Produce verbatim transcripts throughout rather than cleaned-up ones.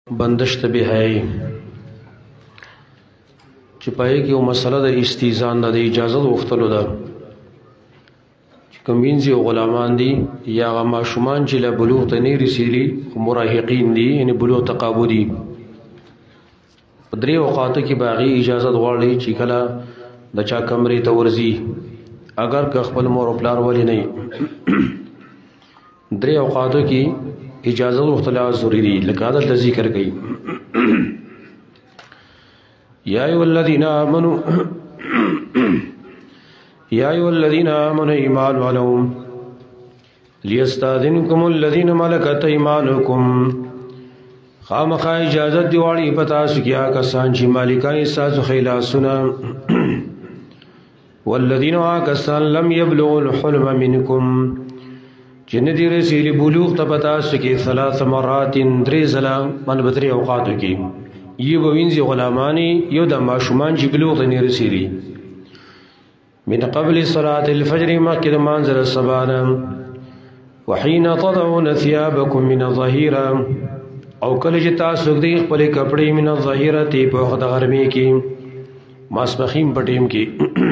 بندشت به ہے چې پای کې یو مسله د استیزان د اجازه غوښتلو ده چې کومینځي غلامان دي یا غ ماشومان چې له بلوغ ته نه رسیدلي مراهقین دي یعنی بلوغ تقابودي په درې اوقاتو کې باغی اجازه غواړي چې کله د چا کمرې ته ورځي اگر که خپل مور او پلار ولی نه درې اوقاتو کې اجازه غوښتل ضروري لکه عادت ذکر کوي یا ایها الذین آمنوا یا ایها الذین آمنوا ایمان والو لیستاذنکم الذین ملکت ایمانکم خامخا اجازت دی واړی پتا سکیا کسان چې مالکان سازو خیلاسونه والذین کسان لم یبلغوا الحلم منکم جن دی رسیل بلوغ ته پتا سکی ثلاث مرات درې ځله من بدري اوقاتو کې یو وینځي غلامانی یو د ماشومان چې بلوغ ته نه رسیدي من قبل صلاة الفجر مکه منزل الصباح وحين تضعون ثيابكم من الظهيرة او کله چې تاسو دې خپل کپڑے من الظهيرة په وخت غرمې کې ماسپخیم پټیم کې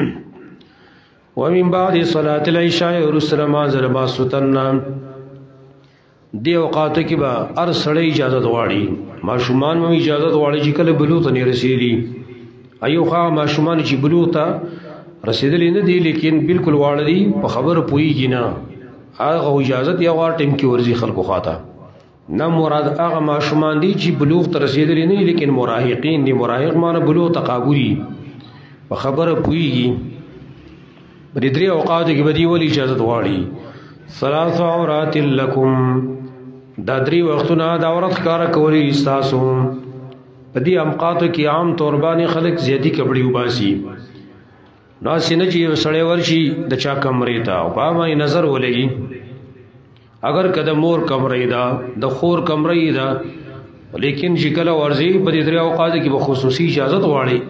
ومن بعد صلاة العشاء ورسل منزل ماسوتن دی اوقات کې به ار سړی اجازه غواړي ماشومان مو اجازه غواړي چې کله بلوغ ته رسیدي ایو خا ماشومان چې بلوغ ته رسیدلی نه دي لیکن بالکل واړدي په خبر پويږي نه هغه اجازه یې غواړي ټیم کې ورزي خلکو خاطه نه مراد هغه ماشومان دي چې بلوغ ته رسیدلی نه لیکن مراهقین دي مراهق معنی بلوغ تقابلی په خبر پويږي بری درې اوقات کې بدی ول اجازه غواړي ثلاث عورات لكم دا درې وختونه دا عورت کار کوي تاسو په دې امقاتو کې عام طور باندې خلک زیاتی کپڑے وباسي نو سینه چې سړی ورشي د چا کمرې ته او په باندې نظر ولګي اگر کده مور کمرې دا د خور کمرې دا لیکن چې کله ورځي په دې درې اوقات کې به خصوصي اجازه غواړي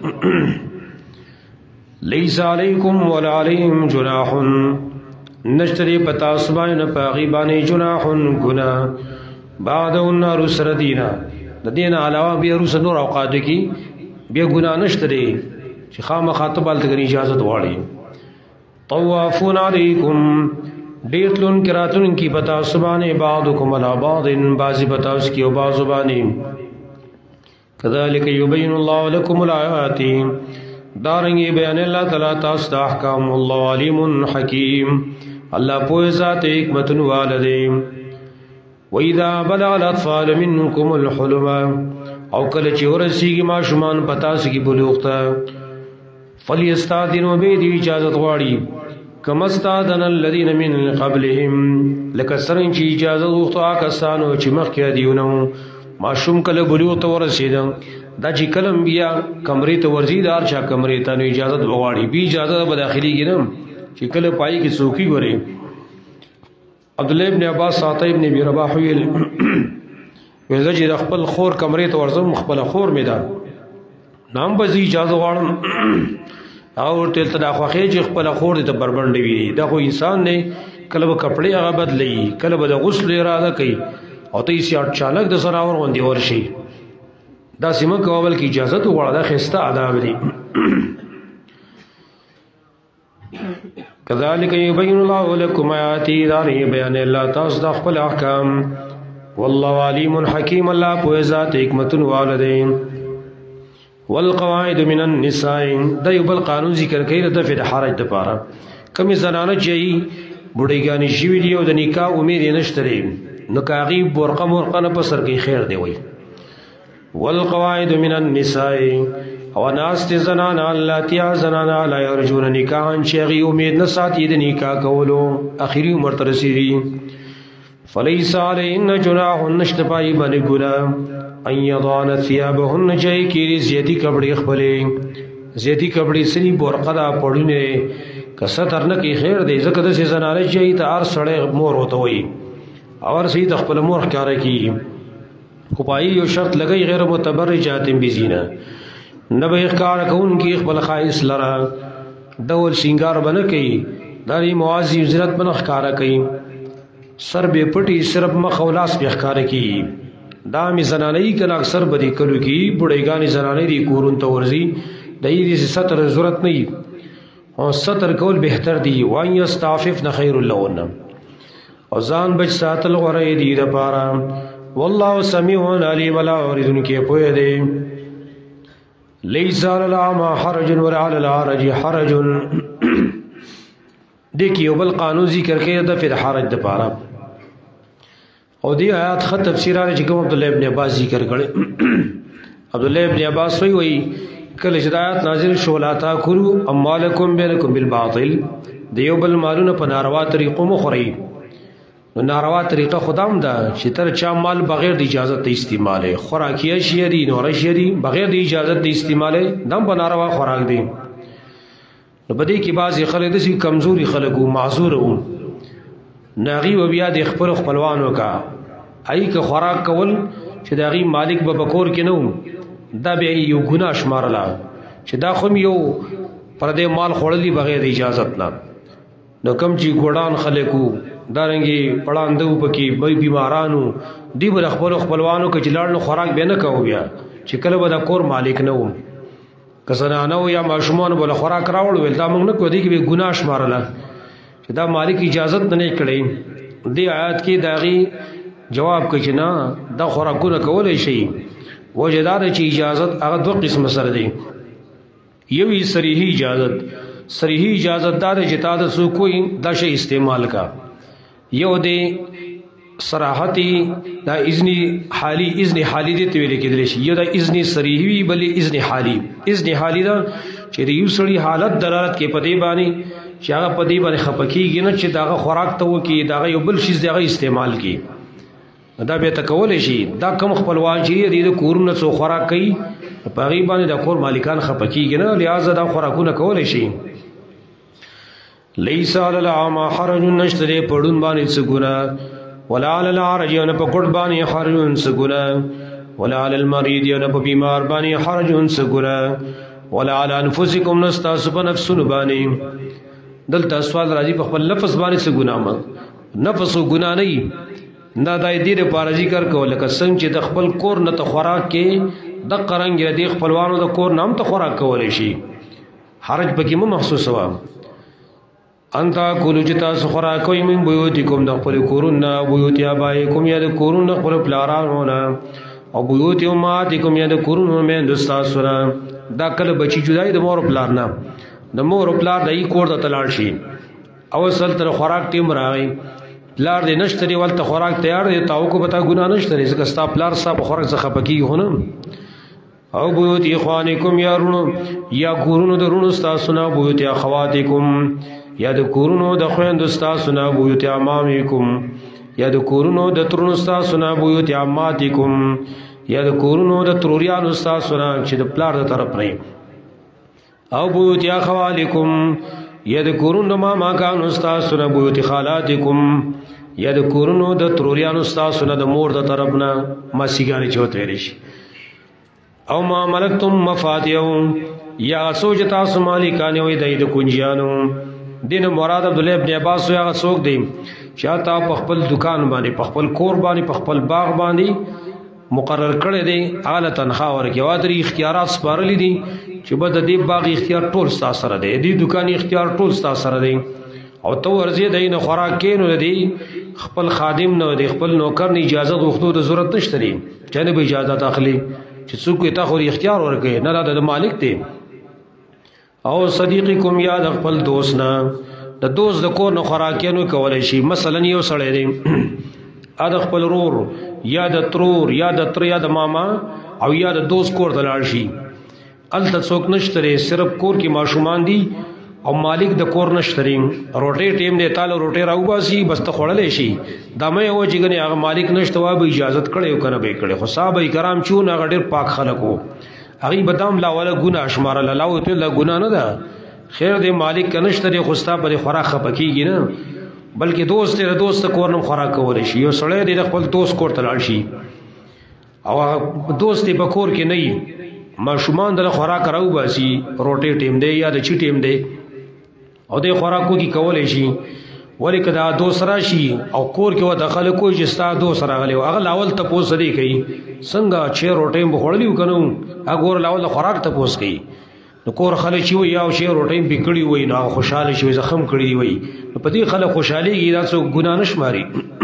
ليس عليكم ولا عليهم جناح نشتری پتا سبحانه پاغیبانی جناح گنا بعد النار سردینا د دین علاوه بیا روس نور اوقات کی بیا گنا نشتری چې خام خاطب الته اجازه غواړي طوافون علیکم ډیرلون کراتون کی پتا سبحانه بعضکم علی بعض بعض پتا اس کی او بعض زبانی کذالک یبین الله لكم الآیات دارنگی بیان اللہ تعالی تاسو احکام الله علیم حکیم الله پوهه ذات حکمت والدین وَإِذَا بَلَغَ الْأَطْفَالُ مِنكُمُ الْحُلُمَ او کله چې ورسیږي ماشومان پتا سکی بلوغ ته فَلْيَسْتَأْذِنُوا بِإِذْنِ اجازه غواړي كَمَا اسْتَأْذَنَ الَّذِينَ مِنْ قَبْلِهِمْ لکه څنګه چې اجازه غوښته کسانو چې مخکې دیونه ماشوم کله بلوغ ته ورسیدل دا چې کلم بیا کمرې ته ورزیدار چا کمرې ته نو اجازه غواړي بي اجازه به داخلي کینم چې کله پای کې څوکي غوري عبد الله ابن عباس عطا ابن ابي رباح ویل وزه چې خپل خور کمرې ته ورزم خپل خور میدان نام به اجازه غواړم او تل تدا خوخه چې خپل خور ته بربندې وي دا خو انسان نه کله به کپڑے هغه بدلي کله به د غسل اراده کوي او ته یې سیاټ چالک د سراور غوندي ورشي دا سیمه کول کی اجازه غواړه دا خسته آداب دي كذلك يبين الله لكم آياته داري بيان الله تاسو د خپل احکام والله عليم حكيم الله په ذات حکمت والدين والقواعد من النساء دا یو بل قانون ذکر کوي د فد حرج د پاره کمی زنانه چې بډایګانی شوی دی او د نکاح امید نشته نو کاغي برقه مرقه نه په سر کې خیر دی وای والقواعد من النساء او ناس تی زنانا اللہ تیا زنانا لا یرجون نکاحن چیغی امید نساتی دی نکاح کولو اخیری عمر ترسیدی فلیس علیہن جناحن نشتپائی بن گنا ان یضان ثیابهن جائی کیری زیادی کپڑی اخبلی زیادی کپڑی سنی برقدا پڑھنے کستر نکی خیر دی زکر دسی زنانا جائی تا ار سڑے مور ہوتا ہوئی اور سید اخبر مور کارا کی خپائی یو شرط لگئی غیر متبرجات بزینہ نبی اخکار کون کی اخبر خائص لرا دول سنگار بنا کئی داری موازی وزرت بنا اخکارا کئی سر بے پٹی صرف مخولاس بے اخکار کی دا می زنانه کنا اکثر بدی کلو کی بډایګانی زنانه دی کورون ته ورزي دای دې ستر ضرورت نه او ستر کول بهتر دی وان یستعففن خیر لهن او ځان بچ ساتل غوړې دی د پاره والله سمیع علیم ولا اوریدن کې پوهه دی لیس علی الاعمى حرج ولا علی العرج حرج دیکھ یو بل قانون ذکر کړي د فر حرج د پاره او دی آیات خط تفسیر علی چې کوم عبد الله ابن عباس ذکر کړي عبد الله ابن عباس وی وی کله چې آیات نازل شو لا تاکلوا اموالکم بینکم بالباطل دیو بل مالونه په ناروا طریقو مخوري نو ناروا طریقه خدام ده چې تر چا مال بغیر د اجازه ته استعماله خوراکیه شی دی نور شی دی بغیر د اجازه ته استعماله دم په ناروا خوراک دی نو بده کې بعضی خلک د کمزوري خلکو معذور وو ناغي و بیا د خپل خپلوانو کا ای که خوراک کول چې داغي مالک به بکور کې نو دا به یو ګناه شمارلا چې دا خو یو پر دې مال خورلی بغیر د اجازه نه نو کم چې ګوډان خلکو دارنګي پړاندو پکې مې بیمارانو دی بل خپل خپلوانو کې جلاړ نو خوراک به نه کوو بیا چې کله به د کور مالک نه و کسانانو یا ماشومان بل خوراک راوړ ول دا موږ نه کو دی کې ګناه شمارلا چې دا مالک اجازه نه کړي دی آیات کې داغي جواب کوي چې نه دا خوراکونه کولای شي وجدار چې اجازه هغه دوه قسم سره دی یوې صریحي اجازه صریحي اجازه دار چې تاسو کوئی دا شی استعمال کا یو دی صراحتي دا اذن حالي اذن حالي دي ویل کېدل شي یو دا اذن صریحي بلې اذن حالي اذن حالي دا چې یو سړي حالت دلالت کې پدې باندې چې هغه پدې باندې خپکیږي نه چې داغه خوراک ته وکی داغه یو بل شي دغه استعمال کی دا به تکول شي دا کم خپلوان چې د کورونو څو خوراک کوي په غي باندې د کور مالکان خپکیږي نه لہذا دا خوراکونه کول شي لیس علی الاعمى حرج نشتری پړون باندې څګونه ولا علی العرج نه په کډ باندې حرج څګونه ولا علی المريض نه په بیمار باندې حرج څګونه ولا علی انفسکم نستاس په نفسونو باندې دلته سوال راځي په خپل لفظ باندې څګونه ما نفس ګنا نه دا دای دې لپاره ذکر کول لکه څنګه چې د خپل کور نه ته خوراک کې د قرنګ دې خپلوانو د کور نام ته خوراک کول شي حرج پکې مو محسوس و انت کولو چې تاسو خوراک کوئ من بیوتکم د خپل کورونه بیوت ابایکم یا د کورونه خپل پلارانو نه او بیوت امهاتکم یا د کورونه مې د تاسو نه دا کله بچی جدای د مور پلار نه د مور پلار دای کور ته تلاړ شي او سل تر خوراک ټیم راغی پلار دې نشتري ولته خوراک تیار دی تاو کو پتا ګنا نشتري ځکه ستا پلار صاحب خوراک څخه پکی هونه او بیوت اخوانکم یا رونو یا کورونو د رونو تاسو نه بیوت اخواتکم یا د کورونو د خويندو تاسو نه بیوت امامکم یا د کورونو د ترونو تاسو نه بیوت اماتکم یا د کورونو د تروریانو تاسو نه چې د پلار د طرف نه او بیوت اخوالکم یا د کورونو ما ما کانو تاسو نه بیوت خالاتکم یا د کورونو د تروریانو تاسو نه د مور د طرف نه ماسیګانی چوت ویل شي او ما ملکتم مفاتيحهم یا سوچ تاسو مالکانه وي د کنجیانو دین مراد عبد الله ابن عباس یا څوک دی چې تا په خپل دکان باندې په خپل کور باندې په خپل باغ باندې مقرر کړی دی اعلی تنخواه ورکړي وادري اختیارات سپارلي دي چې بد دې باغ اختیار ټول ستا سره دی دې دکان اختیار ټول ستا سره دی او تو ورځي دین خوراک کینو دی خپل خادم نه دی خپل نوکر نه اجازه غوښتو د ضرورت نشته دی چنه به اجازه اخلي چې څوک ته خو اختیار ورکړي نه د مالک دی او صدیقکم یا د خپل دوست نه د دوست د کور نه خوراکینو کولای شي مثلا یو سړی دی ا د خپل رور یا د ترور یا د تر یا د ماما او یا د دوست کور ته لاړ شي ال ته څوک نشته صرف کور کې ماشومان دي او مالک د کور نشته روټي ټیم دی تاله روټي راو باسي بس ته خړلې شي دا مې و چې غني هغه مالک نشته وا به اجازه کړي کنه به کړي خو صاحب کرام چون هغه ډېر پاک خلکو هغه بدام لا ولا ګناه شمار الله او ته لا ګناه نه ده خیر دې مالک کنشته خو ستا پر خوراک خپکیږي نه بلکې دوست دې دوست کور نم خوراک کول شي یو سړی دې خپل دوست کور ته لاړ شي او دوست دې بکور کې نه ما شومان د خوراک راو باسي روټي ټیم دی یا د چی ټیم دی او دې خوراکو کې کولای شي ولی که دا دوست راشي او کور کې وته خلکو چې ستا دوست راغلی او هغه لاول تپوس دی کوي څنګه چې روټۍ مو خوړلی وکنو هغه ور لاول خوراک تپوس کوي نو کور خلک چې وي او شی روټۍ بکړی وي نو خوشاله شي زخم کړی وي نو په دې خلک خوشحالي دا څو ګنا نشماري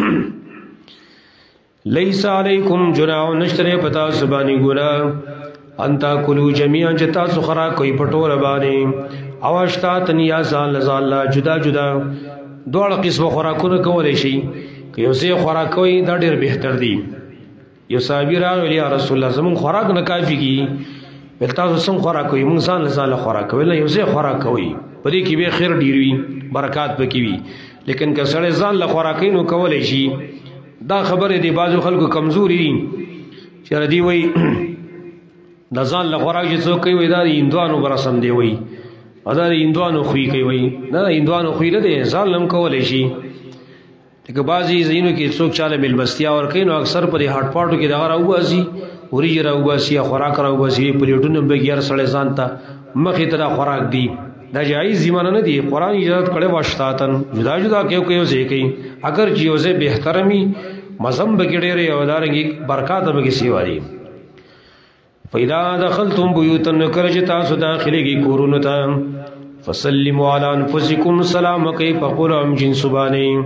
لیس علیکم جناح نشتره پتا سبانی ګنا انتا کلو جميعا جتا سخرا کوئی پټور باندې اواشتا تنیا ځان لزال جدا جدا دوړ قسم خوراکونه کولای شي که یو څه خوراک کوي دا ډیر بهتر دی یو صحابي راغلی یا رسول الله زمون خوراک نه کافي کی بل تاسو څنګه خوراک کوي مونږ ځان لزال خوراک کوي یو څه خوراک کوي پرې کې به خیر ډیر وي برکات پکې وي لیکن که سړی ځان له خوراکي نو کولای شي دا خبره دی بازو خلکو کمزوري دي چې ردی وای د ځان له خوراک چې څوک کوي دا هندوانو برسم دی وای دا هندوانو خوې کوي نه هندوانو خوې نه دي ځان لم کولای شي لکه بعضی زینو کې څوک چاله ملبستیا ور کوي نو اکثر په هټ پاټو کې دغه راوځي اوریج راوځي خوراک راوځي پلیټونو به غیر سړی ځان ته مخې ته خوراک دی دا جایز زمانه نه دی قرآن اجازه کړي واشتاتن جدا جدا کېو کېو ځای کوي اگر جیوزه بهترمي مزم بګډېره او دارنګي برکات به کې سیواري فإذا دخلتم بيوتا نكرجتا سداخلي كورون تا فسلموا على أنفسكم سلام كي فقولهم جنس باني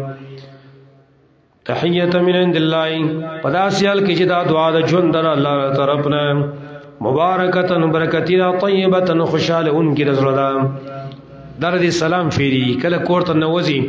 تحية من عند الله پداسیال کی جدا دعا د ژوند در الله طرفنا مبارکتا برکتینا طیبتا خوشحال ان کی رضا در دې سلام فیری کله کوړه نوځي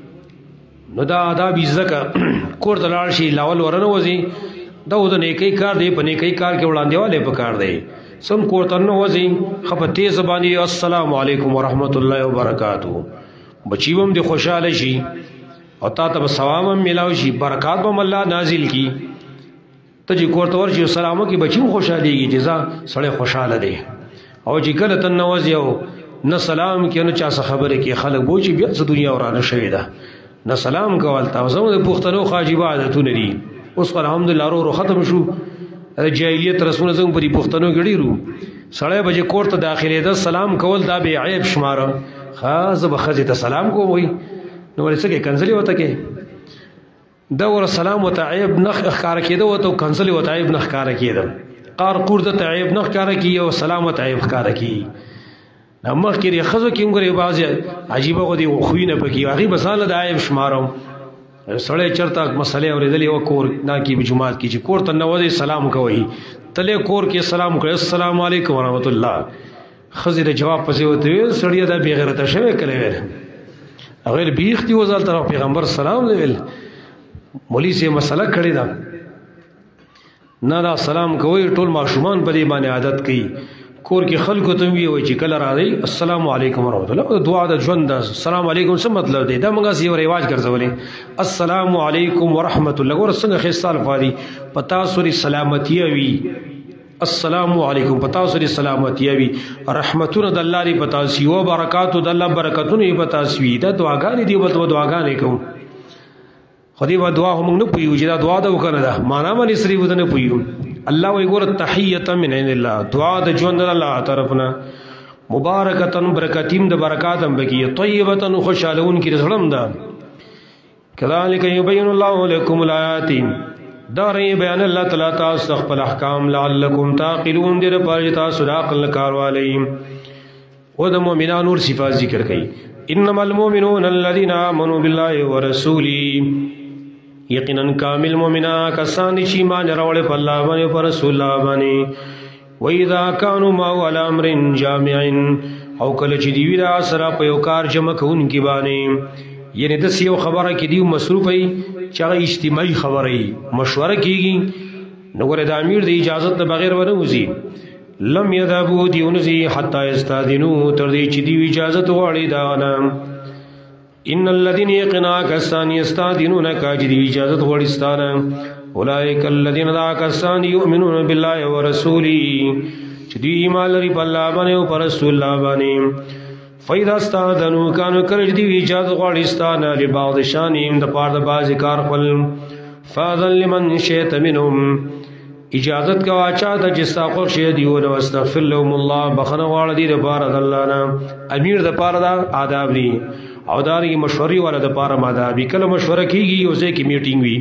نو دا آداب زکه کوړه لاړ شي لاول ورنوځي دا د نیکی کار دی په نیکی کار کې وړاندې والے په کار دی سم کوړه نوځي خپته زبانی السلام علیکم ورحمت الله وبرکاتہ بچیوم دې خوشاله شي او تا ته ثواب ملاوي شي برکات به الله نازل کی ته چې کوړه ورشي سلامو کې بچیو خوشاليږي جزا سړی خوشاله دی او چې کله تن نوځي او نه سلام کې نه چا څه خبره کې خلک بوچي بیا څه دنیا ورانه شوی ده نه سلام کول تاسو د پښتنو خاجيبه عادتونه دي اوس الحمدلله ورو ختم شو جاهلیت رسول زموږ په پښتنو کې ډیرو سړی به کوړه ته داخلي ده سلام کول دا به عیب شماره خاص به خزه ته سلام کووي نو ورڅکه کنځلي وته کې دا ور سلام وته عیب نخ ښکار کېده وته کنځلي وته عیب نخ ښکار کېده قار قور ته عیب نخ ښکار کیه او سلامت عیب ښکار کیه نمخ کې خزو کې موږ بعض عجيبه غوډي خوینه پکې هغه بساله د عیب شمارم سړی چرته مسلې اورېدلې و کور نا کې جمعات کې چې کور ته نوځي سلام کوي تله کور کې سلام کوي السلام علیکم ورحمت الله خزې د جواب پسې وته سړی دا بی غیرته شوی کړي غیر بیخ دی وزال طرف پیغمبر سلام دی مولوی سي مسله کړی دا نه دا سلام کوي ټول ماشومان په دې باندې عادت کوي کور کې خلکو ته وی وای چې کله راځي السلام علیکم ورحمت الله دعا د ژوند السلام علیکم څه مطلب دی دا موږ سی رواج ګرځولې السلام علیکم ورحمت الله ور څنګه خصال فادي پتا سوري سلامتی وی السلام علیکم پتا سوري سلامتی وی رحمتونه د الله لري پتا سی او برکاتو د الله برکتونه پتا سی دا دعاګانې دی په دعاګانې کوم خدای په دعا هم نه پویو چې دا دعا ده وکنه دا معنا باندې سری ودنه پویو الله وی ګور تحیه من عند الله دعا د ژوند الله طرفنا مبارکتن برکاتیم د برکاتم بکی طیبتن خوشالون کی رسلم دا کذالک یبین الله لكم الآیات دارې بیان الله تعالی تاسو خپل احکام لعلکم تعقلون دې په تاسو د عقل کاروالي او د مؤمنانو نور صفات ذکر کړي انما المؤمنون الذين آمنوا بالله ورسوله یقینا کامل مومنا کسان چې ایمان راوړل په الله باندې پر رسول الله باندې و اذا كانوا ما على امر جامع او کله چې دی ویرا سره په یو کار جمع کوونکی باندې یعنی د سیو خبره کې دی مصروف ای چې هغه اجتماعي خبره مشوره کیږي نو ګره د امیر د اجازه ته بغیر ونه وزي لم يذهبوا ديونزي حتى يستاذنوا تر دې چې دی اجازه غواړي دا نه ان الذين يقنا كسان يستاذنون كاجدي اجازه غوړستانه اولئك الذين ذا كسان يؤمنون بالله ورسوله چې دی ایمان لري په الله باندې او پر رسول الله باندې فاذا استاذنوا كانوا کاجدي اجازه غوړستانه لبعض شانهم د پاره د باز کار خپل فاذن لمن شئت منهم اجازت کا واچا د جستا خو شه دی او استغفر لهم الله بخنه واړه دی د پاره د الله نه امیر د پاره د آداب دی او دارنګه مشورې والا د پاره مادابي کله مشوره کیږي یو ځای کې میټینګ وي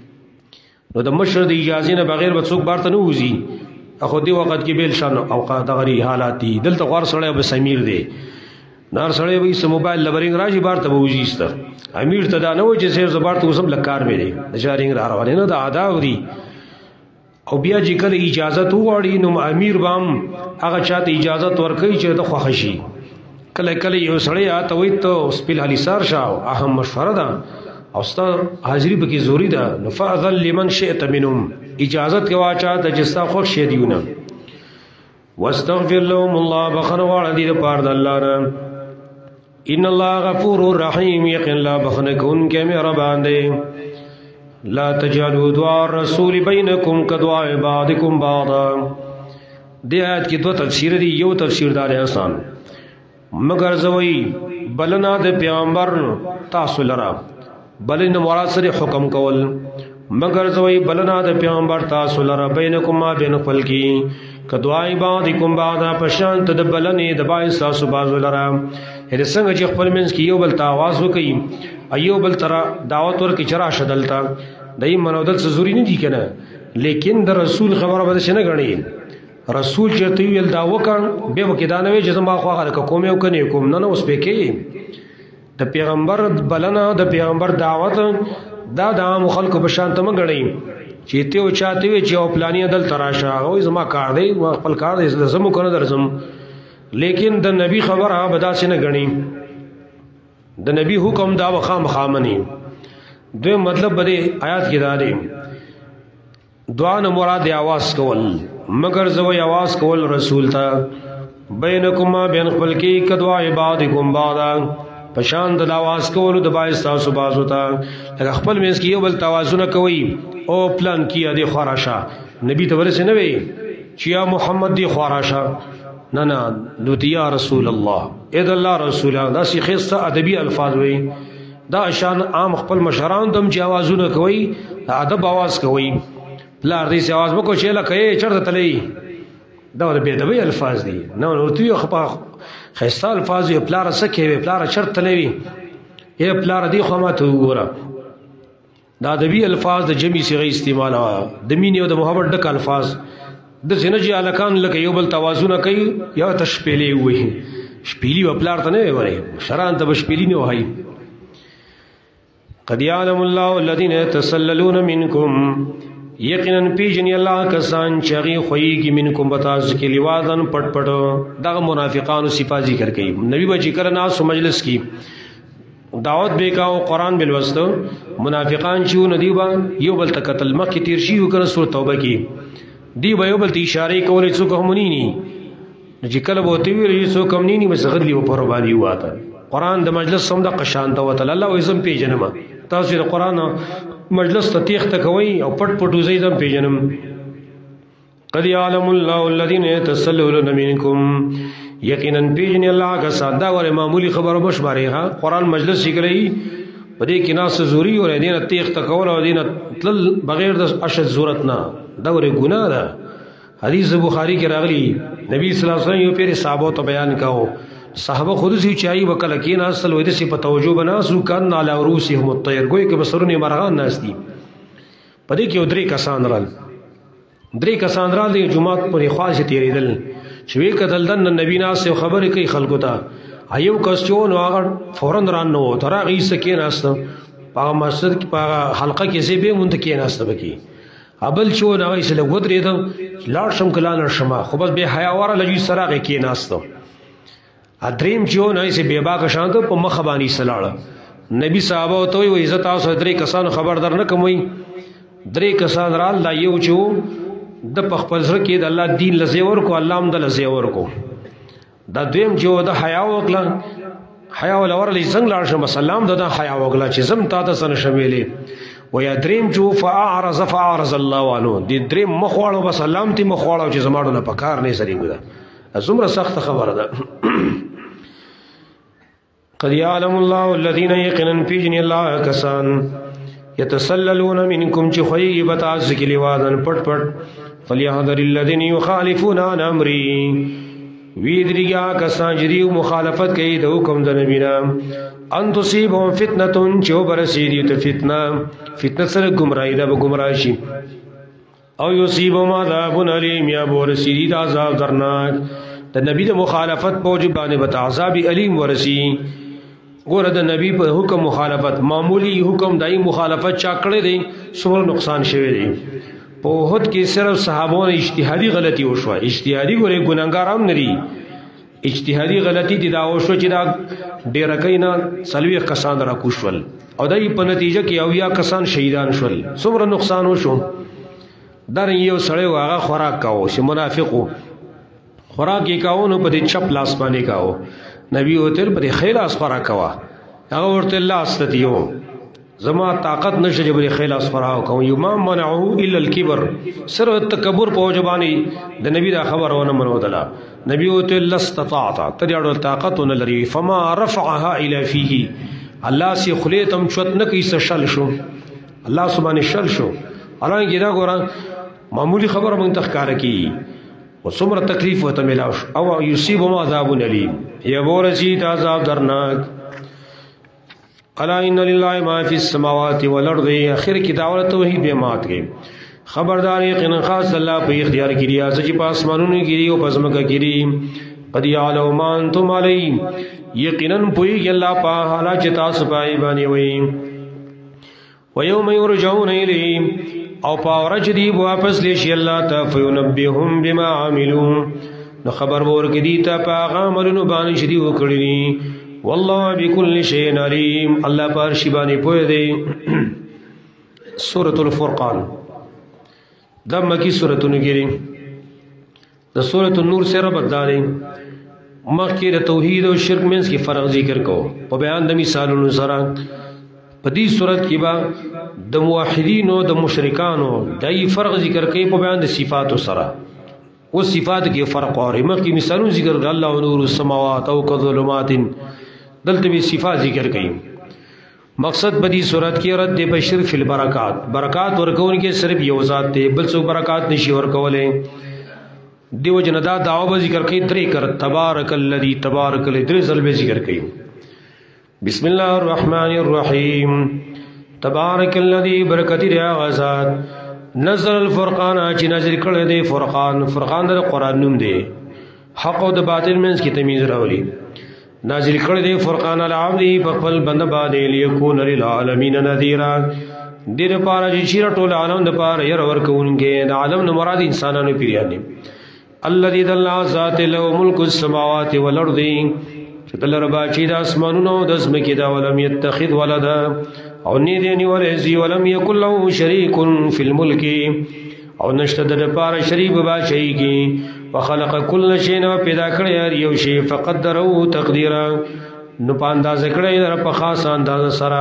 نو د مشر د اجازه نه بغیر به څوک بارته نه وځي اخو دی وخت کې بیل شان اوقات دغری حالات دي دلته غور سره به سمیر دی نار سره به سم موبایل لبرینګ راشي بارته به وځي است امیر ته دا نه و چې سیر زبارته وسم لکار مې دی د شارینګ را روانه نه د آداب دي او بیا چې کله اجازه وغواړي نو امیر بام هغه چاته اجازه ورکړي چې د خوښ شي کله کله یو سړی آته وي ته سپیل علي سار شاو اهم مشوره ده او ستا حاضری بکی زوری ده نو فاذن لمن شئت منهم اجازت کوا چاته چې ستا خوښ شي دیونه واستغفر لهم الله بخنه واړه دي د پاره د الله نه ان الله غفور رحیم یقین لا بخنه کون کې مهربان دی لا تجعلوا دعاء الرسول بينكم كدعاء بعضكم بعضا دې آیت کې دوه تفسیر دي یو تفسیر دار احسان مگر زوی بلنا د پیغمبر تاسو لرا بلنه مراد سره حکم کول مگر زوی بلنا د پیغمبر تاسو لرا بینکم ما بین خلقی کدعای بعضکم بعضا پشان ته د بلنې د بای تاسو بازو لرا هر څنګه چې خپل منځ کې یو بل تاواز وکي ایو بل تر دعوت ورکې چرآ شدلتا دای منودل ضروري نه دي کنه لیکن د رسول خبره به څنګه غړي رسول چرته ویل دا وکړ به وکیدانه وي چې ما خو هغه کوم یو کني کوم نه نو اوس پکې د پیغمبر بلنه د پیغمبر دعوت دا د عام خلکو په شان ته مګړی چې ته او چاته وي چې او پلاني دل تراشه او زما کار دی خپل کار دی زمو کنه درزم لیکن د نبی خبره به داسې نه غني د نبی حکم دا وخام خامنی دوی مطلب بده آیات کې دا دی دعا نه مراد आवाज کول مگر زوی आवाज کول رسول ته بینکم ما بین خپل کې کدوا عبادکم بعدا پشان د आवाज کول د باعث تاسو بازو ته خپل مېس کې یو بل توازن کوي او پلان کیه دی خوراشا نبی ته ورسې نه وي چې یا محمد دی خوراشا نه نه دوی یا رسول الله اذ الله رسول دا سی خصه ادبی الفاظ وي دا شان عام خپل مشران دم چې आवाजونه کوي ادب आवाज کوي پلار دې سي आवाज وکړي چې لکه چرته تلې دا د بے ادبی الفاظ دي نو نو تو خپل خصه الفاظ یو پلار سکه وي پلار چرته تلې یې پلار دې خو ما ته وګوره دا ادبی الفاظ د جمعي صيغه استعمال د مين او د محبت ډک الفاظ د سينجي الکان لکه یو بل توازن کوي یا تشپېلې وي شپېلې و پلار ته نه وره شران ته شپېلې نه وای قد يعلم الله الذين يتسللون منكم یقینا پیجن الله کسان چغي خوې کی منکم بتاز کې لیوادن پټ پټ دا منافقانو صفات ذکر کړي نبی بچی کړه ناس مجلس کی دعوت به کا او قران بل وستو منافقان چې ندی با یو بل تکتل مکه تیر شي وکړه سورۃ توبه کی دی به یو بل ته اشاره کولې څوک هم ني ني چې کله بوته وی څوک هم ني ني مسغد لی په ربانی واته قران د مجلس سم د قشانته وتل الله وزم پیجنم تاسو د قران مجلس ته تیخ تکوي او پټ پټو زیدم پیجنم قد يعلم الله الذين يتسللون منكم یقینا پیجن الله کا ساده ور معمولی خبره بشماري ها قران مجلس شګري پدې کې ناس زوري او دینه تیخ تکول او دینه تل بغیر د اشد ضرورت نه دا ور ګناه ده حدیث بخاری کې راغلی نبی صلی الله علیه وسلم یو پیر صحابه ته بیان کاو صحابه خود سی چای وکړه کې نه اصل وې د سی په توجه بناسو کان علی روسهم الطير ګوي کې بسرونه مرغان ناس دي پدې کې درې کسان رال درې کسان رال د جمعات پر خواص تیریدل چې وی کتل د نبی ناس خبرې کوي خلکو ته ایو کس چې نو هغه فورن ران نو تر هغه سکه ناست په مسجد کې په حلقه کې زی به مونږ کې ناست بکی ابل چې نو هغه سره ودرې ته لاړ شم کلان شمه خو بس به حیا وره لږی سره کې ناست ادریم چې نو یې به باک شانت په مخ باندې سلاړه نبی صحابه ته وي عزت تاسو درې کسان خبر در نه کوي درې کسان را الله یو چې د خپل ځر کې د الله دین لزیور کو الله هم د لزیور کو دا دویم چې د حیا وکړه حیا ولور لې څنګه لاړ شم سلام د حیا وکړه چې زم تا ته سن شویلې و یا دریم چې فاعرض فاعرض الله عنه دې دریم مخواړو بس سلام تی مخواړو چې زماړو نه پکار نه سړي ګدا زمره سخت خبره ده قد يعلم الله الذين يقينا في جن الله كسان يتسللون منكم چخوي بتاز کلی وادن پټ پټ فليحذر الذين يخالفون عن امري ویدریگا کسان جدیو مخالفت کئی د حکم د نبینا ان تصیبهم فتنه چو برسیدی ته فتنه فتنه سره گمراهی دا به گمراه شي او یصیبهم عذاب علیم یا برسیدی دا عذاب درناک د نبی د مخالفت په وجه باندې به عذاب علیم ورسی ګوره د نبی په حکم مخالفت معمولی حکم دای مخالفت چا کړی دی څومره نقصان شوی دی په وحد کې صرف صحابون اجتهادي غلطي وشوه اجتهادي ګوره ګناګار هم نری اجتهادي غلطي دي دا وشو چې دا ډیر کینا سلوي کسان را کوشول او دای په نتیجه کې او یا کسان شهیدان شول څومره نقصان وشو در یو سړی واغه خوراک کاوه چې منافقو خوراک یې کاوه نو په دې چپ لاس باندې کاوه نبی ہوتل پر خیلاس خورا کوا هغه ورته الله استدیو زما طاقت نشه جبر خیلاس خورا کوم یو ما منعه الا الكبر سر التکبر په وجبانی د نبی دا خبر ونه منو دلا نبی ہوتل استطاعت تریاړو طاقت نه لري فما رفعها الى فيه الله سی خلیتم چوت نه کی شل شو الله سبحانه شل شو الان ګدا ګوران معمولی خبر مون تخکار کی وسمر تکلیف وته ملاوش او یصيبهم عذاب الیم یبورسید عذاب درناک الا ان لله ما فی السماوات والارض اخر کی دعوت توحید به مات گئی خبردار یقینا خاص الله په اختیار کې دی چې په اسمانونو کې دی او په زمکه کې دی قد یعلم ما انتم علی یقینا پوی الله په حالات چې تاسو پای باندې وي ويوم يرجعون الیه او پاورج دی واپس لیشی اللہ تا فینبیهم بما عاملون نو خبر ورکی دی تا پا غاملنو بانش دی وکڑنی واللہ بکل شین علیم اللہ پار شبانی پوئے دی سورة الفرقان دا مکی سورة نگیری دا سورة النور سے ربط دارے مخی دا توحید و شرک منس کی فرق ذکر کو پا بیان دا مثالونو سرا پدی صورت کی با د موحدین او د مشرکانو دای فرق ذکر کوي په بیان د صفات سره او صفات کې فرق اوري مخکې مثالونه ذکر کړل الله نور السماوات او کظلمات دلته به صفات ذکر کوي مقصد بدی صورت کې رد د بشر فی البرکات برکات ورکون کې صرف یو ذات دی بل څو برکات نشي ورکولې دیو جندا داوا ذکر کوي درې کر تبارک الذی تبارک الذی درې ځل به ذکر کوي بسم الله الرحمن الرحیم تبارک الذی برکت دی غزاد نزل الفرقان چې نازل کړی دی فرقان فرقان د قران نوم دی حق او د باطل منځ کې تمیز راولي نازل کړی دی فرقان العبد په خپل بنده باندې لیکون للعالمین نذیرا دې لپاره چې شیر ټول عالم د پاره ير ورکوونکې د عالم نو مراد انسانانو پیریانه الذی ذل ذات له ملک السماوات والارض چې دل ربا چې د اسمانونو د زمکې دا ولم يتخذ ولدا او نه دی نیولې ولم یکن له شریک فی الملک او نشته د لپاره شریک با شي کی وخلق كل شيء نو پیدا کړی یو شی فقدره تقدیرا نو پانداز کړی در په خاص انداز سره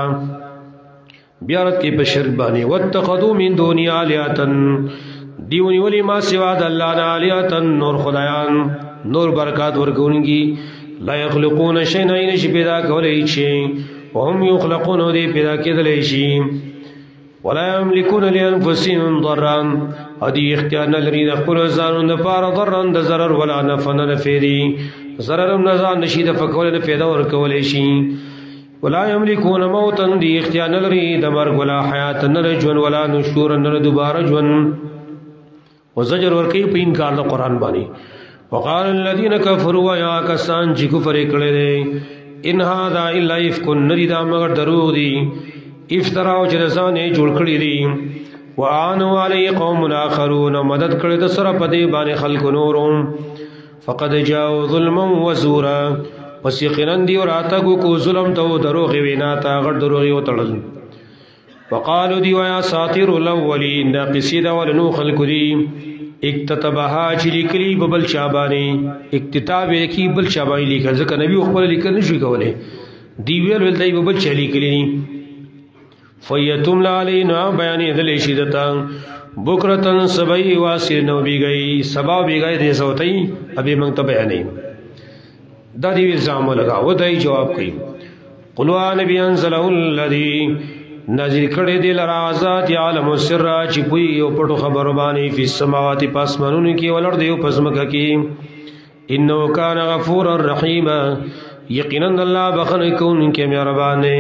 بیا رات کې په شرک باندې واتخذوا من دون الیاتن دیونی ولی ما سوا د الله نه الیاتن نور خدایان نور برکات ورکوونکی لا يخلقون شيئا الا پیدا کولای شي وهم يخلقون دي پیدا کېدلی شي ولا يملكون لانفسهم ضرا ادي اختیار نه لري د خپل ځانونو لپاره ضرر د ضرر ولا نفع نه فيري ضرر نه ځان نشي د فکول نه پیدا ورکولای شي ولا يملكون موتا دي اختیار نه لري د مرګ ولا حیات نه ژوند ولا نشور نه دوباره ژوند وزجر ورکی په انکار د قران باندې وقال الذين كفروا يا كسان چې کفر کړي ان هذا الا افك ندی دا مگر دروغ دي افتراء او جرزانه جوړ کړی دي وعانوا علی قوم اخرون مدد کړی د سره په دې باندې خلق نورم فقد جاءوا ظلما وزورا پس یقینا دی راته کو ظلم ته دروغ وینا تا غړ دروغ یو تړل وقالوا دی یا ساطر الاولین دا قصیده ولنو خلق دی اکتتبها چې لیکلی ببل شابانی اکتتاب لیکي بل شابانی لیکل ځکه نبی خپل لیکل نشي کولای دی ویل ول دی ببل چا لیکلی فیتم علینا بیان دل شدتا بکرتن سبای واسر نو بیگئی سبا بیگئی دې سوتای ابي موږ ته بیانې دا دی الزام لگا و دای جواب کوي قلوا نبی انزله الذی نازل کړي دي لرا ذات عالم السر چې پوي او پټو خبر باندې په سماوات پاسمنونو کې ولر دی پسمکه کې انه کان غفورا رحیما یقینا الله بخنه کوونکی مهربان دی.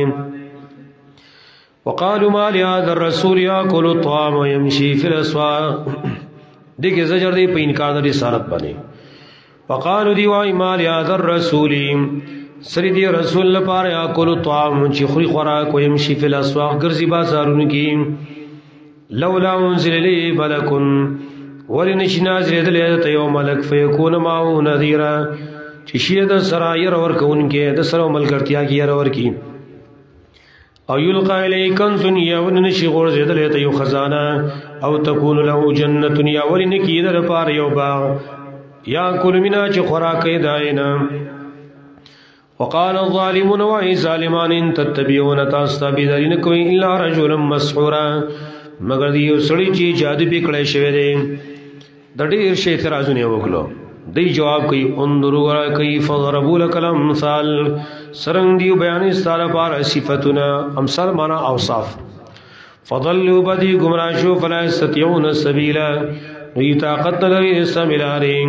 وقالوا ما لهذا الرسول ياكل الطعام ويمشي في الاسواق دغه زجر دی په انکار د رسالت باندې. وقالوا دی وای ما لهذا الرسول سری دی رسول لپاره یاکل الطعام چې خوري خوراک او يمشي في الاسواق ګرځي بازارونو کې. لولا انزل الیه ملک ولنش نازل دلته یو ملک فیکون معه نذیرا چې شي د سرایر ورکوونکې د سره ملګرتیا کې ورکی. او یلقى الی کنز یون نشي غورځیدل ته یو خزانه او تكون له جنته یا ولنکی در پار یو باغ یا کل منا چې خوراکې داینا. وقال الظالمون وای ظالمان ان تتبعون تستبدلن کوي الا رجلا مسحورا مگر دی سړی چې جادو پکړې شوی دی. د ډېر شي اعتراضونه وکړو. دی جواب کوي انظروا کیف ضربوا لك الامثال سرنګ دی بیان ستاره پار صفاتنا امثال معنا اوصاف. فضلوا بدی گمراه شو فلا يستطيعون السبيل وی طاقت لري سملارین.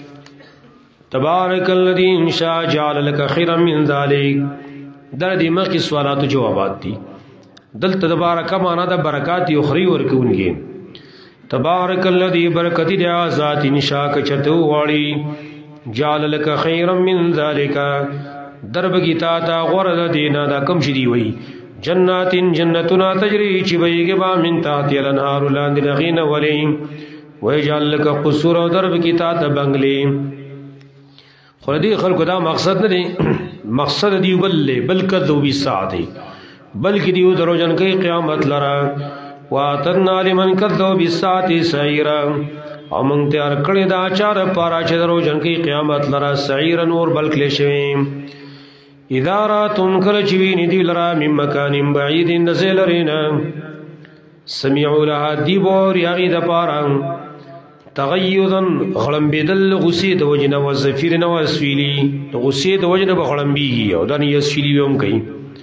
تبارک الذی ان شاء جعل لك خيرا من ذلك در دې مخکې سوالات او جوابات دي. دلته تبارک معنا د برکات او خری ورکوونکی. تبارک الذی برکتی دی ذات ان شاء کچته واړي جعل لك خيرا من ذلك درب کی تا تا غرد دینا دا کم شدی وی جنات جنتنا تجری چی بیگی با من تحتی الانهار لاند لغین ولی ویجعل لك قصور و درب کی تا تا بنگلی. خلدی خلق دا مقصد ندی مقصد دیو بل بل کذو بی ساعتی بلکہ دیو درو جن کئی قیامت لرا. واترنا لمن کذو بی ساعتی سعیرا او منگ تیار کڑی دا چار پارا چه درو جن کئی قیامت لرا سعیرا نور بلکلی شویم. اذا راتم کل چوین دیو لرا من مکان بعید نزیلرینا سمیعو لها دیبور یاغی دا پارا تغیدن غلم بیدل غسی د وجن و زفیر نو اسویلی غسی د وجن به غلم بیږي او دانی اسویلی هم کوي.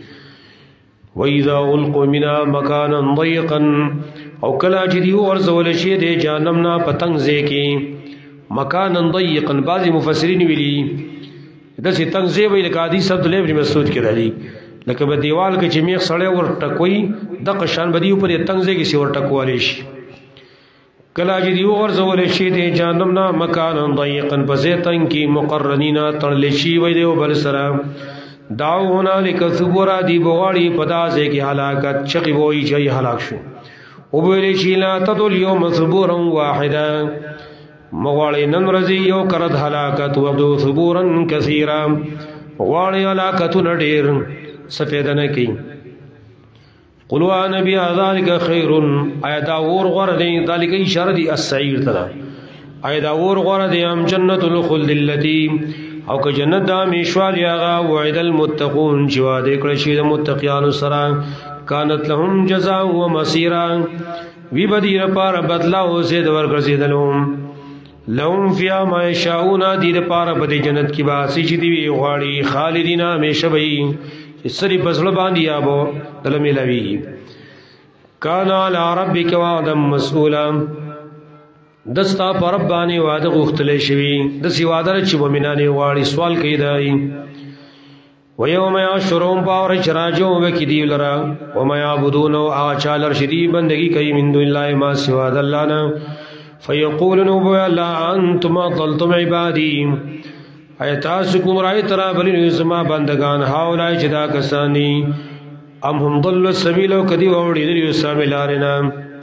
و اذا القوا منا مکانا ضيقا او کلا چې دی ورزول شي د جهنم نه پتنګ زکی مکانا ضيقا. بعض مفسرین ویلي د څه تنګ زی ویل کادي سبد ابن مسعود کې راځي لکه په دیوال کې چې میخ سړی ور ټکوي د قشان بدی په تنګ زی کې سی ور ټکوالي شي. کلا چې دی ورزول شي د جهنم نه مکانا ضيقا فزیتن کی مقرنینا تړل شي وي دی بل سره داو هنالک ثبورا دی بغاړي پدازه کی هلاکت چقي وای چې هلاک شو. او ویل شي لا تدل یوم ثبورا واحدا مغاړي نن ورځي یو کرد هلاکت وبدو ثبورا کثیرا غاړي هلاکت نډیر سفیدنه کی. قلوا نبی ذالک خیر آیت اور غور دی ذالک اشاره دی السعیر ترا آیت اور غور دی ام جنت الخلد التي او که جنت دا میشوال یاغا وعد المتقون جواد کړه شي د متقیانو سره کانت لهم جزاء و مصيرا وی بدی لپاره بدلا او زید ورګرځیدلهم لهم فی ما یشاؤون دی لپاره بده جنت کی باسی چې دی غواړي خالدین همیشه وي سری بسل باندې ابو دلمه لوی. کان علی ربک وعدا مسئولا دستا پر رب باندې وعده غختل شوی د سی وعده چې مومنانه واړي سوال کوي دای. و یوم یشرون باور چراجو وکي دی لرا و ما یعبدون او اچالر شدی بندگی کوي من دون الله ما سوا الله نه فیقولون بو الله انتم ضلتم عبادی ایتاس کوم رای ترا بلین زما بندگان هاولای چې دا کسانی ام هم ضل السبیل او کدی وړي دی ساملارنا.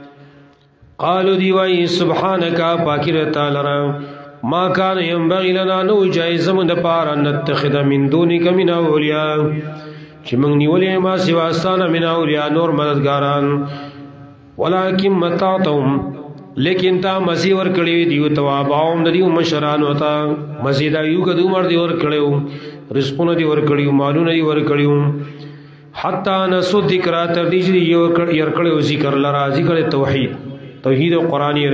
قالوا دی وای سبحانك پاکی تعالی ما کان ينبغي لنا نو جایز من د پار نتخذ من دونک من اولیاء چې موږ نیولې ما سوا استانه من اولیاء نور مددګاران ولکن متعتم لیکن تا مزی ور کړی دیو تواباوم د دیو مشران وتا مزید ایو کدو مر دی ور کړیو رزقونه دی ور کړیو مالونه دی ور کړیو حتا نسو ذکر تر دې چې یو کړ ير کړیو ذکر لرا ذکر توحید توحید قرآن یر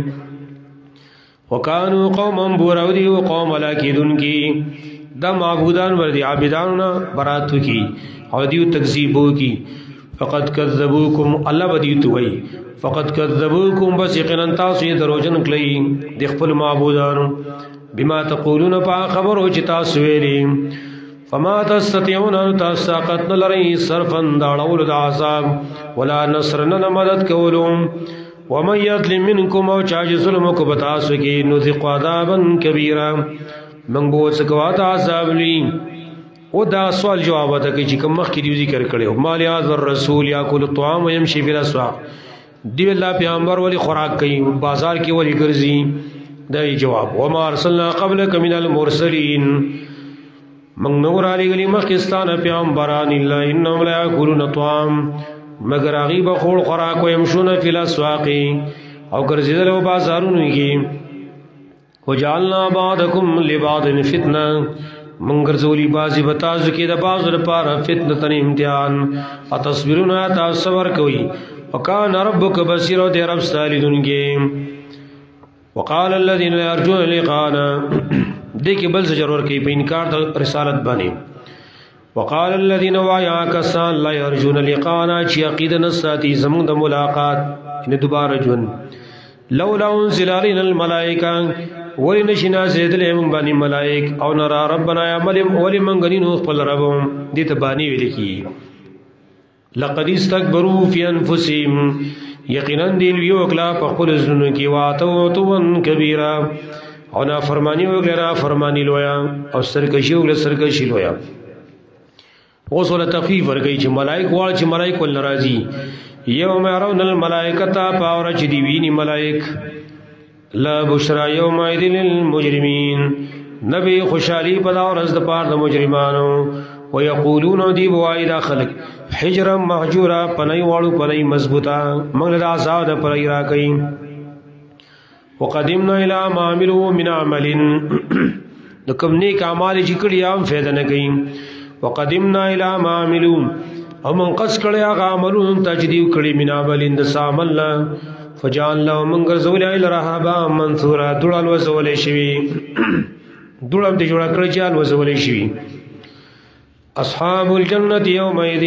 کړیو. وکانو قوما بورو دیو قوم لاکیدن کی دا معبودان ور دی عابدانو براتو کی او دیو تکذیبو کی فقد كذبوكم الله بدیت وی فقد كذبوكم بس یقینا تاسو یې دروژن کړی د خپل معبودانو بما تقولون پا خبرو چې تاسو ویلي فما تستطيعون ان تساقط لري صرفا داړول د عذاب ولا نصرنا مدد کولم ومن يظلم منكم او چاج ظلم کو بتاسو کې نذق عذابا كبيرا من بو سکوات عذاب لی او دا سوال جواب ده چې کوم مخ کې دی ذکر کړي مال یاذ الرسول یاکل الطعام ويمشي في الاسواق دی الله پیغمبر ولی خوراک کوي بازار کې ولی ګرځي دا جواب وما ارسلنا قبلك من المرسلين من نور علی گلی مخستان پیغمبران الا انهم لا یاکلون الطعام مگر غیب خور خوراک و يمشون في الاسواق او ګرځیدل او بازارونو کې وجعلنا بعضكم لبعض فتنه منگر زولی بازی بتازو کی دا بازو دا پارا فتنتن امتحان اتصبرون آتا صبر کوئی وکان ربک بصیر و دے رب سالیدن کے وقال الذین لا يرجون لقانا دیکھ بل سے جرور کی پہ انکار دا رسالت بانی وقال الذین وعیا کسان لا يرجون لقانا چی عقید نساتی زمان دا ملاقات انہیں دوبارہ جون لولا انزل علينا الملائکہ ولی نشنا زید لهم بانی ملائک او نرا ربنا یا ملم ولی منگنینو خپل ربهم دیت بانی ویلی کی لقد استکبروا فی انفسهم یقینا دیل ویو اکلا پخپل زنو کی واتو توان کبیرا او نا فرمانی وگل نا فرمانی لویا او سرکشی وگل سرکشی لویا اوس ولا تخفیف ورگئی چې ملائک وال چې ملائک ول ناراضی یوم يرون الملائکتا پاور چې دی ویني ملائک لا بشرا یوم ایدل للمجرمین نبی خوشحالی پدا اور از د پار د مجرمانو ويقولون دی بوای دا خلق حجرا محجورا پنای واړو پنای مضبوطا موږ له عذاب د پرای را کئ وقدمنا الى ما عملوا من عمل د کوم نیک اعمال چې کړي هم فائدہ نه کوي وقدمنا الى ما عملوا او من قص کړي هغه عملون تجدید کړي من عمل د سامل فجعل له منگر زول الى رهبا منثورا دړل وزول شي دړم دي جوړ کړی چال وزول شي اصحاب الجنه يومئذ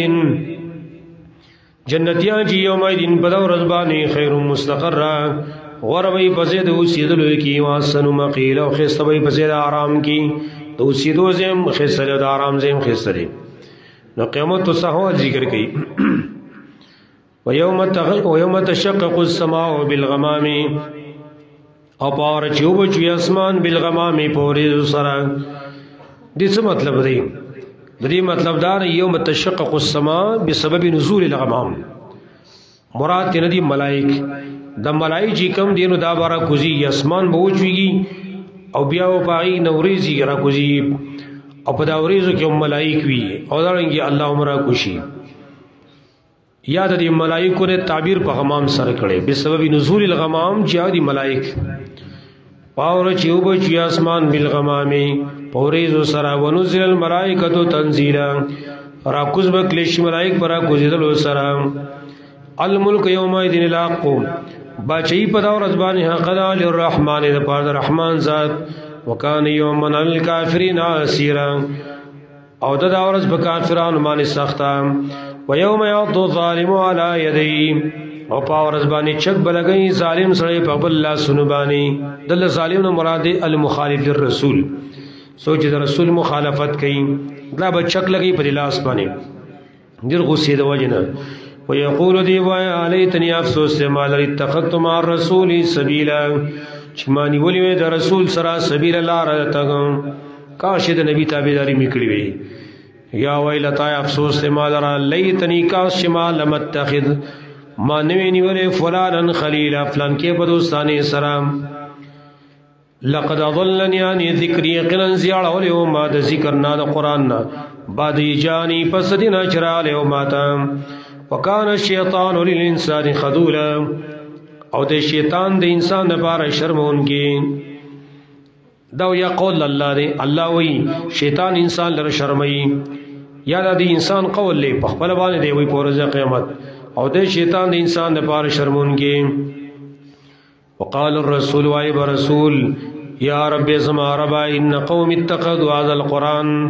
جنتیان جی یومئذ بدو رزبانی خیر مستقرا غربی پسید اوسیدلو کی واسنو مقیل او خستبی پسید آرام کی تو اوسیدو زیم خستر او آرام زیم خستر نو قیامت تو سحوال ذکر کی ویوم تشقق السماء بالغمام او پاور چوب چوی اسمان بالغمام پوری سرا دیس مطلب دی دی مطلب دار یوم تشقق السماء بسبب نزول الغمام مراد تینا دی ملائک دا ملائک جی کم دینو دا بارا کزی اسمان بوچویگی او بیاو پاگی نوریزی را کزی او پا داوریزو کی ملائک وی او دارنگی اللہ عمرہ کشی یاد دی ملائکو نے تعبیر پا غمام سر کڑے بسبب نزول الغمام جا دی ملائک پاور چیوب چی اسمان بالغمامی پوریزو سرا ونزل الملائکتو تنزیلا را کزب کلیش ملائک پرا کزیدلو سرا الملک یوم ایدن الاقو باچئی پداو رزبانی حقدا للرحمن دا پارد رحمان ذات وکان یومن الکافرین آسیرا او دا داورز بکافران مانی سختا ویوم یعضو الظالم علی یدی او پاورز بانی چک بلگئی ظالم سڑے پقبل اللہ سنبانی دل ظالم مراد المخالف للرسول سوچ دا رسول مخالفت کئی دا بچک لگئی پا دلاس بانی دل غصی دا وجنا ویقول دی وایا علیتنی افسوس دے مالر اتخذت مع الرسول سبیلا چمانی ولی دا رسول سرا سبیل اللہ رہتا گم کاش دا نبی تابداری مکڑی وی یا ویلتا افسوس دے مالر لیتنی کاش ما لم اتخذ ما نوینی ولی فلانا خلیلا فلان کے بدوستانی سرام لقد اضلنی عنی ذکری یقینا زیاڑا ولی ما دا ذکرنا دا قرآننا بعد جانی پس دینا چرا لے ماتا وکان الشیطان للانسان خذولا او دے شیطان دے انسان دے پارا شرمون کی دو یا قول اللہ دے اللہ وی شیطان انسان لر شرمئی یا دا دی انسان قول لے پخبل بانے دے وی پورز قیامت او دے شیطان دے انسان دے پارا شرمون کی وقال الرسول وائی برسول یا رب زما ربا ان قوم اتخذوا هذا القرآن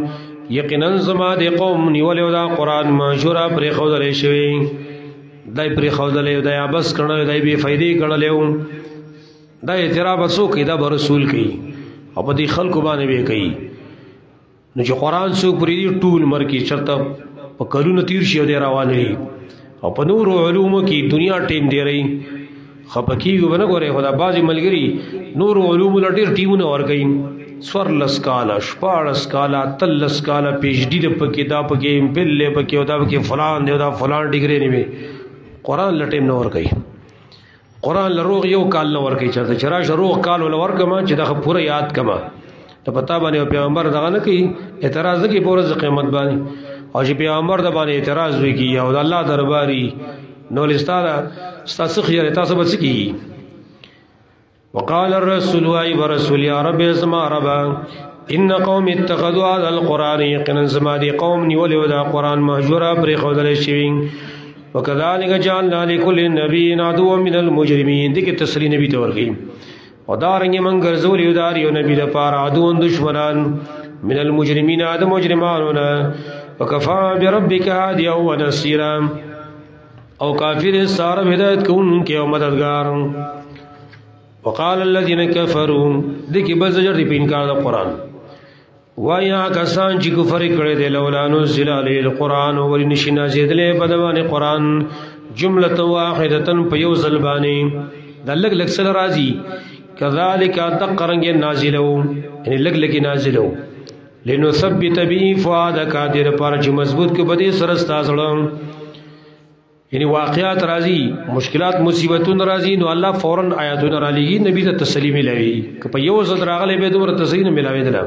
یقینا زما د قوم نیولې دا قران مهجورا پر خودلې شوی دای پر خودلې دای بس کړه دای به فائدې کړلې دا اعتراف وسو کې دا رسول کوي او په دې خلکو باندې به کوي نو چې قران څوک پرې دی ټول مرکی چرته په کلونو تیر شي او دی روان دی او په نور علومو کې دنیا ټیم دی رہی خپکیږي ونه غره خدا بازي ملګری نور علوم لټیر ټیمونه ورګي سور لسکالا شپاړس کالا تل لسکالا پی ایچ ډی د پکې دا پکې بل له پکې او دا پکې فلان دی دا فلان ډیګری نیوي قران لټیم نه ورګي قران لروغ یو کال نه ورګي چرته چرای شروع کال ول ورګما چې دا پوره یاد کما ته پتا باندې پیغمبر دغه نه کوي اعتراض کوي پوره قیامت باندې او چې پیغمبر د باندې اعتراض وکي او د الله درباري نو لستاره ستاسو خیر تاسو به سکی وقال الرسول اي ورسول يا رب اسمع رب ان قوم اتخذوا هذا القران يقينا زما دي قوم نیولې دا قران مهجورا پر خودل شي وكذلك جعلنا لكل نبي عدوا من المجرمين دغه تسلی نبی ته ورغي او دا رنګ من ګرځول یو دار یو نبی د پاره عدو دشمنان من المجرمين ادم مجرمانونه وكفى بربك هاديا ونصيرا او کافر سار ہدایت کون کے مددگار وقال الذين كفروا دکی بزجر دی انکار د قران وایا کسان چې کفر کړي دي لولا نزل علی القران ولنشي نازل له بدوان قران جمله واحده په یو ځل باندې د لګ لګ سره راځي كذلك تقرنګ نازلو یعنی لګ لګ نازلو لنثبت به فؤادك دیر پر چې مضبوط کې بده سره ستاسو یعنی واقعات راځي مشکلات مصیبتون راځي نو الله فورا آیاتونه را لېږي نبی ته تسلیم ملوي که په یو ځل راغلی به دومره تسلیم ملوي دله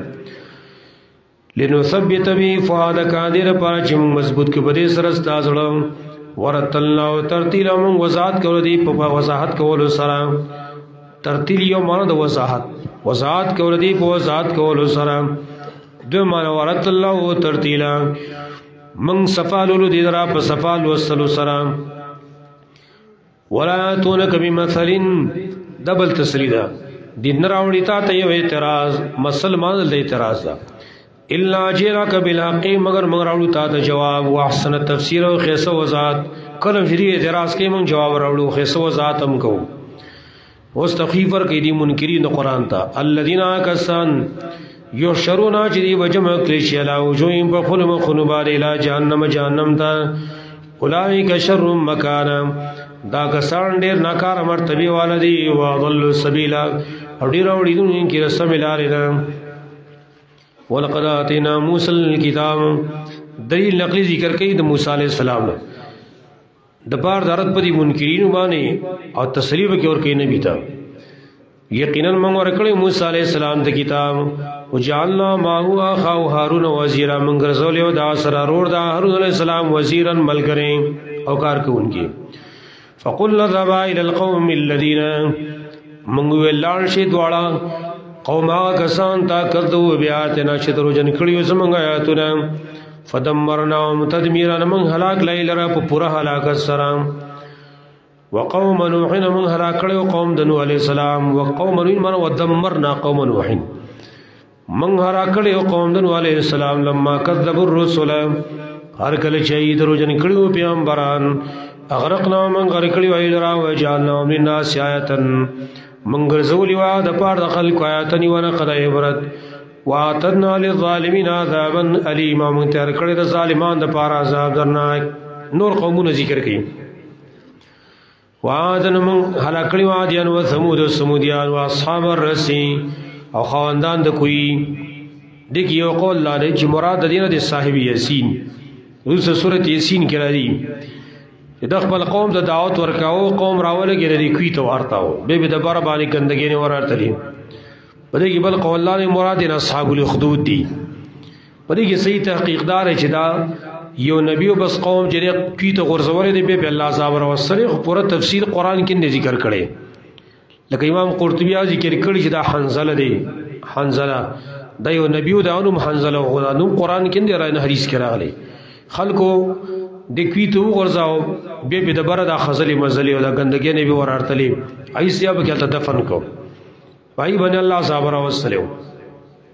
لنثبت به فؤادك دیر پر چې مضبوط کې بده سره ستاسو ورتلنا ترتیلا من وضاحت کول دي په وضاحت کول سره ترتیل یو معنی د وضاحت وضاحت کول دي په وضاحت کول سره دو معنی ورتلنا ترتیلا من صفالو دي درا په صفال وصلو سرا ولا تونک بمثلن دبل تسلیدا دین راوړی تا ته یو اعتراض مسلمان د اعتراض دا الا جراک بالحق مگر مگر راوړو تا ته جواب واحسن تفسیر او خیسه وضاحت کلم شری اعتراض کې من جواب راوړو خیسه وضاحت هم کو واستخفر کې دي منکرین قران ته الذين کسان یو شرونا چې دی وجمع کلیشی علا وجوهیم په خلو مخونو باری لا جهنم جهنم تا اولئک شر مکانا دا کسان ډیر ناکار مرتبه والدی وضل السبیلا او ډیر وړي دن کی رسم لارنا ولقد اتینا موسی الکتاب دلیل نقلی ذکر کوي د موسی علیہ السلام د بار درت پدی منکرین باندې او تسلیب کې اور کې نبی تا یقینا من ورکړی موسی علیہ السلام د کتاب وجعلنا ما هو اخو هارون وزیرا من غرزول یو دا سره رور دا هارون علیہ السلام وزیرا ملګری او کار کوونکی فقلنا ذهبا الى القوم الذين من ولان شي دواړه قوم کسان تا کذو بیاتنا شترو جن کړیو زمنګ آیاتونه فدمرناهم تدمیرا من هلاك لیلرا په پورا هلاکت سره وقوم نوح من هلاکړو قوم د نوح علیہ السلام وقوم نوح من ودمرنا قوم نوح من هلاکړو قوم د نوح علیہ السلام لما كذبوا الرسل هر کله چې درو جن کړیو پیغمبران اغرقنا من غرقړیو ایلرا وجعلنا للناس آیه من غرزولی وا د پاره د خلق آیاتنی ونه قد عبرت واتنا للظالمین عذابا الیما من تر کړی د ظالمان د پاره عذاب درناک نور قومونه ذکر کړي وعدن من هلاکړي وادیان و ثمود و سمودیان و اصحاب الرسی او خواندان د کوی دګ یو قول الله د مراد دینه د صاحب یاسین اوس سورۃ یاسین کې راځي د خپل قوم د دعوت ورکاو قوم راوله کې د کوی ته ورتاو به به د بار باندې ګندګي نه ورته دي په دې کې بل قول الله مراد د اصحاب الاخدود دي په دې کې صحیح تحقیق دار چې دا یو نبی او بس قوم چې کوی ته غرزول دي به الله صبر او سره پوره تفسیر قران کې نه ذکر کړي لکه امام قرطبی ذکر کړي چې دا حنزله دي حنزله دا یو نبی او د انم حنزله او نو قران کې نه راځي حدیث کې راغلي خلکو د کویتو غرزاو به به د بره د خزلې مزلې او د ګندګۍ نه به ورارتلې ایسیا به کې دفن کو پای باندې الله صبر او وسلم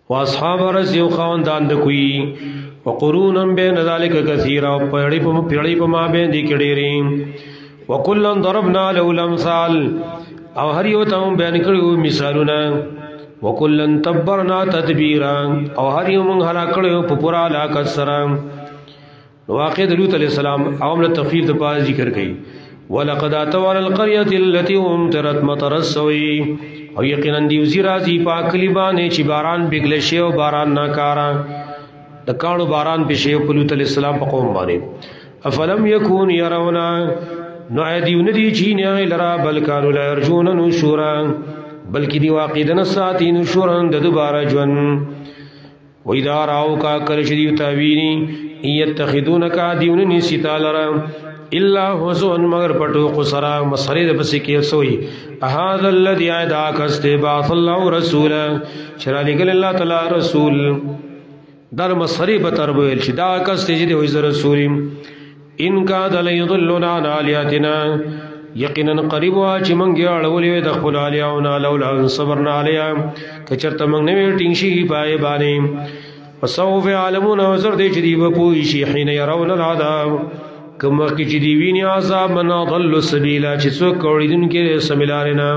واصحاب رس یو خواندان د کوي وقرونا بین ذلک کثیرا پیړی په پیړی په ما باندې کې ډېرې وکلن ضربنا له الامثال او هر یو ته بیان کړو مثالونه وکلن تبرنا تدبیرا او هر یو موږ هلا کړو په پورا علاقه سره واقع د لوط علیہ السلام عامل تخفیف د پاره ذکر کړي ولقد اتوا القريه التي امطرت مطر السوي او یقینا دی وزیرازی پاکلی باندې چې باران بګل شي او باران ناکارا د کانو باران په شی په لوط علیہ السلام په قوم باندې افلم یکون يرون نو ایدیون دی چې نه لرا بل کانوا لا يرجون نشورا بلکې دی واقعا ساتي نشورا د دوباره ژوند وإذا راوك كرشدي تاويني يتخذونك ديونني ستالرا إلا هزون مگر پټو قصرا مسخره د بس کې سوئی هذا الذي عداك استبعث الله رسولا شرع لګل الله تعالی رسول در مسخره به تربل شدا کس ته دې وې رسول ان کا دل يضلنا عن الياتنا یقینا قریب وا چې مونږ یې اړولې د خپل الیاونا لولا صبرنا علیا کچرته مونږ نه ټینګ شي پای باندې وسوف يعلمون وزر دې چې دی په پوي شي حين يرون العذاب کما کی چې دی ویني عذاب من ضل السبيل چې څوک وړیدون کې سملارنا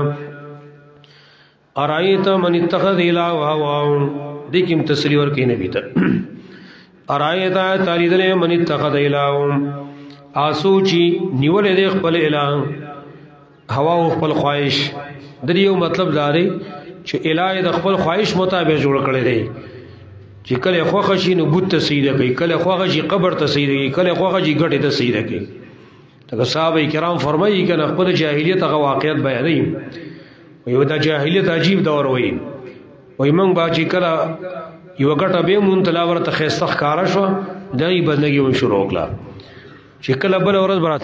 ارایت من اتخذ اله هوا دې کوم تسلی ور کې نبی ته ارایت تعالی دې من اتخذ اله آسو چې نیولې دې خپل اله هوا او خپل خواهش د یو مطلب داري چې الای د خپل خواهش مطابق جوړ کړي دي چې کله خوخه شي نو بوت ته سجده کوي کله خوخه شي قبر ته سجده کوي کله خوخه شي ګټه ته سجده کوي دا صحابه کرام فرمایي کنه خپل جاهلیت هغه واقعیت بیانوي یو دا جاهلیت عجیب دور وي وای موږ با چې کله یو ګټه به مون تلاور ته خيسته ښکارا شو دغه بندګي و شروع کړه چې کله بل ورځ برات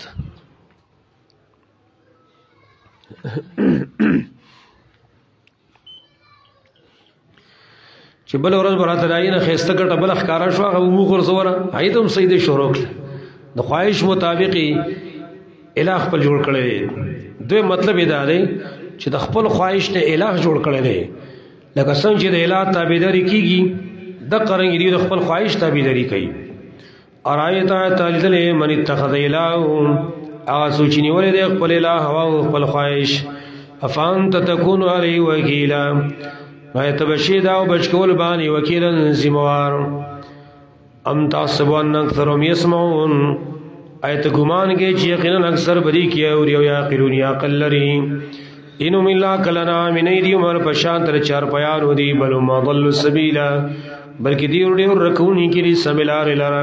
چې بل ورځ براته راینه خسته ګټه بل ښکارا شو هغه مو خور زوره ایتم سید شروع کړ د خواهش مطابق الہ خپل جوړ کړي دوی مطلب دا دی چې د خپل خواهش نه الہ جوړ کړي دی لکه څنګه چې د الہ تابعداري کیږي د قرنګ دی د خپل خواهش تابعداري کوي ارایت تعالی من اتخذ الہ اغه سوچنی ولې د خپل الہ هوا او خپل خواهش افانت تكون علی وکیلا آیت بشید او بچکول بانی وکیلا زموار ام تاسبون اکثرهم یسمعون آیت گمان کے چی یقینا اکثر بری کیا اور یو یاقلون یا قلری انو من لا کلنا من ایدیو مال پشان تر چار پیانو دی بلو ما ضل السبیلا بلکہ دیور دیور رکونی کی لی سملار لرا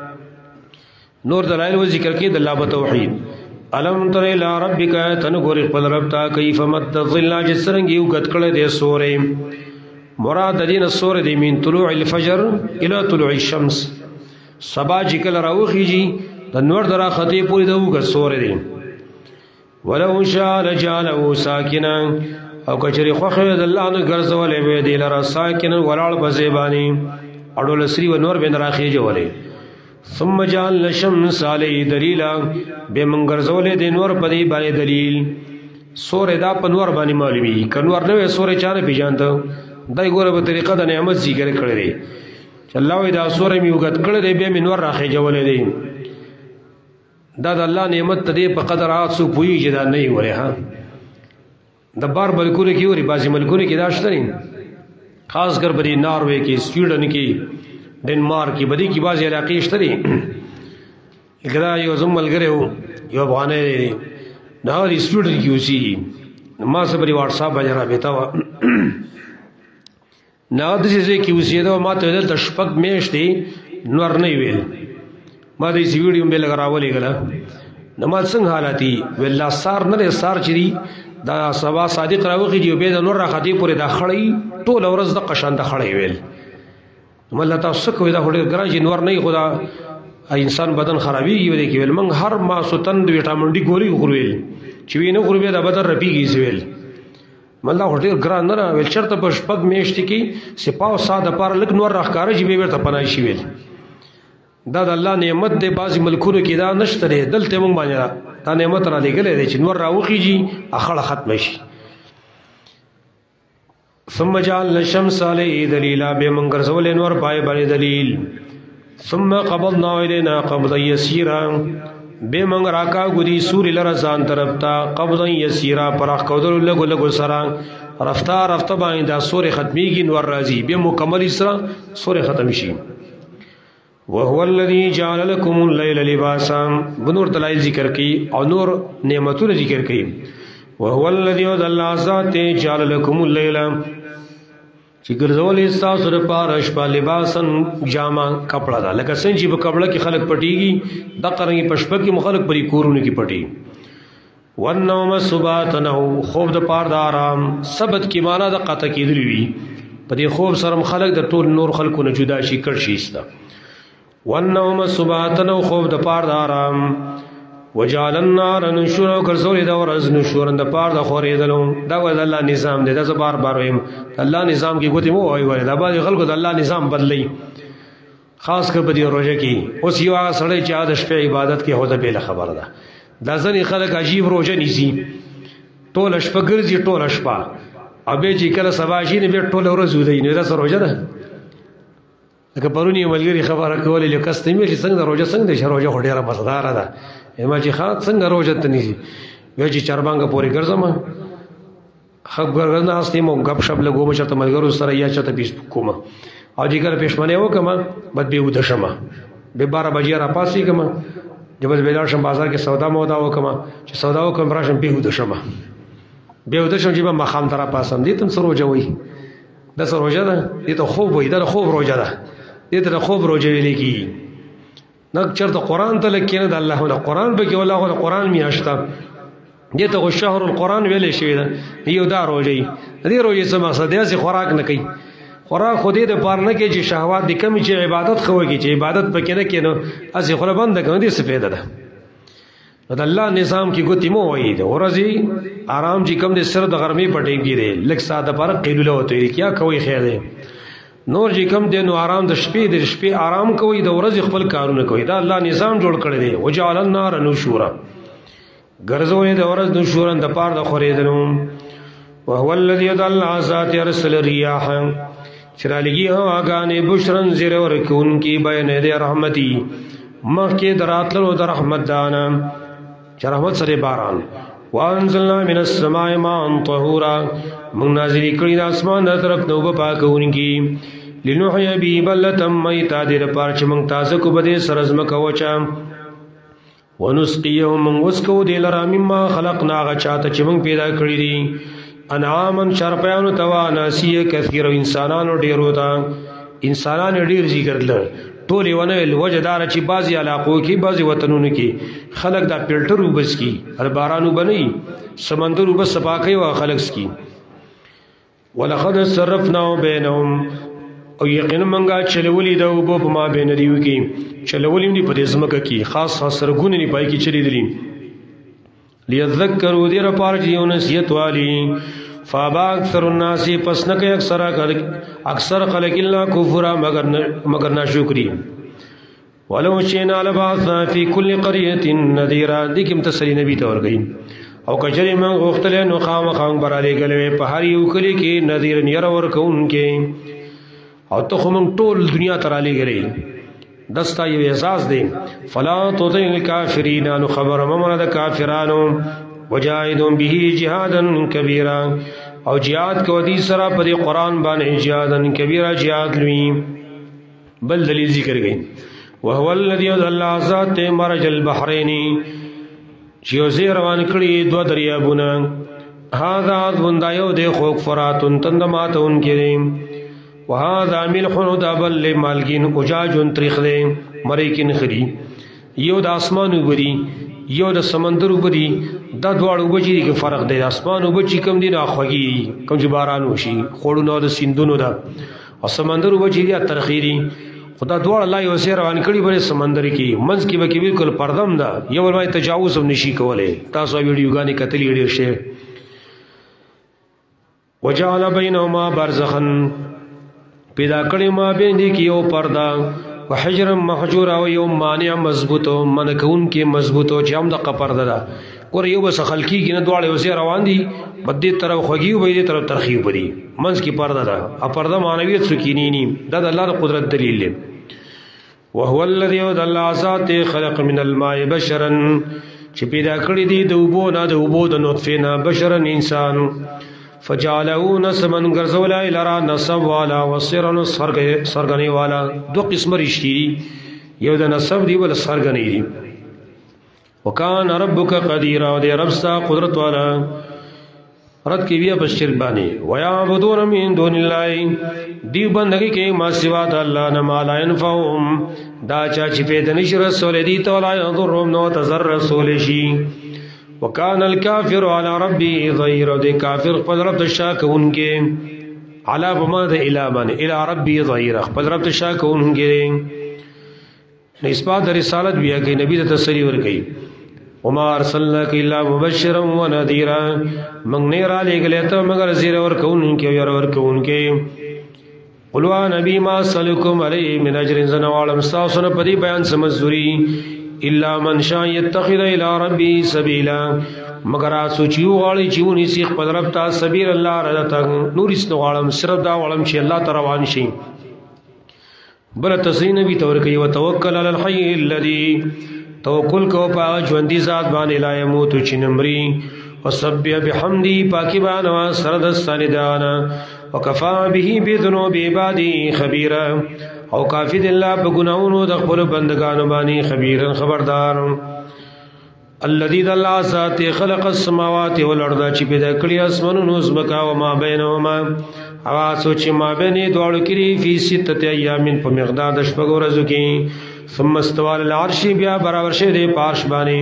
نور دلائل و ذکر کی دلہ بتوحید علم تر الى ربک تنگور اقبل ربتا کیف مد الظل جسرنگی اگت کڑ دے سورے مراد دین السور دی من طلوع الفجر الى طلوع الشمس صبا جکل راوخی جی د نور درا خطی پوری دو اگت سور دی ولو شاء لجعله ساکنا او کچری خوخوی داللہ نو گرزولی بیدی لرا ساکنا ولال بزیبانی اڑو لسری و نور بین راخی جولی ثم جعل الشمس علی دلیلا بے منگرزول دے نور پدی بانے دلیل سور دا پا نور بانے معلومی کنور نوے سور چانے پی جانتا دای گورا با طریقہ دا نعمت ذکر کردے چلاوی دا سور میوگت کردے بے من نور راخی جولے دے دا دا اللہ نعمت دے پا قدر آت سو پوئی جدا نہیں ہو رہے ہاں دا بار ملکونے کی ہو رہی بازی ملکونے کی داشتا نہیں خاص کر بری ناروے کی سویڈن کی ڈنمارک کی بدی کی بازی علاقی اشتری اکدا یو زمال گرے ہو یو افغانے ناوری سویڈن کی اسی ما سبری واتساپ بجرا بیتا ہوا ناوری سے کی اسی دا ما تودل تشپک میشتی نور نہیں ویل ما دا اسی ویڈیو میں لگا راولی گلا نماز سنگ حالاتی ویلا سار نرے سار چری دا سبا صادق راوخی جیو بید نور را خطی پوری دا خڑی طول ورز دا قشان دا خڑی ویل مله تاسو کوی دا هډیر ګران چې نور نه خدا انسان بدن خرابېږي ودی کې ول من هر ما سوتن د وټامین ډي ګوري غوړوي چې وینه غوړوي دا بدن رپیږي سویل مله هډیر ګران نه ول چرته په شپږ میشت کې سپاو ساده پر لګ نور راخاره چې به ورته پناه شي ویل دا د الله نعمت دی بعضی ملکونو کې دا نشته دی دلته مونږ باندې دا نعمت را لګلې دی چې نور راوخیږي اخړه ختم شي ثم جعلنا الشمس علیه دلیلا بے منگر زول انور پائے بانی دلیل ثم قبضنا الینا قبضا یسیرا بے منگر آکا گدی سوری لرزان طرفتا قبضا یسیرا پراخ کودر لگو لگو سرا رفتا رفتا بانی دا سور ختمی گی نور رازی بے مکمل اسرا سور ختم شی وهو الذي جعل لكم الليل لباسا بنور دلائل ذکر کی اور نور نعمتوں ذکر کی وهو الذي الله ذات جعل لكم الليل چې ګرځول تاسو لپاره شپه لباسن جامه کپڑا دا لکه څنګه چې په کپڑا کې خلق پټيږي د قرنګي پشپ کې مخالق پری کورونه کې پټي والنوم سباتنه خوب د پاره د آرام سبت کی معنا د قطع کېدلی وي په دې خوب سره خلق د ټول نور خلقو نه جدا شي کړ شي استا والنوم سباتنه خوب د پاره د آرام وجعل النار نشورا کرزول دا ورځ نشور د پاره د خورېدلو دا ول الله نظام دی دا بار بار ویم الله نظام کې ګوتې مو وای وای دا باندې خلکو د الله نظام بدلی خاص کر په دې روزه کې اوس یو هغه سړی چې د شپې عبادت کې هوته به خبره ده دا ځنې خلک عجیب روزه نیسي ټول شپه ګرځي ټول شپه ابه چې کله سبا شي نه به ټول ورځ ودی نه دا سره روزه ده لکه پرونی ملګری خبره کولې لکه ستمې چې څنګه روزه څنګه د روزه هډیره مزدار ده اما چې خاط څنګه روزه ته نیسی وی چې چربانګه پوری ګرځم خبر ګرځنه استې مو غب شپ لګوم چې ته ملګرو سره یا چته پیس کوم او چې کله پښمنه وکم بد به ود شمه به بارہ بجې را پاسې کما جبل بیلار شم بازار کې سودا مودا وکم چې سودا وکم راشم به ود شمه به ود شم چې ما مخام ترا پاسم دي تم سره روزه وي د سره روزه ده دې ته خوب وي دا خوب روزه ده دې ته خوب روزه ویل کی نک چرته قران ته لکینه د الله له قران به کې والله له قران میاشتا دې ته شهر القران ویلې شوی ده یو دا روزي دې روزي څه مقصد دی چې خوراک نه کوي خوراک خو دې د پار نه کې چې شهوات د کمی چې عبادت خوږي چې عبادت پکې نه کینو اسی خو بند کوي دې څه فائدہ ده د الله نظام کې ګوتی مو وایي د ورځي آرام چې کم دې سر د غرمې پټې کې دي لک ساده پر قیلوله وته کیا کوي خیر دی نور چې کم دی نو آرام د شپې د شپې آرام کوي د ورځې خپل کارونه کوي دا الله نظام جوړ کړی دی وجعل النار نشورا ګرځولې د ورځ نشورا د پار د خورېدنو وهو الذي يدل ذات ارسل الرياح چرالګي هواګانې بشرن زیر ورکون کی بیان دې رحمتي مخکې دراتلو د رحمت دانا چې رحمت سره باران وانزلنا من السماء ماء طهورا من نازل کړي د اسمان د طرف نو په پاکونکي لنحيي به بلدة ميتا دې پر چې موږ تازه کو بده سرزم کوچا ونسقيهم من وسکو دې لرا مما خلقنا غچاته چې موږ پیدا کړی دي انعامن شرپیانو توا ناسیه کثیر انسانانو ډیرو تا انسانان ډیر ذکر لر ټول ونه وجدار چې بعضی علاقو کې بعضی وطنونو کې خلک دا فلټر وبس کی هر بارانو بنئ سمندر وبس صفاکي او خلک سکی ولقد صرفنا بينهم او یقینا منګه چلولې دا وب په ما بین دیو کې چلولې دی په دې سمکه کې خاص خاص سرګونه نه پای کې چلی دي ليذكروا دیر پار چې نصیحت والی فابا اکثر الناس پس نہ کہ اکثر اکثر خلق الا کفر مگر مگر ناشکری ولو شئنا لبعثنا في كل قريه نذيرا دکم تسلی نبی تور گئی او کجری من غختل نو خام خام براله گلوی په هر یو کلی کې نذیر ير ور کون کې او ته هم ټول دنیا تراله گری دستا یو احساس دی فلا تطع الكافرین ان خبر ممن د کافرانو وجاهدون به جهادا کبیرا او جهاد کو دي سرا پر قران باندې جهادا کبیرا جهاد لوی بل دلیل ذکر گئی وهو الذي ذل ذات مرج البحرين چې زه روان کړی دو دریابونه هاذا بندایو د خوک فراتن تندماتون کې وهذا ملح دبل مالگین اجاج تریخ دې مریکن خري یو د اسمان وبري یو د سمندر وبري دا دواړو بچی کې فرق دی اسمان وبچی کم دي نه خوږي کوم چې باران وشي خوړو نو د سیندونو دا او سمندر وبچی دي ترخيري خدا دواړه الله یو سیر روان کړي بره سمندر کې منځ کې به کې بالکل پردم دا یو ول تجاوز هم نشي کولای تاسو ویډیو غانې کتلې ډیر شي وجعل بينهما برزخا پیدا کړي ما بین دي کې یو پردا وحجر محجور او یو مانع مضبوط من کون کې مضبوط او جام د قپردا ګوره یو بس خلقي کې نه دواړه وسې روان دي بدې طرف خوږي وي دې طرف ترخیب بدی منځ کې پرده ده ا پرده معنویت سکینی ني دا د الله قدرت دلیل دی وهو الذي يدل ذات خلق من الماء بشرا چې پیدا کړی دی د اوبو نه د اوبو د نطفه نه بشرا انسان فجعله نسبا غرزولا الى نسب والا وسرن سرغنی والا دو قسم رشتي یو د نسب دی ول سرغنی دی وکان ربک قدیر او دی رب ستا قدرت والا رد کی بیا په شرک باندې ويعبدون من دون الله دی بندگی کې ما سوا د الله نه ما لا ينفعهم دا چا چې په د نشر رسول دی ته لا يضرهم نو تزر رسول شي وکان الکافر علی ربی ظهیر او دی کافر خپل رب ته شاکونکې علی بما د اله باندې الی ربی ظهیر خپل رب ته شاکونکې نسبت رسالت بیا کې نبی ته تسلی ورکړي وما ارسلناك الا مبشرا ونذيرا من نیر علی گلیتا مگر زیر ور کون کې ير ور کون کې قلوا نبی ما سلكم علی من اجر زنوالم استاسن پدی بیان سمزوري الا من شاء يتخذ الى ربي سبيلا مگر سوچیو غاړي چېونی سیخ پدرب تا سبیل الله رضا نور اس نوالم صرف دا علم شي الله تروان شي بل تسین نبی تور کوي وتوکل علی الحي الذي توکل کو پا ژوندۍ ذات باندې لا يموت چنمري وسبح بحمدي پاکي باندې سرد سندان وكفى به بذنوب عبادي خبيرا او کافی د الله په ګناونو د خپل بندگانو باندې خبيرن خبردار الذي د الله ذات خلق السماوات والارض چې پیدا کړی اسمانونو زمکا او ما بینهما اوا سوچ ما بینه دوړ کړي فی سته ایام په مقدار د شپږ ورځو کې ثم استوى على العرش بیا برابر شه د پارش باندې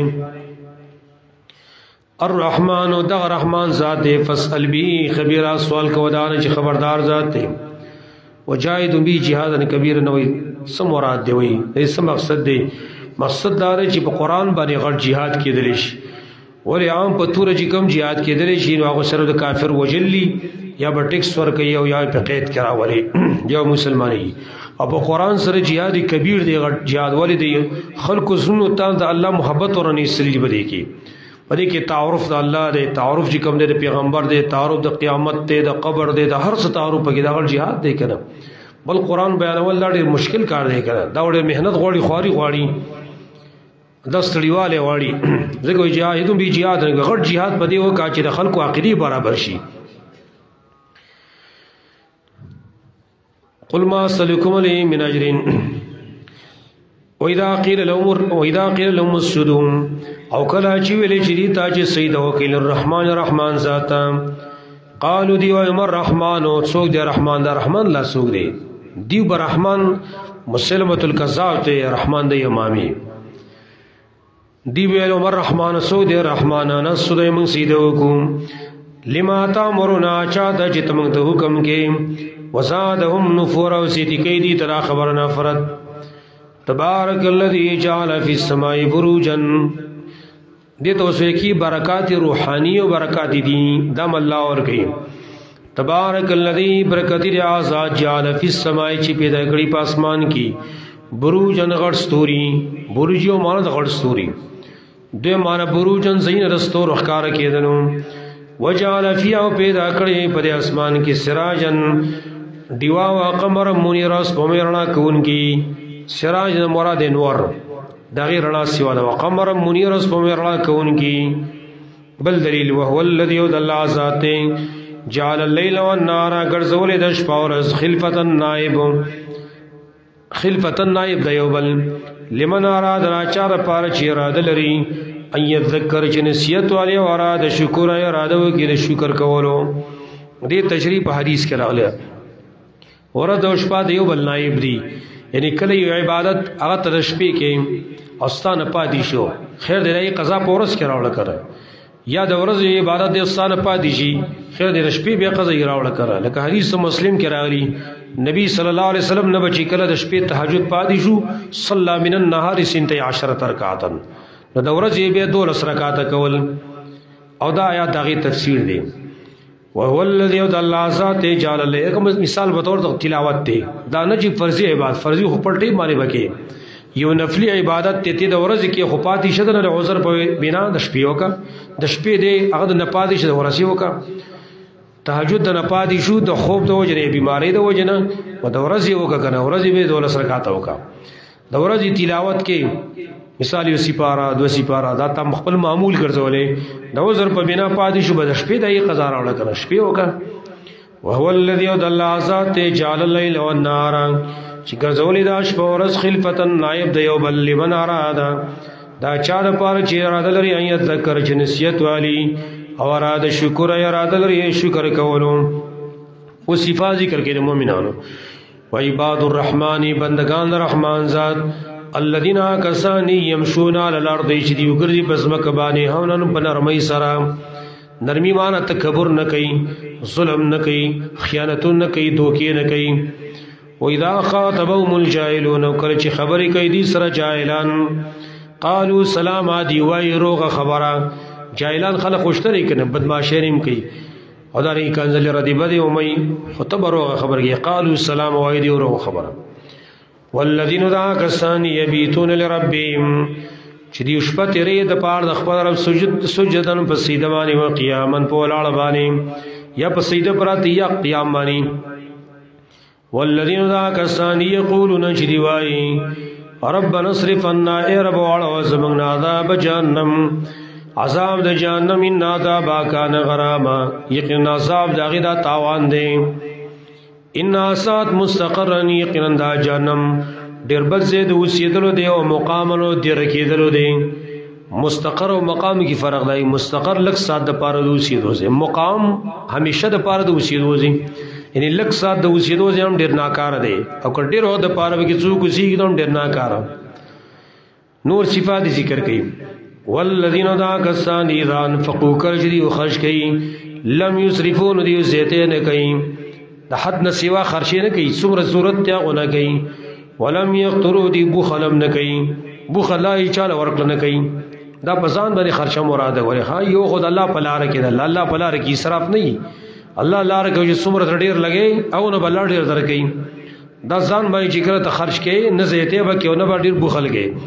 الرحمن دغ رحمان ذات دی فاسأل به خبيرا سوال کو دان چې خبردار ذات دی وجاهد به جهاد کبیر نوې سم مراد دی وي سم مقصد دی مقصد دار چې په قران باندې غټ jihad کېدل شي ولې عام په تور چې کم jihad کېدل شي نو هغه سره د کافر وجلی یا به ټیکس ور کوي او یا په قید کرا ولې یو مسلمانۍ او په قران سره jihad کبیر دی غټ jihad ولې دی خلق زونو ته د الله محبت ورني سلی بده کی پدې کې تعارف د الله دی تعارف چې کوم دی د پیغمبر دی تعارف د قیامت دی د قبر دی د هر څه تعارف په کې د غټ jihad دی کنه بل قران بیانول ډېر مشکل کار دی کنه دا ډېر مهنت غوړي خواري غواړي دستړیواله واړي زګو جهادون به jihad غټ jihad پدې وکا چې د خلکو عقیده برابر شي قل ما سلكم لي من اجر واذا قيل لهم واذا قيل لهم اسجدوا او کلا چې ویلې چې دي تاج سید وکیل الرحمن الرحمن ذات قالوا دي وما الرحمن او څوک دی رحمان دا رحمان لا څوک دی دی برحمان مسلمه الکذاب ته رحمان دی امامي دی ویلو مر رحمان څوک دی رحمان انا سودای من سید وکم لما تامرنا چا د چې تم ته حکم کې وزادهم نفورا وسیتی کې دي ترا خبرنا فرد تبارک الذي جعل في السماء بروجا دې توسه کی برکات روحانی او برکات دي دم الله اور کوي تبارک الذي برکت دې آزاد جعل في السماء چې پیدا کړی په اسمان کې بروجن غړ ستوري بروجو مان د غړ ستوري دې مان بروجن زین رستو رخکار کېدنو وجعل فيها پیدا کړی په اسمان کې سراجن دیوا او قمر منیر اس په مرنا کون کې سراج مراد نور دا غیر رڼا سیوا دا قمر منیر اس په مرنا کون کې بل دلیل وهو الذي يدل ذات جعل الليل والنهار غرزول د شپه او ورځ خلفت النائب خلفت النائب دیوبل لمن اراد راچار پار چی اراده لري اي ذکر چې نصیحت والی او اراده شکر ای اراده وکړي د شکر کولو دې تشریح په حدیث کې راغله ورته او شپه دیوبل نائب دی یعنی کله یو عبادت هغه تر شپې کې اوستانه پاتې شو خیر دې قضا پورس کې راوړل کړه یا د ورځې عبادت دې اوستانه پاتې شي خیر دې شپې به قضا یې راوړل کړه لکه حدیث مسلم کې راغلی نبی صلی الله علیه وسلم نه بچی کله د شپې تهجد پاتې شو صلی من النهار سنت عشرة رکعات نو د ورځې به دولس رکعات کول او دا آیات دغه تفسیر دی وهو الذي يد الله ذات جعل له مثال به طور تلاوت دی دا نه چې فرضي عبادت فرضي خپل ټیم باندې وکي یو نفلی عبادت ته ته د ورځې کې خو پاتې شته نه عذر په بنا د شپې وکا د شپې دې هغه نه پاتې شته ورځې وکا تهجد نه پاتې شو د خوب د وجه نه بیماری د وجه نه او د ورځې وکا کنه ورځې به دولس رکعات وکا د ورځې تلاوت کې مثال یو سپارا دو سپارا دا تم خپل معمول ګرځولې د عذر په بنا پاتې شو به د شپې د قضا راوړل کنه شپې وکا وهو الذي يدل ذات جعل الليل والنهار چې ګرځولې دا شپه ورځ خلفتن نائب د یو بل لمن اراده دا چا د پاره چې اراده لري ایت ذکر چې نسیت والی او اراده شکر اراده لري شکر کولو او صفات ذکر کړي مؤمنانو و عباد الرحمن بندگان رحمان ذات الذين كساني يمشون على الارض چې دی وګرځي پس مکه باندې هونن په نرمۍ سره نرمی معنی تکبر نه کوي ظلم نه کوي خیانت نه کوي دوکې نه کوي واذا خاطبهم الجاهلون کله چې خبرې کوي دي سره جاهلان قالوا سلاما دی وای روغه خبره جاهلان خلک خوشتري کنه بدمعشریم کوي او دا ری کنزل ردی بده او مې خطب روغه خبر کوي قالوا سلام وای دی روغه خبره والذین ذا کسان یبیتون لربهم چې دی شپه تیرې د پاره د خپل رب سجد سجدن په سجده باندې او قیامن په ولاړ باندې یا په سجده پرات یا قیام باندې والذین ذا کسان یقولون چې دی وای ربنا اصرف عنا ای رب واړو زمنګ عذاب جهنم عذاب د جهنم ان عذاب کان غراما یقینا عذاب دغه دا تاوان دی ان سات مستقرن یقینا دا جهنم ډیر بل زید وسیدلو دی او مقاملو دی رکیدلو دی مستقر او مقام کی فرق دی مستقر لک سات د پاره د وسیدو زی مقام همیشه د پاره د وسیدو زی یعنی لک سات د وسیدو زی هم ډیر ناکار دی او کډ ډیر هو د پاره کې څوک سی هم ډیر ناکار نور صفات ذکر کړي والذین ذا کسان اذا انفقوا کرجری او خرج کړي لم یسرفون دی زیته نه کړي د حد نه سوا خرچ نه کړي څومره ضرورت ته غو نه کړي ولم یقتروا دی بخلم نه کوي بخلای چاله ورکل نه کوي دا بزان باندې خرچه مراده وره ها یو خد الله په لار کې الله الله په لار کې اسراف نه الله لار کې چې څومره ډیر لګي او نه بل ډیر درکې دا ځان باندې چې کړه ته خرج کې نه زیته به کې او نه ډیر بخل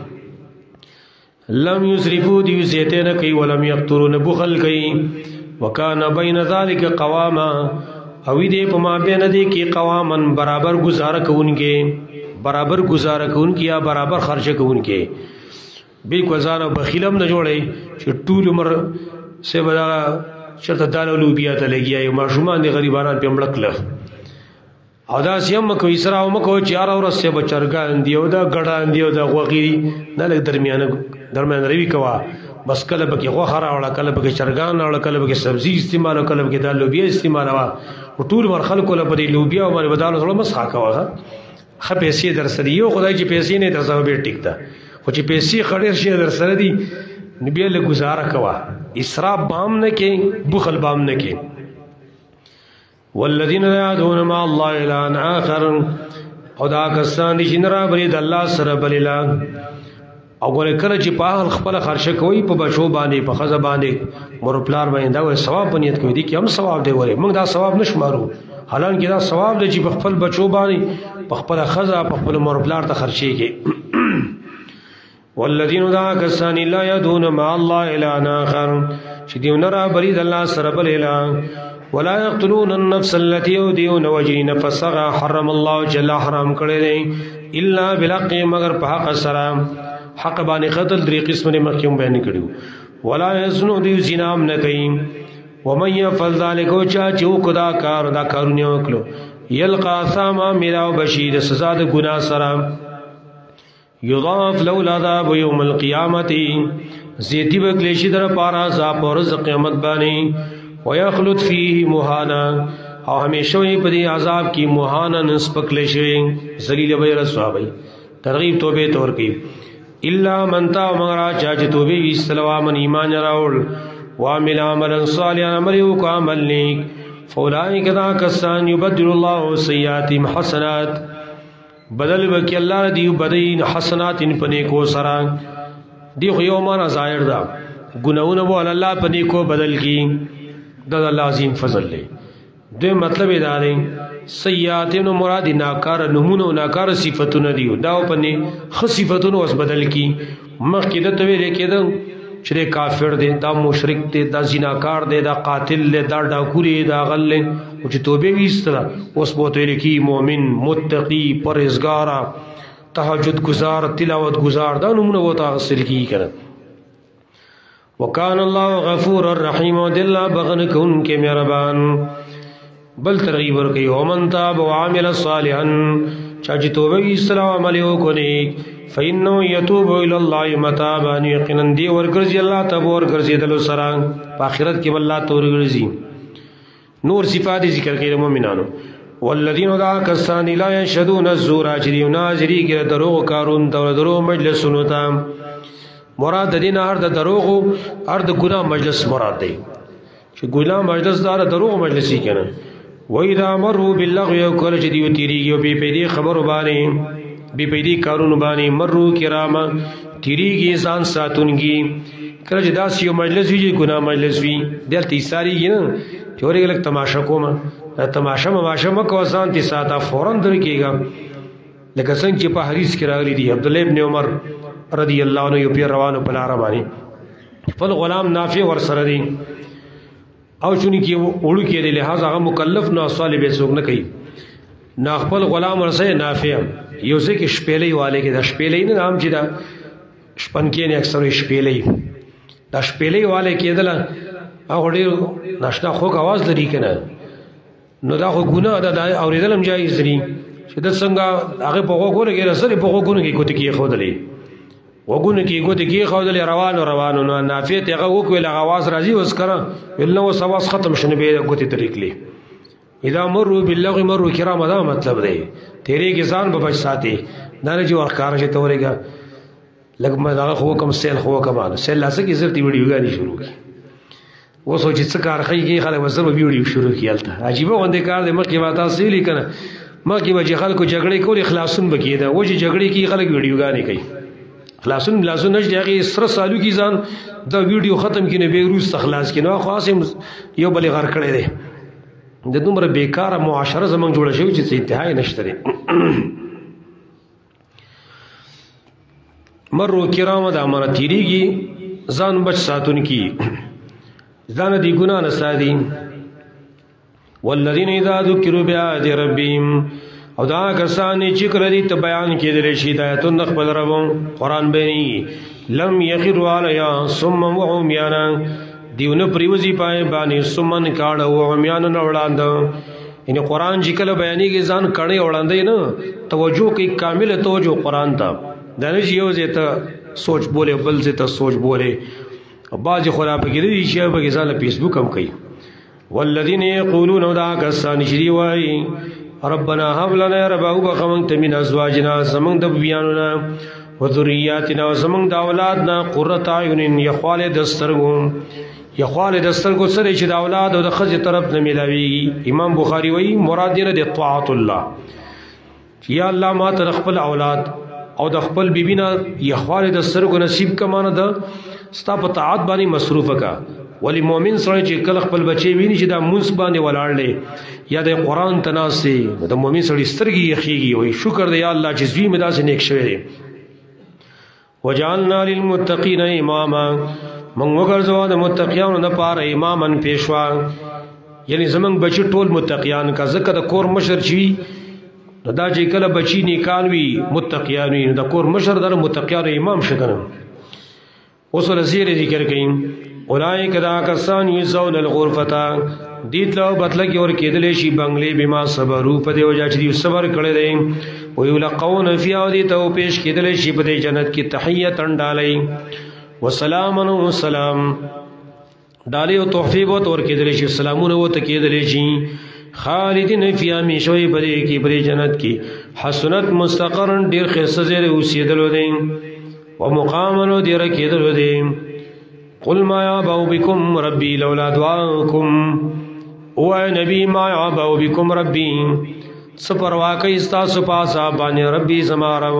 کې لم یسرفوا دی زیته نه کوي ولم یقتروا نه بخل کوي وکانا بین ذلک قواما او دې په ما بین دې کې قوامن برابر گزاره کوونکې برابر گزاره کوونکی یا برابر خرچه کوونکی بالکل ځان بخیلم نه جوړي چې ټول عمر سه بدا شرط دالو بیا ته لګیا یو ماشومان دي غریبانان په مړکله او دا سیم کو اسراو مکو چار اور سه بچرګان دی او دا ګډان دی او دا غوغي نه لګ درمیانه درمیان روي کوا بس کله به کې غوخه راوړه کله به کې چرګان راوړه کله به کې سبزی استعمال کله به کې د لوبیا استعمال وا ټول ور خلکو له په لوبیا او باندې بدل سره مسخه کوا خ پیسې در سره یو خدای چې پیسې نه درځو به ټیک ده خو چې پیسې خړیر شي در سره دي نبی له گزاره کوا اسراف بام نه کې بخل بام نه کې والذین یعدون مع الله الا اخر او دا کسان چې نه را برید الله سره بللا او ګوره کله چې په خپل خرچه کوي په بچو باندې په خزه باندې مور پلار باندې دا ثواب بنیت کوي دي کې هم ثواب دی وره موږ دا ثواب نشمارو حالانکه دا ثواب دی چې په خپل بچو باندې په خپل خزه په خپل مور پلار ته خرچي کې والذین ذا کسان لا يدون مع الله الا اخر چې دیو نه را برید الله سره بللا ولا يقتلون النفس التي يودون وجين فسغ حرم الله جل حرام کړي دي الا بالحق مگر په حق سره حق باندې قتل درې قسمه مخکوم بیان کړو ولا يزنو دی زنا نه کوي ومن يفعل ذلك چا چې کدا کار دا کارونه وکړو يلقى ثما میراو بشید سزا د ګناه سره یضاف له العذاب يوم القيامه زیتی بکلیشی در پارا عذاب اور قیامت باندې ويخلد فيه مهانا او همیشه وي په دې عذاب کې مهانا نسبک لشي ذلیل وي رسوا وي ترغیب توبه تور کې الا من تا مگر چا چې توبه وی سلام ایمان راول وعمل عملا صالحا عمل وکامل نیک فاولئک ذا کسان یبدل الله سیئاتهم حسنات بدل وکي الله دی بدین حسنات په نیکو سره دی خو یو معنا ظاهر دا ګناونه بول الله په نیکو بدل کی دا الله عظیم فضل دی دوی مطلب دا دی سیئات نو مراد ناکار نمونه ناکار صفاتونه دي دا په نه خ صفاتونه اوس بدل کی مخکې د تویل کېدل چې کافر دی دا مشرک دی دا زناکار دی دا قاتل دی دا ډاکوري دا غل او چې توبه ویستله اوس به تویل کی مؤمن متقی پرهیزګار تهجد گزار تلاوت گزار دا نمونه وتا غسل کی کنه وکان الله غفور الرحیم دل بغن کن کے مہربان بل ترغیب ورکی ومن تاب وعمل صالحا چاچی توبه ویستله عمل وکړي فإنه يتوب إلى الله متابا يقينا دي ورګرځي الله تب ورګرځي دلو سره په آخرت کې الله تور ګرځي نور صفات ذکر کوي مومنانو والذین دعا کسان لا يشهدون الزور اجري ناظری کې دروغ کارون ته دروغ مجلسونو ته مراد دین هر د دروغ هر د ګناه مجلس مراد دی چې ګناه مجلس دار دروغ مجلسي کنه وإذا مروا باللغو کول چې دی تیریږي او په دې خبر باندې بی پیدی کارون بانی مرو کراما تیریگی انسان ساتونگی کله چې داس یو مجلس وی ګناه مجلس وی دلته ساریږي نه چورې لک تماشا کوم دا تماشا ماشه مکو ځان تی ساته فورن درکېګا لکه څنګه چې په حدیث کې راغلی دی عبد الله ابن عمر رضی الله عنه یو پیر روانو په لار باندې خپل غلام نافع ور سره دی او چونی کې وړو کې دی لہذا هغه مکلف نو صالح به څوک نه کوي نا خپل غلام ورسه نافع یو ځکه شپېلې والے کې د شپېلې نه نام چې دا شپنکې نه اکثر شپېلې دا شپېلې والے کېدل هغه ډېر ناشنا خو आवाज لري کنه نو دا خو ګناه ده دا اورېدل هم جایز دي چې د څنګه هغه په وګونه کې رسېږي په وګونه کې کوت کې خودلې وګونه کې کوت کې خودلې روانو روانو نو نافع ته هغه وکول आवाज راځي وس کړه ولنه وس आवाज ختم شنه به کوتي طریق لی اذا مروا باللغو مروا کرام دا مطلب دی تیرے کی ځان به بچ ساتي نه جو ارکار چې تورېګا لکه ما دا خو کوم سیل خو کوم سیل لاسه کې زرتي ویډیو غاني شروع کی و سوچ څه کار کوي کې خلک وسره ویډیو شروع کیالته عجیب غونډه کار د مخکې واته سیلی کنه مخکې به خلکو جګړې کول اخلاصون بکیدا و چې جګړې کې خلک ویډیو غاني کوي خلاصون لازم نشي هغه سره سالو کې ځان دا ویډیو ختم کینې به روز تخلاص کینو خاصم یو بل غر کړی دی د دومره بیکاره معاشره زمونږ جوړه شوې چې انتهای نشته لري مرو کرام د امانت تیریږي ځان بچ ساتون کی ځان دی ګنا نه سادي والذین اذا ذکروا بآیات ربهم او دا کسان چې کړه دي ته بیان کېدل شي هدایتون خپل رب قرآن بینی لم یخروا علیها صما وعميانا دیونه پریوزی پای باندې سمن کاړه او عمیان نه وړاند ان قرآن چې کله بیانېږي ځان کړي وړاندې نه توجه کوي کامل توجه قرآن ته دا نه یو ځته سوچ بوله بل ځته سوچ بوله باج خراب کېږي چې په ځاله فیسبوک هم کوي والذین یقولون دا کسان چې وایي ربنا هب لنا ربا وبخمن من ازواجنا زمن د بیاننا وذریاتنا زمن د اولادنا قرۃ اعین یخوال دسترګو یخوال دسترګو سره چې د اولاد او د خځې طرف نه ملاوي امام بخاری وایي مراد دې د طاعت الله یا الله ما تر خپل اولاد او د خپل بیبینا یخوال دسترګو نصیب کمانه ده ستا په طاعت باندې مصروفه کا ولی مؤمن سره چې کله خپل بچي ویني چې دا مونږ باندې ولاړلې یا د قران تناسي د مؤمن سره سترګي یخيږي وي شکر دی یا الله چې زوی مدا سه نیک شوی وجعلنا للمتقین اماما من وګرځو د متقیانو لپاره امامن پیشوا یعنی زمنګ بچی ټول متقیان کا زکه د کور مشر چی دا چې کله بچی نیکان وی متقیان وی د کور مشر در متقیان امام شګنم اوس رزیر ذکر کین اولائک دا کسان یزون الغرفتا دیت لو بدل کی اور کېدل شي بنگلې بما صبرو په دی وجه چې صبر کړی دی او یلقون فی او دی ته پیش کېدل شي په جنت کې تحیت ډالای وسلام و سلام ډالې او تحفې بو تور کېدل شي سلامونه وته کېدل شي خالدین فی همیشوي په دې کې په جنت کې حسنت مستقرن ډیر خیسه زیر اوسېدل دي ومقامن ډیر کېدل دي قل ما يعبأ بكم ربي لولا دعاؤكم او نبی ما يعبأ بكم ربي سپر واقعی استاسو پاسا بانی ربی زمارو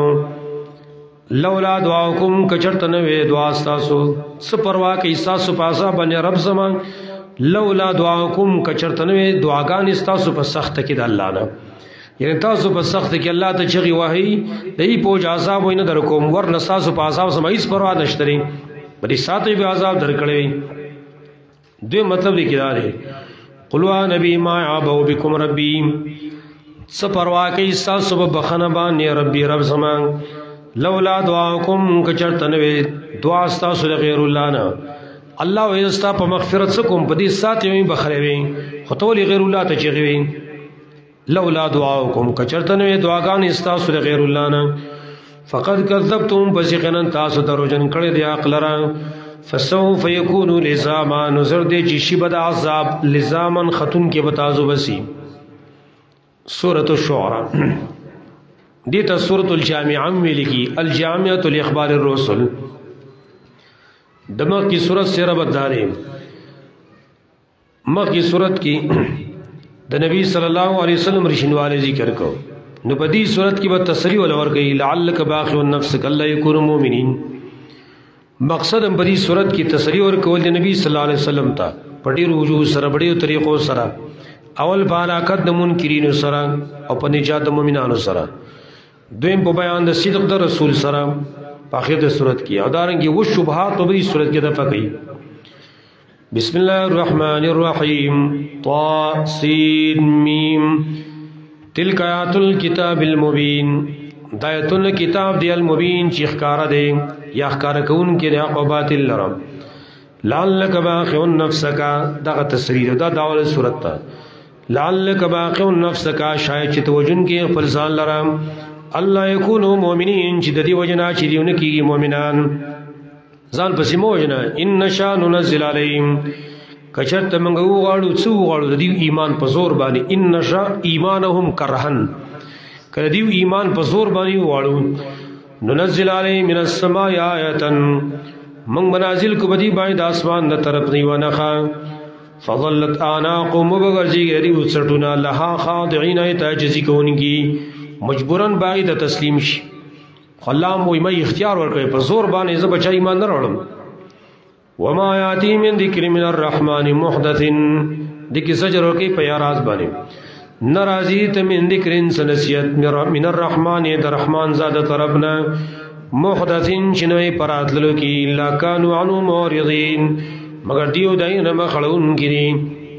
لولا دعاؤكم کچرت نوے دعا استاسو سپر واقعی استاسو پاسا بانی رب زمان لولا دعاکم کچرتنوی دعاګان استاسو په سخت کې د الله نه، یعنی تاسو په سخت کې الله ته چغي وهي دای په عذاب وینه در کوم ور نساسو په عذاب سم هیڅ پروا نشته بلې ساتي به عذاب درکړي. دوی مطلب دی کېداره قلوا نبی ما عبو بكم ربی څه پروا کوي تاسو په بخنه باندې ربي رب زمان. لولا دعاکم کچرتنوی دعا تاسو غیر الله نه، الله ويستا په مغفرت سکم په دې ساتي وي بخروي خطول غیر الله ته چغوي. لولا دعاکم کچرتنوی دعاګان استاسو غیر الله نه، فقد كذبتم بسقنن تاسو دروجن کړي دی عقل را. فسوف يكون لزاما نظر دې چې شی بد عذاب لزامن ختم کې بتازو بسی. سورۃ الشعراء دیتا سورۃ الجامعہ ویل کی الجامعۃ لاخبار الرسل. دماغ کی صورت سے ربط دارے مخ کی صورت کی د نبی صلی اللہ علیہ وسلم رشنوالے ذکر کو نو بدی صورت کی بات تسلی ولور گئی لعلک باخع النفس کلا یکون مؤمنین. مقصد ہم بدی صورت کی تسلی اور کول د نبی صلی اللہ علیہ وسلم تا پټی رجوع سره بڑیو طریقو سره اول بالاکت د منکرین سره او په نجات د مؤمنانو سره، دویم په بیان د صدق د رسول سره په اخر د صورت کی او دارنګي و شبهات په دې صورت کې دفع کړي. بسم الله الرحمن الرحیم طا سین میم تلک آیات الكتاب المبین. دایتون کتاب دی المبین چې ښکارا دی یا ښکارا کون کې د حق او باطل لرم. لعلک باخع نفسک دغه تسریح دا داول صورت ته لعلک باخع نفسک شاید چې توجن کې خپل ځان لرم الله یکونو مؤمنین چې د دې وجنا چې دیونه کېږي مؤمنان ځان پسې موجنا. ان نشاء ننزل علیهم کچرت منغو غاړو څو غاړو د دې ایمان په زور باندې ان نشاء ایمانهم کرهن کله دې ایمان په زور باندې غاړو ننزل علیهم من السماء آیه من منازل کو بدی باندې د اسمان د طرف دی ونخا فظلت اناقهم بغرزی غری وسټونا لها خاضعين تاجزی کونکی مجبورن باغی د تسلیم شي. خلام وې مې اختیار ورکړي په زور باندې زه بچا ایمان نه راوړم. وما یاتی من ذکر من الرحمن محدث دکی سجر ورکړي په یاراز باندې ناراضی ته من ذکر سنسیت من الرحمن در رحمان زاده طرفنا محدثین شنوی پراتلو کی الا کانوا عنه معرضین مگر دیو داینه مخلون کړي.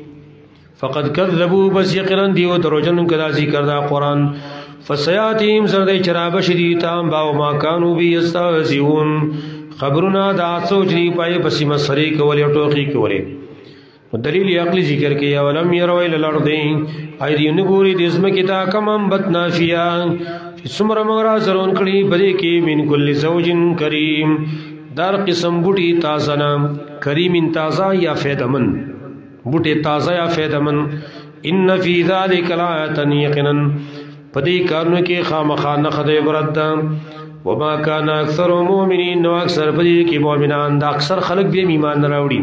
فقد كذبوا بس یقینا دیو دروجن کدا ذکر دا قران فسیاتیم زرد چراب شدیتام باو ما کانو بی استهزئون خبرنا دا سوچ دی پای پس مسری کولی ټوکی کولی. دلیل عقلی ذکر کیا ولم يروا الى الارض ایدی نګوري د اسمه کتا کمم بتنا فیا سمر مغرا زرون کړي بری کې من کل زوجن کریم دار قسم بوټي تازه نام کریم تازه یا فیدمن بوټي تازه یا فیدمن. ان فی ذلک لآیه یقینا پدی کارنو کې خامخا نخد عبرت ده. وما کان اکثر مؤمنین نو اکثر پدی کې مؤمنان دا اکثر خلق به ایمان نه راوړي.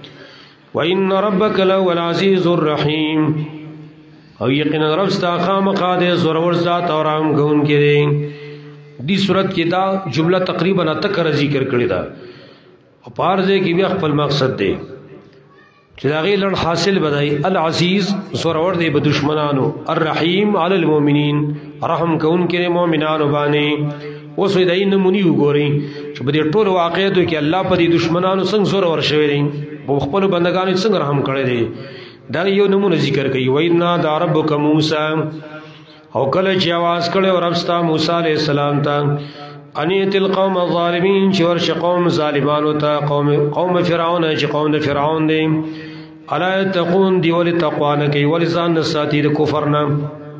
وان ربک لهو العزیز الرحیم او یقینا رب ستا خامخا دې زورور ذات او رحم کوون کې دی. دی صورت کې دا جمله تقریبا اتکر ذکر کړی دا او پارځه کې بیا خپل مقصد دی چې دا غي لړ حاصل بدای. العزیز زورور دی په دشمنانو، الرحیم علی المؤمنین رحم کون کې مؤمنانو باندې. اوس دای نمونی وګوري چې په دې ټول واقعیتو کې الله په دې دشمنانو څنګه زورور شوی دی، په خپل بندگانو څنګه رحم کړی دی. دا یو نمونه ذکر کوي. وینا دا ربک موسی او کله چې आवाज کړو رب ستا موسی علیہ السلام ته انیت القوم الظالمین چې ورش قوم ظالمانو ته قوم قوم فرعون چې قوم د فرعون دی الا تقون دی ول تقوا نه کوي ول ځان ساتي د کفر نه.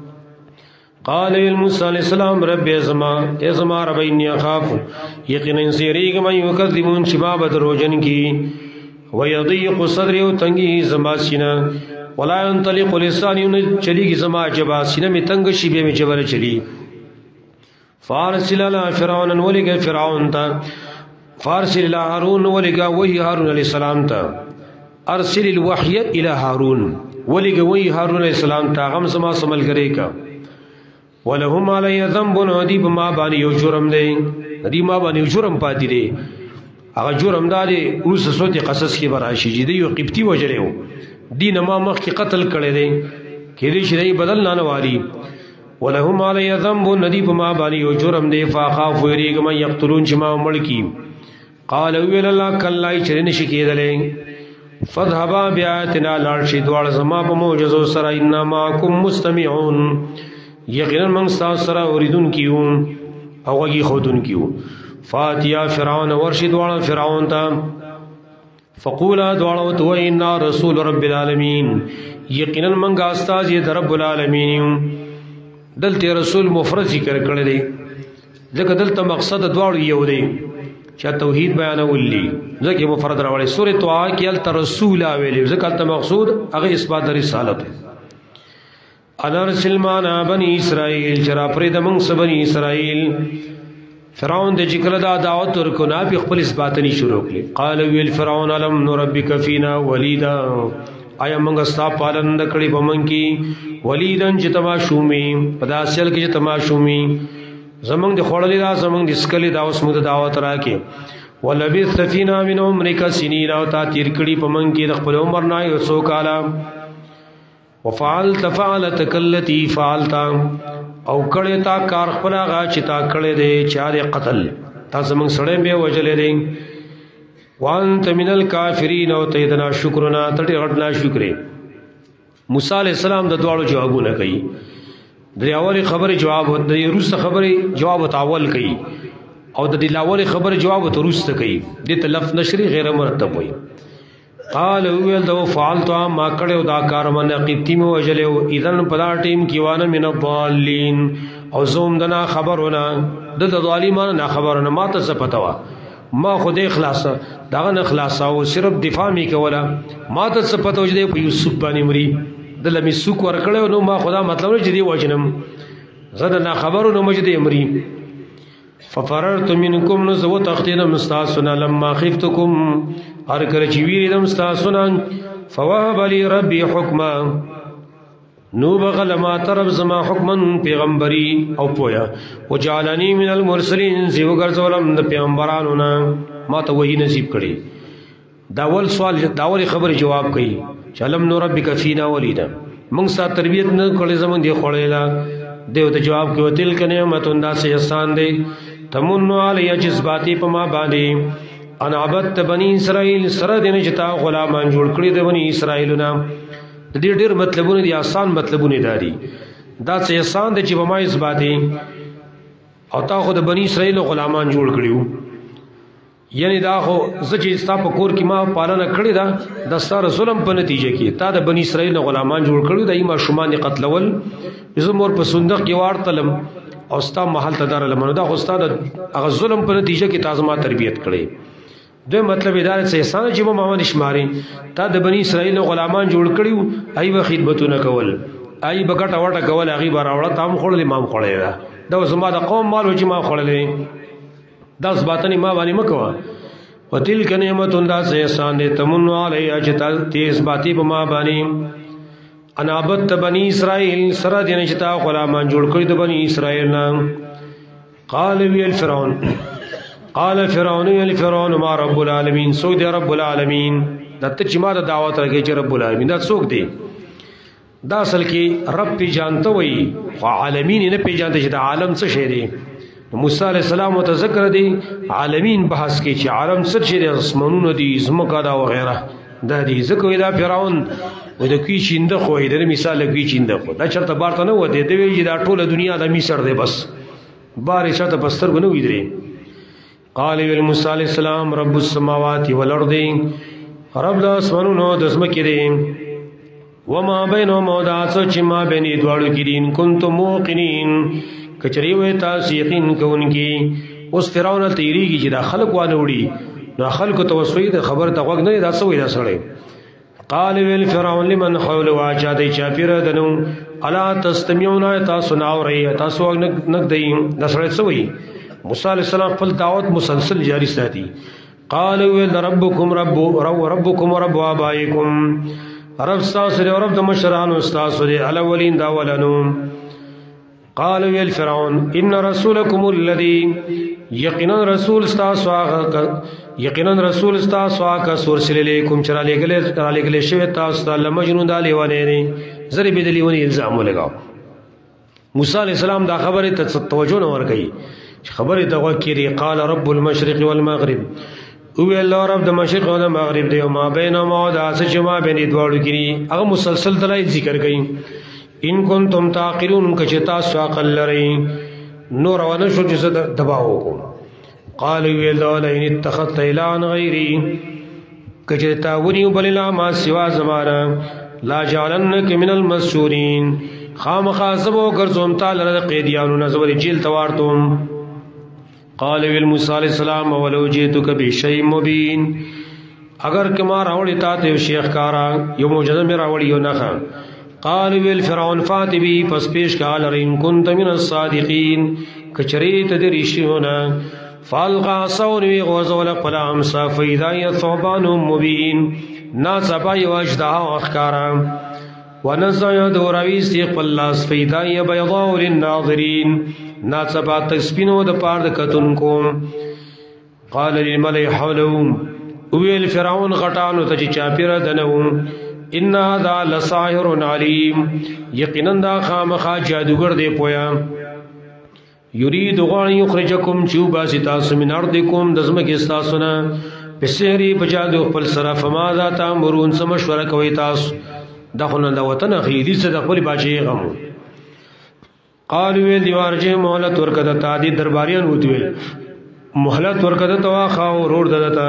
قال موسی علیہ السلام رب ازما ازما رب انی اخاف یقینا سیریګ مې یکذبون چې ما بدروجن کی ويضيق صدري وتنگي زما سینه ولا ينطلق لساني چلیږي زما جبا سینه می تنگ شي به می جبر چلی. فارسل الى فرعون ولګ فرعون ته فارسل الى هارون ولګ وحي هارون علیہ السلام ته ارسل الوحي الى هارون ولګ وحي هارون علیہ السلام ته غم سما سمل کرے کا. ولهم علی ذنب ندی بما باندې یو جرم دی ندی ما باندې یو جرم پاتې دی هغه جرم داري اوس صوت قصص کې براشي چې دی یو قبطي وجلو دین ما مخ کې قتل کړي دي کېږي چې بدل نه نوالي ولهم علی ذنب ندی په ما باندې یو جرم دی فاخاف یریګم یقتلون چې ما مړ کی قال ویل الله کله چې نشي کېدلې فذهبا بیاتنا لارشی دوړ زما په معجزو سره انما کوم مستمعون یقینا من سره اوریدون کیو او غي خودون کیو فاتیا فرعون ورشد والا فرعون تا فقولا دوالو تو ان رسول رب العالمین یقینا منګه استاد یې رب العالمین دلته رسول مفرد ذکر کړی دی ځکه دلته مقصد دوالو یو دی چې توحید بیانولې ځکه مفرد راوړي سورۃ طه کې ال رسول ویلې ځکه ته مقصود هغه اثبات رسالت انرسل معنا بني اسرائیل چر پرې د موږ بني اسرائیل فرعون د جکل دا دعوت ورکو نه په خپل اثباتنی شروع کړي قال ویل فرعون علم نربک فینا ولیدا آیا موږ ستا پالن کړي په موږ کې ولیدن چې تما شومي په داسل کې چې تما شومي زمونږ د خړلې دا زمونږ د سکلې دا اوس موږ دعوت راکې ولبث فینا من عمرک سنین او تا تیر کړي په موږ کې د خپل عمر نه یو څو کاله وفعلت فعلتك التي فعلت او کړه تا کار خپل غا چې تا کړه دې چاره قتل تا زمون سړې به وجلې دې وانت من الکافرین او تیدنا شکرنا تټي غټنا شکرې موسی علی السلام د دوالو جوابونه کوي د اول خبره جواب د روس خبره جواب تاول کوي او د دلاول خبره جواب ته روس کوي د تلف نشری غیر مرتب وي قال ویل دو فعلت ما کړو دا کار من قبطی مو وجلو اذن پدا ټیم کیوانه من الضالین او زوم دنا خبرونه د ظالمانه نه خبرونه ما ته څه پتاوه ما خو دې خلاص دا نه خلاص او صرف دفاع می کوله ما ته څه پتاوه چې په یوسف باندې مري د لمی سوق ور کړو نو ما خدا مطلب چې دی وجنم زده نه خبرونه مجد امری ففررت منكم نزو تختنا مستاسنا لما خفتكم هر کله چې ویریدم مستاسنا فوهب لي ربي حكما نو بغل ما طرف زما حکما پیغمبري او پویا وجعلني من المرسلين زیو ګرځولم د پیغمبرانو نه ما ته وਹੀ نصیب کړي داول سوال داول خبر جواب کړي چلم نو ربک فینا ولیدا موږ سات تربیت نه کړې زمون دی خړېلا دیو ته جواب کوي تل کنه نعمت انداز احسان دی تمنو علی جذباتی په ما باندې انا عبدت بنی اسرائیل سره دینه چې تا غلامان جوړ کړی د بنی اسرائیلونه د دې ډېر مطلبونه دي آسان مطلبونه دي دا څه احسان دي چې په ما اثباتي او تا خو د بنی اسرائیل غلامان جوړ کړیو یعنی دا خو زچې ستا په کور کې ما پالنه کړی دا د ستاره ظلم په نتیجه کې تا د بنی اسرائیل غلامان جوړ کړیو د ایما شومان قتلول زمور په صندوق کې وارتلم او ستا محل تدار لمنو دا خو ستا د هغه ظلم په نتیجه کې تازما تربیت کړي دوی مطلب ادارې څه احسان چې مو ماونه شماري تا د بنی اسرائیل غلامان جوړ کړیو ای به خدمتونه کول ای بغټ اورټه کول هغه بار اورټه تام خړل امام خړل دا زما د قوم مال چې ما خړلې داس باتنی ما باندې مکوا وتلک نعمت انداز احسان دې تمنو علی اجتا تیز باتی په ما باندې انا عبدت بنی اسرائیل سره دینه چې تا غلامان جوړ کړی د بنی اسرائیل نام قال وی الفرعون قال فرعون وی فرعون ما رب العالمین سو دی رب العالمین دته چې ما د دعوت راګی چې رب العالمین دا څوک دی دا اصل کې رب پی جانته وی او عالمین نه پی جانته چې د عالم څه شی دی موسی علیہ السلام متذکر دی عالمین بحث کې چې عالم څه شی دی اسمانونه دي زمکا دا وغیرہ دا دي ځکه دا فرعون و د کی چینده خو د مثال کی چینده خو دا چرته بارته نه و دی دی چې دا ټوله دنیا د میسر دی بس بارې شاته بستر غنو ویدري قال موسی علیہ السلام رب السماوات والارض رب د اسمانونو د زمکې دی وما بینهما دا څه چې ما بین دوړو کې دین کنتم موقنین کچری وې تاسو یقین کوونکی اوس فرعون تیریږي چې دا خلق وانه وړي نو خلق توسوي د خبر ته وګ نه دا سوې دا سړی قال ویل فرعون لمن حول واچا دی چاپیره دنو الا تستمعون تاسو ناوري تاسو نک دی دا سړی سوې موسی علیہ السلام خپل دعوت مسلسل جاری ساتي قال ویل ربکم رب رب ربکم رب ابائکم رب تاسو دی رب د مشرانو تاسو دی الاولین دا ولنو قال ویل فرعون ان رسولکم الذی یقینا رسول تاسو یقینا رسول تاسو آکا سورسل علیکم چرا لګلې شوی تاسو ته لمجنون د لیوانې نه زری به د لیوانې الزام ولګاو. موسی علیہ السلام دا خبره ته توجه نه ورکړي، خبره ته وکړي. قال رب المشرق والمغرب، او الله رب د مشرق او د مغرب دی، ما بینهما دا چې ما بین دواړو کې هغه مسلسل دلایل ذکر کړي. ان کنتم تعقلون، کچ تاسو عقل لرئ نور ونه شو چې دباو کو. قالوا ویل لئن اتخذت الهًا غیری، کچ تا ونیو بل لا ما سوا زمانہ لا جعلنک من المسجونین، خامخا سبو ګرځوم تعالی د قیدیانو نزور جیل توارتم. قال ویل موسی علیہ السلام ولو جئتک بشیء مبین، اگر کما راوړی تا ته شیخ کارا یو معجزه می راوړی یو نه. قال ویل فرعون فاتبی، پس پیش کال رین کنت من الصادقین، کچریت دریشیونا. فالقا صون وی غوزول قل امسا فیدای ثوبان مبین، ناصبا یو اجدها اخکارا. ونزع دورویست قل لاس فیدای بیضاء للناظرین، ناصبا تسپینو د پار د کتونکو. قال للملئ حولهم، ویل فرعون غټانو ته چې چاپیره دنو، ان هذا لساحر علیم، یقینا دا خامخا جادوگر دی پویا. یرید غوان یخرجکم چوبا ستاسو من ارضکم، دزمک استاسونا بسحری بجادو خپل سره. فماذا تامرون، سمشوره کوي تاسو؟ دخلنا دا وطن اخلی دی سے دخل باچه غمو. قالو ویل دیوارجه محلت ورکتا تا دی درباریان ہوتویل محلت ورکتا تواخاو رور ددتا.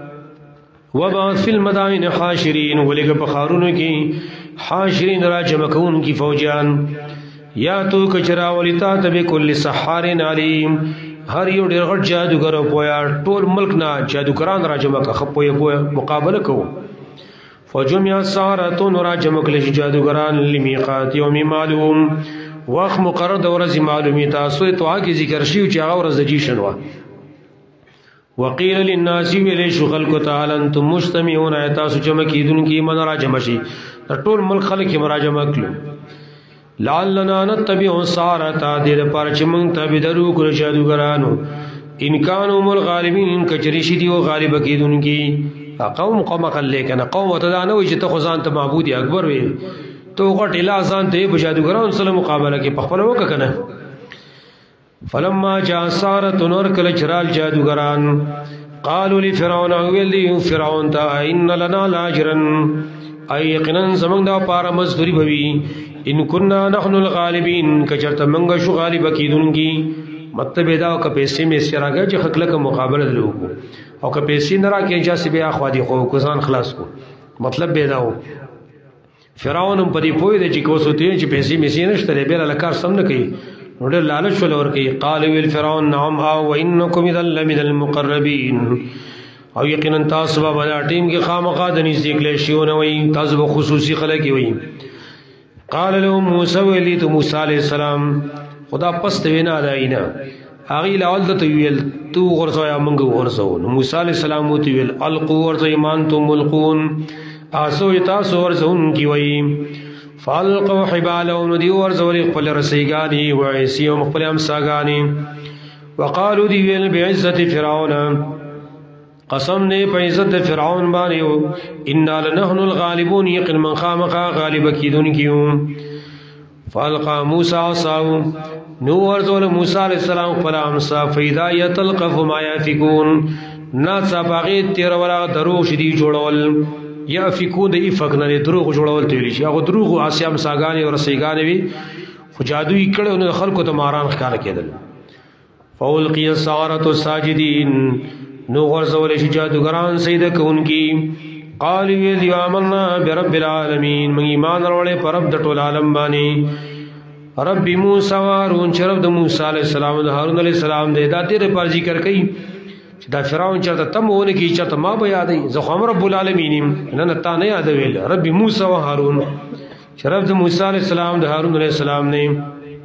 وبعث فی المدائن حاشرین، ولگ پخارونو کی حاشرین را جمکون کی فوجان. یا تو کچرا ولیتا تبی کل سحار علیم، ہر یو ډیر غټ جادوگر پویا ټول ملک نا جادوگران را جمع کا خپویا پویا مقابله کو. فجمع السحرة را جمع کل جادوگران لمیقات یوم معلوم، وقت مقرر د ورځې معلومی. تاسو توها کی ذکر شیو چې هغه ورځ د جیشن وا. وقیل للناس ویل شو خلق تعالی انتم مجتمعون، تاسو جمع کیدون کی من را جمع شي ټول ملک خلق مراجمه کړو. لعلنا نتبع السحرة، دې لپاره چې موږ تابع درو کړو جادوګرانو. ان كانوا الغالبین، کچری شي دی او غالب کیدون کی. قوم قوم خلک نه قوم ته نه وي چې ته خدان ته معبود اکبر وي، تو غټ اله ځان ته بجادوګرانو سره مقابله کې پخپل وک کنه. فلما جاء السحرة، نور کل چرال جادوگران. قالوا لفرعون، ویل فرعون تا ان لنا لاجرا، ای یقینا زمنګ دا پار مزدوری بوي. ان كنا نحن الغالبین، کچرته منګ شو غالب کیدونکی. مطلب دا او که پیسې می سراګه چې خلک مقابله درو او که پیسې نه راکې چې بیا خو دي خو کوزان خلاص کو. مطلب به دا و فرعون په دې پوی د چې کوسوتې چې پیسې می سي نشته به له کار سم نه کوي، نو ډېر لالچ ول ور کوي. قال ویل فرعون نعم او انکم اذا لمن المقربین، او یقینا تاسو به بل ټیم کې خامخا د نږدې کله شیونه وي، تاسو به خصوصي خلک وي. قال له موسی ویلی تو موسی علیہ السلام خدا پست وینا داینا اغي لاول ته ویل تو غرزو یا منګ غرزو. موسی علیہ السلام وی ویل القوا ورز ایمان تو ملقون، اسو تاسو ورزون کی وی. فالقوا حبالهم، دی ورزو خپل رسیګانی و عیسی او خپل امساګانی. وقالو دی ویل بعزت فرعون، قسم نے په عزت فرعون باندې ان لنحن الغالبون، یقین من خامخا غالب کیدون کیو. فالقى موسى عصاه، نو ورزول موسی علیہ السلام پر امسا فیدا یتلقف ما یافکون، ناڅه باغی تیر ولا دروغ شدی جوړول. یافکون د افکن دروغ جوړول ته ویل شي، هغه دروغ اسیام ساګانی او رسیګانی وی خو جادوی کړه نو خلکو ته ماران ښکار کېدل. فولقی السحرة ساجدین، نو ورزول شي جادوګران سید کونکی. قال ویل آمنا برب العالمین، من ایمان وروړې پر رب د ټول عالم باندې. رب موسی و هارون، چې رب د موسی علیہ السلام او د هارون علیہ السلام دې دا تیر پر ذکر کړي چې دا فرعون چاته تمونه کی چاته ما به یادې زه خو رب العالمین نه نه تا نه یاد ویل. رب موسی و هارون، چې رب د موسی علیہ السلام د هارون علیہ السلام نه.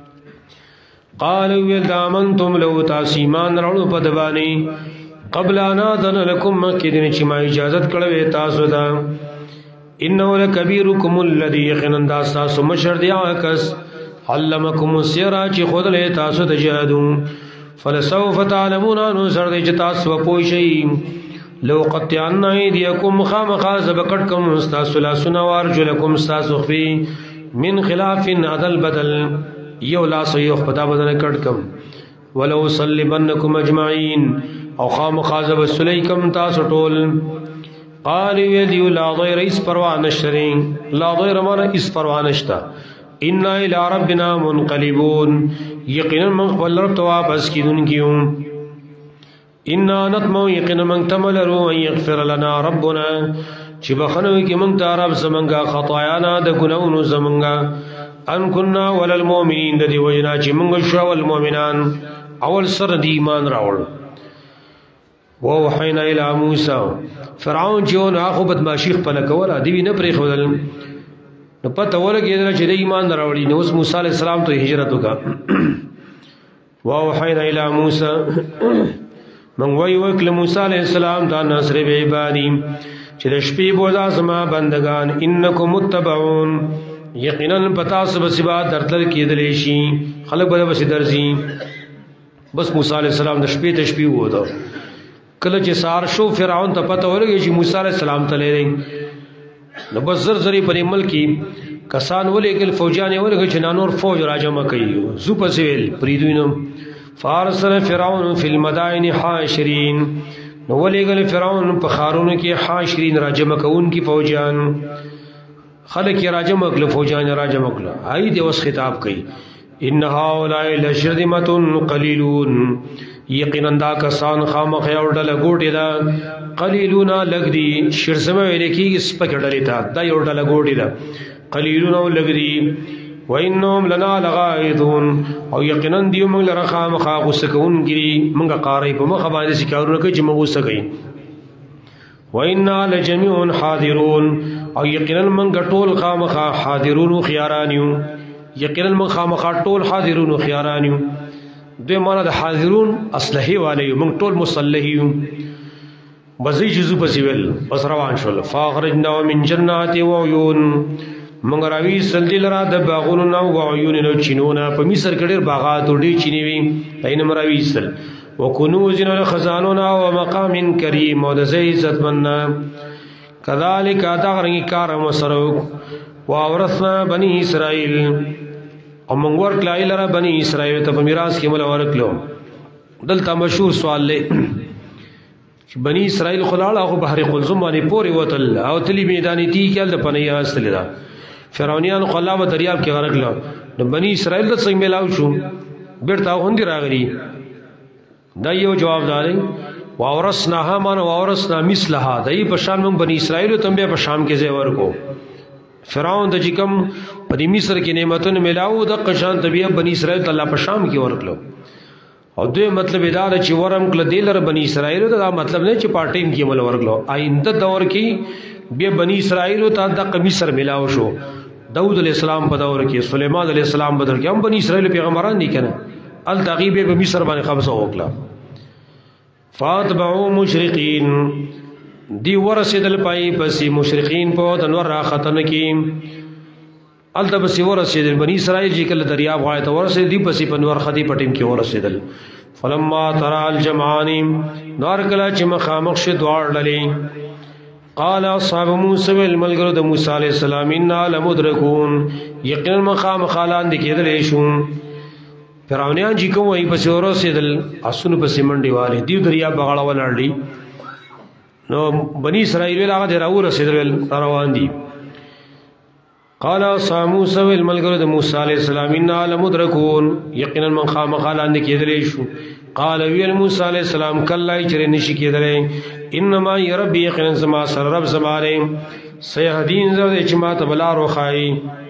قال ویل آمنتم لو تاسو ایمان وروړو په دبانی قبل انا ذن لكم، مکدن چې ما اجازت کړو تاسو ته. انه لکبیرکم الذی یقینا تاسو مشر دی کس علمکم السحر چې خود له تاسو ته جادو. فلسوف تعلمون، نو سر دې چې تاسو پوه شئ. لو قطعن ایدیکم خامخا زبکٹ کم استاسو لاسونا وارجلکم استاسو خفی من خلاف عدل بدل یو لاسو یو خپتا بدن کٹ کم ولو صلیبنکم اجمعین او خامخا زب سلیکم تاسو ټول قال یدیو لا ضیر اس پروانشترین لا ضیر مانا اس پروانشتا انا الى ربنا منقلبون یقینا من قبل رب تو واپس کی دن کیوں انا نطمو یقینا من تملرو ان یغفر لنا ربنا چی بخنوی کی من تا رب زمنگا خطایانا دا گناونو زمنگا ان کننا وللمؤمنین دا دی وجنا چی منگا شوا والمؤمنان اول سر دی ایمان راول ووحینا الى موسیٰ فرعون چیون آخو بدماشیخ پلکولا دیوی نپری خودل نو پتہ ولگی دل چې د ایمان دراوړي نو اوس موسی علیہ السلام ته هجرت وکړه واوحینا الی موسی من وی وکړه موسی علیہ السلام ته نصر به عبادی چې د شپې بودا زما بندگان انکم متبعون یقینا پتا سب سبا درتل کېدل شي خلک به بس درځي بس موسی علیہ السلام د شپې ته شپې وو دا کله چې سار شو فرعون ته پته ولګی چې موسی علیہ السلام ته لري نو بس زر زری پر ملکی کسان ولیکل فوجان ولګ چې نانور فوج راجمع کوي زو پسویل پریدوینم فارسل فرعون فی المدائن حاشرین نو ولیکل فرعون په خارونو کې حاشرین راجمع کون کی فوجان خلک راجمع کړل فوجان راجمع کړل آی دی اوس خطاب کوي ان هؤلاء لشرذمه قلیلون یقینا دا کسان خامخ یو ډله ګوټی دا قلیلون لګ دی شرسمه ویل کیږي سپک ډلې تا دا یو ډله ګوټی دا قلیلون لګ دی وانهم لنا لغائظون او یقینا دی موږ لره خامخ غوسکون ګری موږ قاری په مخ باندې سکارونه کوي چې موږ وسکئ وانا لجميع حاضرون او یقینا موږ ټول خامخ حاضرون خيارانیو یقینا موږ خامخ ټول حاضرون خيارانیو دوی مانا دا حاضرون اصلحی والی منگ طول مصلحیو بزی جزو پسیول بس روان شول فاخرجنا من جنات و عیون منگ راوی سلدی لرا دا باغوننا و عیوننا چینونا پا میسر کڑیر باغات و دی چینیوی اینم راوی سل و کنوزنا خزانونا و مقام کریم و دا زی عزت مننا کذالک آتا غرنگی کارم و سروک و آورثنا بنی اسرائیل او منگ ورکلا ایلرا بنی اسرائیل تا پا میراس کی ملا ورکلو دلتا مشهور سوال لے بنی اسرائیل خلالا خو بحر قلزم بانی پوری وطل او تلی میدانی تی کل دا پنی آستلی دا فرعونیان خلا و دریاب کی غرکلو بنی اسرائیل دا سنگ ملاو شو بیرتا ہوندی راگلی دا یو جواب داریں واورسنا هامان واورسنا مثلها دا یہ پشان من بنی اسرائیل تنبی پشام کے زیور کو فرعون د جکم په دې مصر کې نعمتونه ملاو د قشان طبيعت بني اسرائیل ته الله په شام کې ورکلو او دوی مطلب دا چې ورم کله دلر بني اسرائیل ته دا مطلب نه چې پارټیم کې مل ورکلو آینده دور کې بیا بني اسرائیل ته د مصر ملاو شو داود علیہ السلام په دور کې سليمان علیہ السلام په دور کې هم بني اسرائیل پیغمبران دي کنه ال تغیب په مصر باندې قبضه وکړه فاتبعوا مشرقین دی ورسیدل پای پسی مشرقین په تنور راختن کی الته پسی ورسیدل بنی اسرائیل چې کله دریاب غاړه ته ورسید دی پسی په نور خدی پټیم کې ورسیدل فلما ترى الجمعان نار کلا چې مخامخ شه دوار ډلې قال اصحاب موسی والملګرو د موسی علی السلام ان لمدرکون یقینا مخامخ خالان دي کېدل شو فرعونیان چې کوم وای پسی ورسیدل اسونه پسی منډي والي دی دریاب بغاړه ولړلی نو بنی اسرائیل ویل هغه راو رسیدل روان دي قال اصحاب موسی والملګرو د موسی علی السلام ان لمدرکون یقینا من خامخالان کېدلې شو قال ویل موسی علی السلام کله چې نشي کېدلې انما ربي یقینا سما سر رب زماره سيهدين زو چې ما ته بلا روخای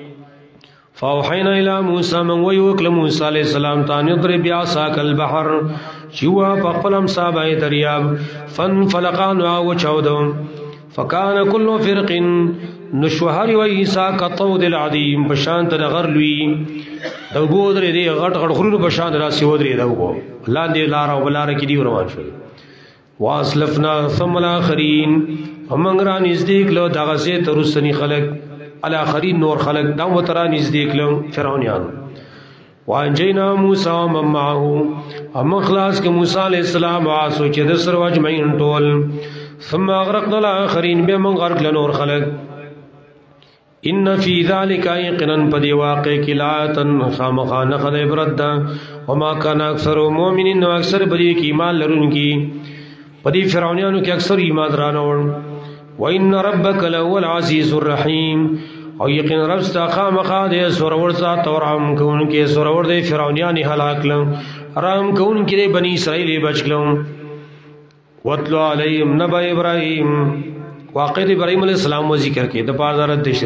فاوحینا الى موسی من ویوکل موسی علیہ السلام تان یضرب بعصاک البحر چوا فقلم صابای دریاب فن فلقان او چودو فکان کل فرق نشوهر و عیسا کطود العظیم بشانت غرلوی دغو درې دی غټ غټ خرونو بشانت راسی ودرې دغو لاندې لار او بلار کې دی روان شو واسلفنا ثم الاخرین ومنګران نزدیک له دغه سي ترسنی خلق الاخرین نور خلق دا وترا نزدیک له فرعونیان وانجینا موسی ومن معه ام خلاص کې موسی علیہ السلام واسو چې د سر واجمعین ټول ثم اغرقنا الاخرين بمن غرق لنور خلق ان فی ذلک یقینا پدی واقع کی لاتن خامخا نخل عبرت وما کان اکثر مؤمنین و اکثر پدی کی ایمان لرونکی پدی فرعونانو کی اکثر ایمان رانور وان ربک لهو العزیز الرحیم او یقین رب ستا خامخا دے سورور ذات اور رحم کون کے سورور دے فرعونیان ہلاک لوں رحم کون کے بنی اسرائیل بچ لوں واتلو علیہم نبا ابراہیم واقع ابراہیم علیہ السلام و ذکر کے دپار دارت دے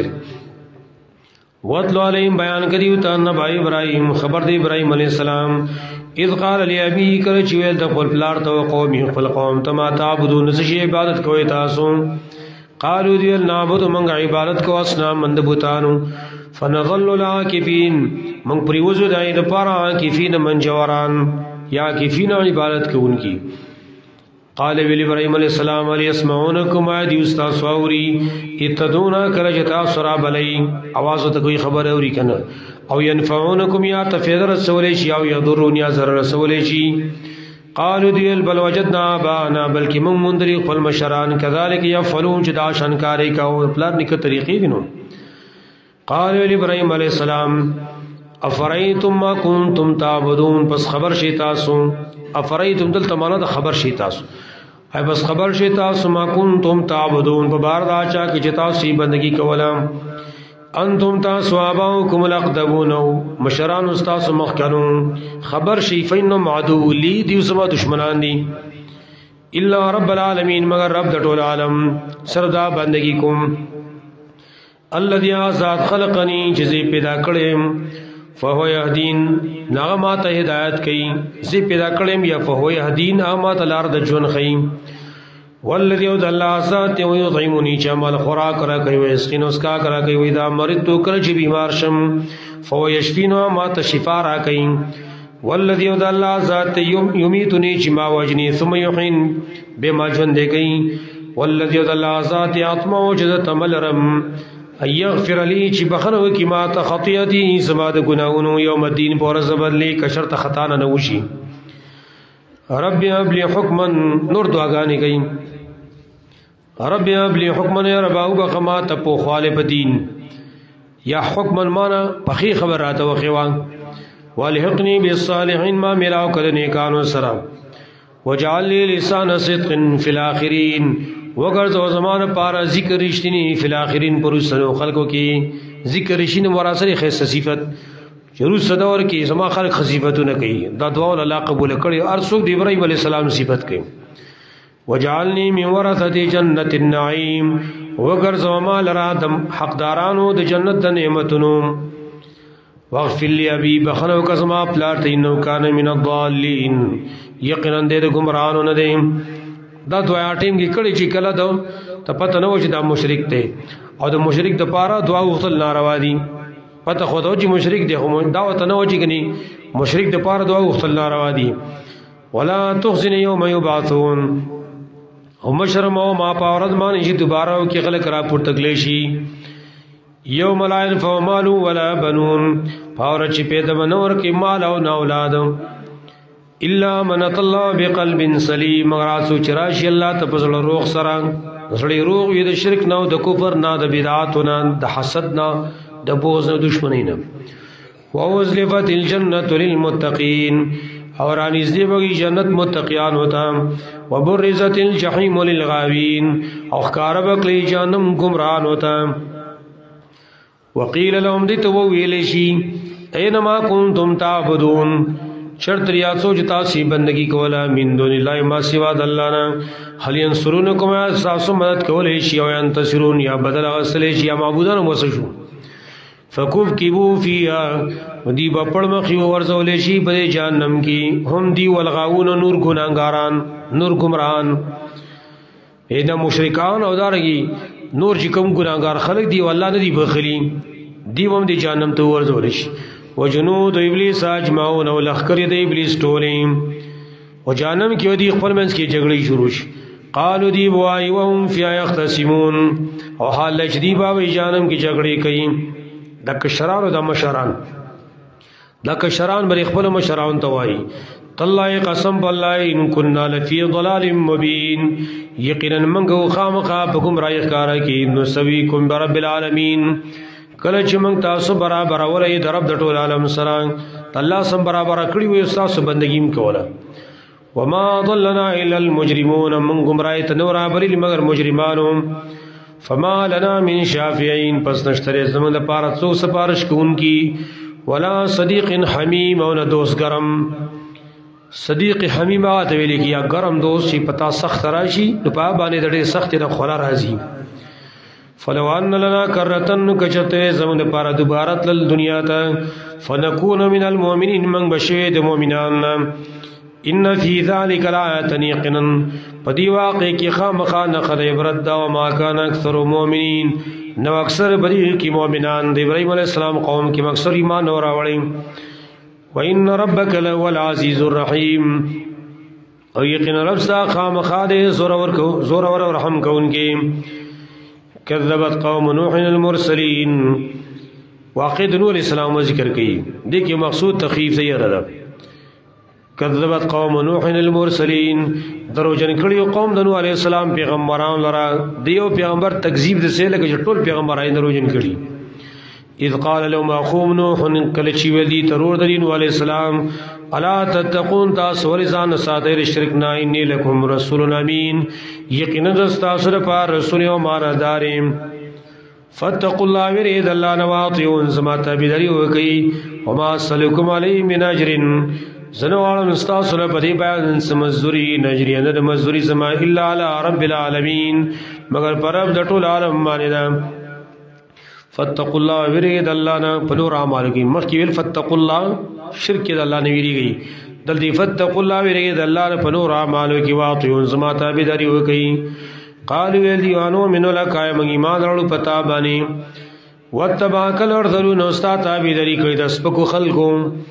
شرک واتلو علیہم بیان کریو تا نبا ابراہیم خبر دے ابراہیم علیہ السلام اذ قال لی ابی کر چویل دا قول پلار تو قومی قل قوم تما تعبدون نسشی عبادت کوئی تاسو قالوا دیل نعبد منگ عبادت کو اسنام مند بوتانو فنظل العاکفین منگ پریوزو دائی دا پارا عاکفین من جوران یا عاکفین عبادت کو ان کی قال ویل ابراہیم علیہ السلام علیہ اسمعونکم آدی استاس واوری اتدونا کرجتا سراب علی آوازو تا کوئی خبر اوری کنا او ینفعونکم یا تفید رسولی چی او یضرون یا ضرر رسولی چی قالوا دیل بل وجدنا آبانا بلکی من مندری قل مشران کذالک یفعلون چدا شنکاری کا پلار نکا طریقی دنو قال ویل ابراہیم علیہ السلام افرائیتم ما کنتم تعبدون پس خبر شیطاسو افرائیتم دل تمانا دا خبر شیطاسو اے بس خبر شیطاسو ما کنتم تعبدون ببار دا چا کی جتاسی بندگی کولا انتم تاسو آباؤکم الاقدبونو مشران استاسو مخکنون خبر شیفین معدو لی دیو سما دشمنان دی اللہ رب العالمین مگر رب دٹول عالم سردا بندگی کم الذي آزاد خلقنی جزی پیدا کریم فهو یهدین نغمات ہدایت کئی زی پیدا کریم یا فهو یهدین آمات الارد جون خیم والذی ود اللہ ذات و یطعمنی چمل خوراک را کئی و اسقین اسکا کرا کئی و اذا مرضت کرچ بیمار شم فهو یشفین آمات شفا را کئی والذی ود اللہ ذات یمیتنی چما وجنی ثم یحین بما جون دے گئی والذی ود اللہ ذات اطمع جزت عمل رم ایغفر لی چی بخنو کی ما تا خطیتی سماد گناہونو یوم الدین پور زبر لی کشرت خطانا نوشی رب ابلی حکما نور دعاگانی گئی رب ابلی حکما یا رباو بخما تپو خوالب دین یا حکما مانا پخی خبر راتا وخیوان والحقنی بالصالحین ما ملاو کدنی کانو سرا وجعل لی لسان صدق فی الاخرین وگرز و زمان پارا ذکر رشتنی فی الاخرین پروسنو خلقوں کی ذکر رشتنی مراسل خیست صفت جروس صدور کی زمان خلق خصیفتو نکی دا دعا اللہ قبول کری ارسوک دی ابراہیم علیہ السلام صفت کی وجعلنی من ورثت جنت النعیم وگرز و ما لرا دم حقدارانو دی جنت دا نعمتنو واغفر لی ابی بخنو کزما پلارتی انو کان من الضالین یقنان دے دا گمرانو ندیم دا دعا ټیم کې کړي چې کله دا ته پته نه و چې دا مشرک دی او د مشرک د پاره دعا وغوښتل ناروا دي پته خو دا چې مشرک دی خو دا وته نه و چې کني مشرک د پاره دعا وغوښتل ناروا دي ولا تخزن یوم یبعثون هم شرم او ما پاورد مان چې دوباره کې خلک را پورته کړي شي یوم لا ينفع مال ولا بنون پاور چې پیدا منور کې مال او اولاد الا من الله بقلب سلیم مگر اسو چراشی الله تپزل روغ سره زړی روغ وي د شرک نه د کفر نه د بدعات نه د حسد نه د بغض نه دشمنی نه وازلفت الجنه للمتقین اور انیز دی بگی جنت متقیان ہوتا وبرزت الجحیم للغاوین او خکار بکلی جانم گمران ہوتا وقیل لهم دی تو ویلشی اینما کنتم تعبدون شرط ریاض سوچ تاسی بندگی کولا من دون اللہ ما سوا دلانا حل ینصرونکم احساسو مدد کولی شی او ینتصرون یا بدل غسلی شی یا معبودان وسشو فکوف کیبو فیا دی بپڑ مخیو ورزولی شی بدے جہنم کی ہم دی والغاون نور گناہگاران نور گمران اینا مشرکان او دارگی نور چکم گناہگار خلق دی واللہ ندی بخلی دی وم دی جہنم تو ورزولی شی وجنود ابلیس اجمعون او لخکر د ابلیس ټولیم و جانم کې ودی خپل منځ کې جګړې شروع شي قالوا دی وای وهم فی یختصمون او حال لجدی با جانم کې جګړې کوي د کشرانو د مشران د کشران بر خپل مشران توای تالله قسم بالله ان كنا لفي ضلال مبين یقینا منگو خامخا بکم رای ښکارا کی نسویکم برب العالمین کله چې موږ تاسو برابر ولې د رب د ټول عالم سره الله سم برابر کړی وي تاسو بندګیم کوله وما ضلنا الا المجرمون من گمراهی نورا بل مگر مجرمانو فما لنا من شافعين پس نشتره زمون د پاره څو سپارش کوونکی ولا صديق حميم او دوست گرم صدیق حمیم آت ویلی کیا گرم دوست چی پتا سخت راشی نو پا بانی دڑی سخت نا خولا رازی فلو ان لنا کرتن کچت زمن پارا دوبارت للدنیا تا فنکون من المؤمنین من بشوید مومنان ان فی ذالک الآیت یقنا پدی واقع کی خامخا نقد عبرت دا وما کان اکثر مومنین نو اکثر بدی کی مومنان دی ابراہیم علیہ السلام قوم کی مکثر ایمان اور آوڑی وَإِنَّ رَبَّكَ لَهُوَ الْعَزِيزُ الرَّحِيمُ او یقینا رب ستا خامخا دے زور اور رحم کون کے کذبت قوم نوح المرسلین واقع نوح علیہ السلام ذکر کی دیکھیں مقصود تخفیف سے یہ رہا کذبت قوم نوح المرسلین درو جن کړي قوم د نوح علیہ السلام پیغمبران لرا دیو پیغمبر تکذیب د سه لکه ټول پیغمبران درو جن کړي اذ قال لهم اخوهم نوح کلچی ودی ترور دین علیہ السلام الا تتقون تاسو ولزان صادر شرک نا انی لکم رسول امین یقینا تاسو پر رسول او ماردارم فتقوا الله ورید الله نواطیون زما تابعداری وکي وما سلکم علی من اجر زنوالم استاسو له بدی بیان سمزوری نجری اند مزوری زما الا علی رب العالمین مگر پر رب د ټول عالم باندې فتقوا الله ورید الله نا پلور اعمال کی مخکی ول فتقوا الله شرک د الله نه ویریږي دلته فتقوا الله ورید الله نا پلور اعمال کی واطیون زما تابعداری وکي قالوا یلیانو من لک ایمان ایمان ورو پتا باندې وتباک الارذلون استا تابعداری کوي د سپکو خلقو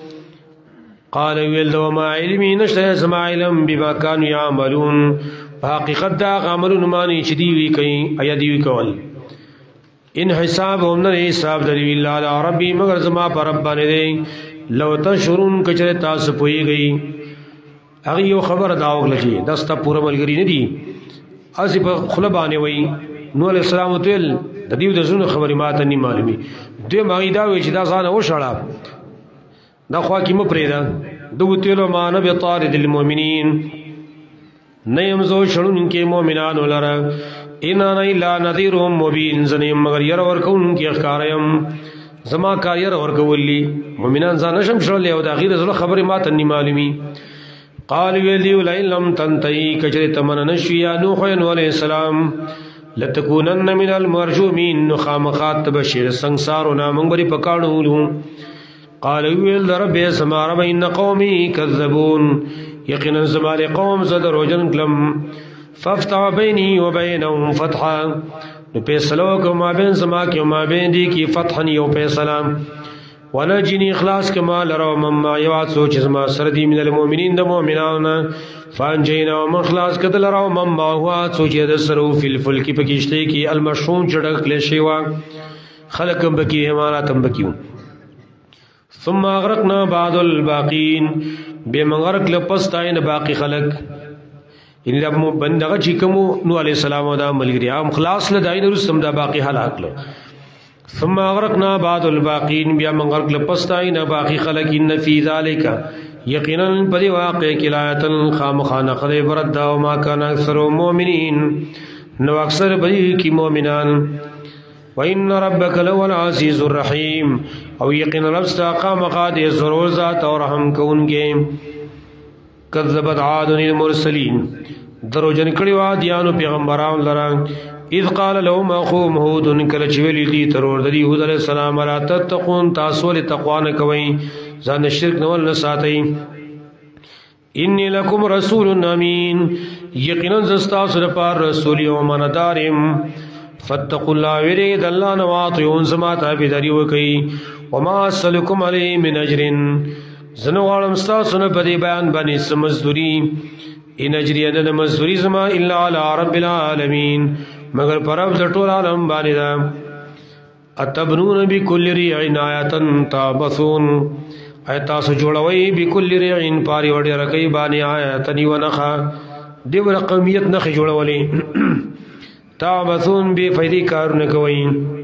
قال ویل دو ما علمی نشته سما علم بما كانوا يعملون حقیقت دا عملون مانی چې دی وی کوي ایا دی وی کول ان حساب هم نه حساب دی الا علی ربی مگر زما پر رب باندې دی لو تشرون کچره تاسو پوي گئی هغه یو خبر دا وغلږي دستا پوره ملګری نه دی اسی په خلبانه وای نو علی السلام تل د دې د زونه خبرې ماته نه معلومي دوی مغی دا وی چې دا ځان و شړه دا خوا کی مو پرېدا دو تلو ما نبی طارد المؤمنین نیم زو شړون کې مؤمنان ولرا ان انا الا نذير مبين زنیم مگر ير ور کون کی اخکارم زما کار ير ور کولی مؤمنان ځان نشم شړل او دا غیر زله خبره ما ته معلومي قال ویلی لئن لم تنتهي کجره تمن نشیا نوح علیہ السلام لتكونن من المرجومين خامخات بشیر سنگسار نا من بری پکاړو قال ویل رب سما رب ان قومي كذبون یقینا زمال قوم زد روجن کلم فافتح بینی و بینهم فتحا نو پیسلو کو ما بین زما کی ما بین دی کی فتحا یو پیسلا ونجنی اخلاص کما لرو مما یوات سوچ زما سردی من المؤمنین د مؤمنان فانجینا و مخلاص کدل رو مما ہوا سوچ د سرو فی الفلک پکشتے کی المشحون چڑک لشیوا خلقم بکی اماناتم بکیو ثم اغرقنا بعض الباقین بمغرق لپستاین باقی خلق ان دا بندغه چې کوم نو علی السلام دا ملګری عام خلاص له داین رسم دا باقی هلاک له ثم اغرقنا بعض الباقین بیا مغرق لپستاین باقی خلق ان فی ذلک یقینا پدی واقع کلایت خامخانه خدای برد دا ما کان اکثر المؤمنین نو اکثر بدی کی مؤمنان وان ربک لهو العزیز الرحیم او یقینا رب استقام قاد زرور ذات اور رحم کونګه کذبت عاد المرسلین درو جن کړي وا دیانو پیغمبران لرا اذ قال لهم اخوهم هود کله چې ویلي دي ترور د یوه علی السلام را تتقون تاسو له تقوا نه کوي ځان شرک نه ول ساتي انی لکم رسول امین یقینا زستا سره پر رسول او مندارم فتقوا الله ورید الله نواطیون زما تابعداری وکي وما سلکم علی من اجر زنو غالم ستاسو نه په دې بیان باندې سمزدوري ان اجری ان مزدوری زما الا علی رب العالمین مگر پر رب د ټول عالم باندې دا اتبنون بكل ريع عنایتا تابثون آیا تاسو جوړوي بكل ريع پاری وړي رکی باندې آیاتن ونخا دیو رقمیت نخ جوړولې تعبثون بی فیدی کارونه کوي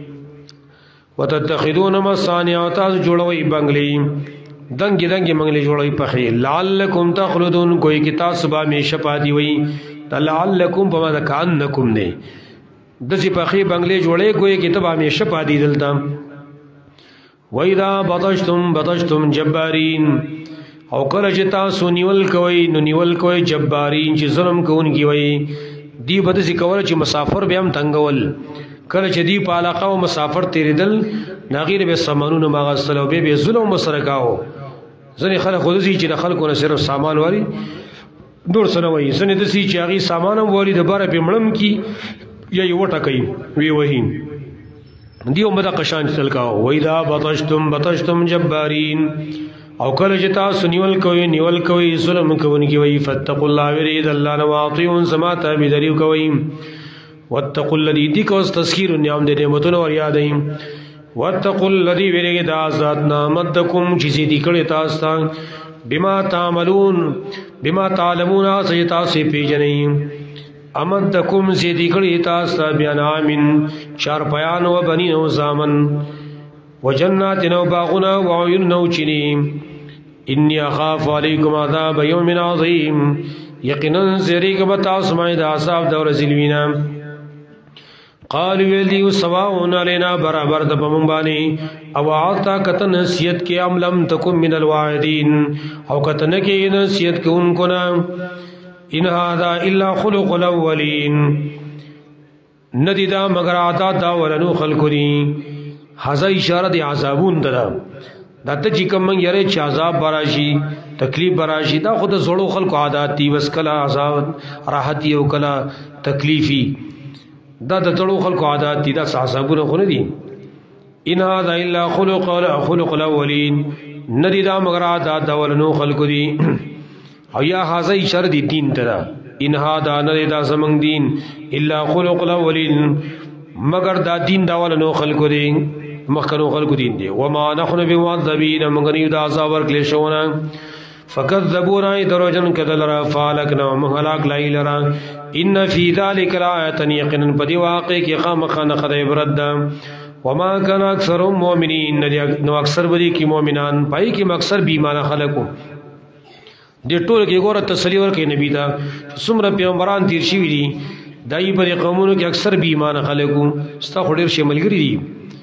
وتتخذون مصانع تاسو جوړوي بنگلي دنګ دنګ منګلي جوړوي پخې لعلکم تخلدون کوئی کی تاسو به همیشه پاتې وي لعلکم بما کانکم نه دسی پخې بنگلي جوړې کوئی کی تبه همیشه پاتې دلته وَإِذَا بَطَشْتُمْ بَطَشْتُمْ جَبَّارِينَ او کله چې تاسو نیول کوي نو نیول کوي جبارین چې ظلم کوونکی وي دی بد سي کول چې مسافر به هم تنگول کله چې دی په علاقه او مسافر تیریدل ناغیر به سامانونه ماغسل او به ظلم مسرکاو ځنې خلک خو دي چې خلکو نه صرف سامان واري دور سره وي ځنې د سي چې هغه سامان واري د بار په مړم کی یا یو ټکې وی وهین دیو مدا قشان چل کا ویدا بطشتم بطشتم جبارین او کله چې تاسو نیول کوي نیول کوي ظلم کوونکی وي فتقوا الله ورید الله نواطيون سماته بدریو کوي واتقوا الذي ديكوس تذکیر النعم دې نعمتونو ور یادې واتقوا الذي ورید ذات نامدکم چې دې کړه تاسو بما تعملون بما تعلمون سجتا سے پیجنې امدکم زیدی کړي تاسو بیانامن چار پیان و بنین و زامن و جنات و باغنا و عیون و چنی انی اخاف علیکم عذاب یوم عظیم یقینا زریک بتاس مای د عذاب دور ذلوینا قالوا یلی سواء علینا برابر د پمن بانی او عطا کتن نصیحت کې ام لم تکم من الواعدین او کتن کې نصیحت کې ان کو نا ان هذا الا خلق الاولین ندی دا مگر عطا دا ولنو خلقنی هذا اشاره دی عذابون دا دا ته چې کوم یاره چې عذاب براشي تکلیف براشي دا خود زړو خلق عادت دی بس کلا عذاب راحت یو کلا تکلیفی دا د زړو خلق عادت دی دا عذابونه خو نه دي ان هذا الا خلق خلق الاولین ندی دا مگر عطا دا ولنو خلقنی او یا هاذا اشاره دی دین ترا ان هذا نه دا زمنګ دین الا خلق الاولین مگر دا دین دا ول نو خلق دی مخکنو خلق دین دی وما نحن بمعذبین مگر یو دا عذاب ورکل شونا فكذبونا دروجن کذلرا فالکنا مهلاك لایلرا ان فی ذلک لآیه یقینا بدی واقع کی خامخانه خد عبرت وما كان اکثر المؤمنین نو اکثر بدی کی مؤمنان پای کی اکثر بی ایمان خلقو دې ټول کې ګوره تسلی ورکړي نبی دا څومره پیغمبران تیر شوي دي دای په قومونو کې اکثر بی ایمان خلکو ستا خډیر شي ملګری دي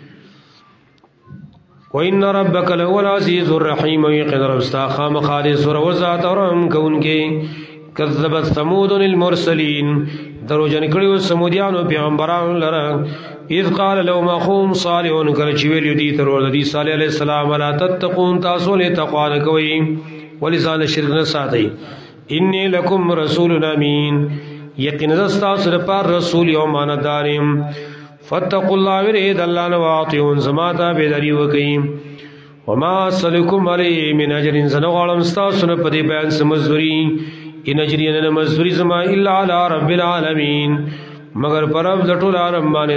وان ربک لهو العزیز الرحیم یقین رب ستا خامخالص ور وزات اورم کونکي کذبت ثمود المرسلین درو جن کړي سمودیانو پیغمبرانو لره اذ قال لهم اخوهم صالح کله چې ویل دي تر ور دي صالح علیه السلام ولا تتقون تاسو له تقوا نه کوي ولذان شرک نه ساتي انی لکم رسول امین یقینا استاسو پر رسول یو ماندارم فتقوا الله ورید الله نو واطیون زماتا بيداری وکي وما سلکم علی من اجر زنغالم استاسو نه پدی بیان سمزوري ان اجری نه مزوري زما الا علی رب العالمین مگر پرب لټول عالم باندې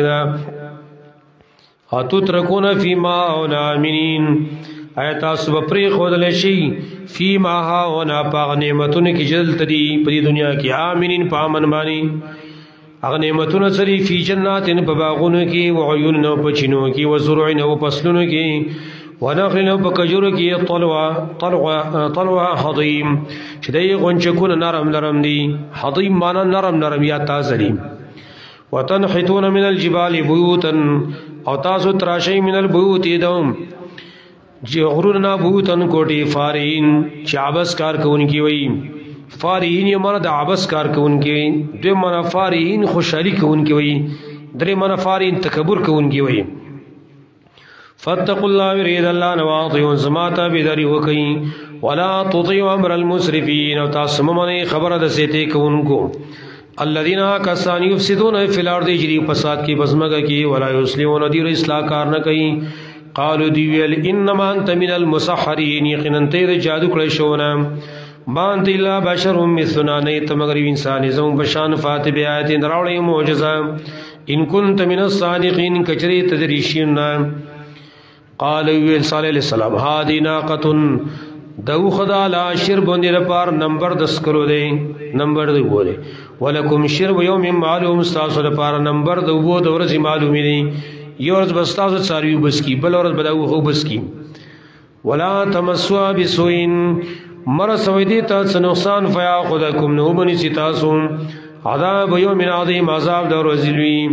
دا اتو ترکون فیما او نامین آیت اسب پری خودل شي فیما ها و نا پاغ نعمتونه کی جلت دی په دنیا کې امنین پامن باندې اغه نعمتونه سری فی جنات په باغونو کې و عیون نو په چینو کې و زرع نو فصلونو کې و نخل نو په کجورو کې طلوا طلوا طلوا حضیم چې دای غنچکونه نرم نرم دي حضیم معنا نرم نرم یا تازه دي وتنحتون من الجبال بيوتا او تاسو تراشی من البيوت دوم جی غرورنا بوتن کوٹی فارین چی عبس کار کونکی وی فارین یہ مانا دا عبس کار کونکی وی دو مانا فارین خوشحالی کونکی وی در مانا فارین تکبر کونکی وی فاتقوا اللہ ورید اللہ نواطیون زماتا بیداری وکی ولا تطیع امر المسرفین و تاسممانی خبر دسیتے کونکو الذین کسان یفسدون فی الارض جری پساد کی بزمگا کی ولا یسلیون دیر اصلاح کار نہ کئی قالوا دیویل انما انت من المسحرین یقینا تیر جادو کړی شونا باندې الا بشر مثلنا نیت مگر انسان زم بشان فاتبه آیات دراوړی معجزه ان كنت من الصادقین کچری تدریشینا قال ویل صالح علیہ السلام هذه ناقه دو خدا لا شرب نرپار نمبر دس کرو دے نمبر دو بولے ولکم شرب یوم معلوم استاسو لپار نمبر دو بو دورز معلومی دی یورز بستاسو ساریو بس کی بل ورز بداو خو بس کی ولا تمسوا بسوین مرس ویدیتا سنقصان فیاخذکم نو بنی ستاسو عذاب یوم عظیم عذاب دور وزلوی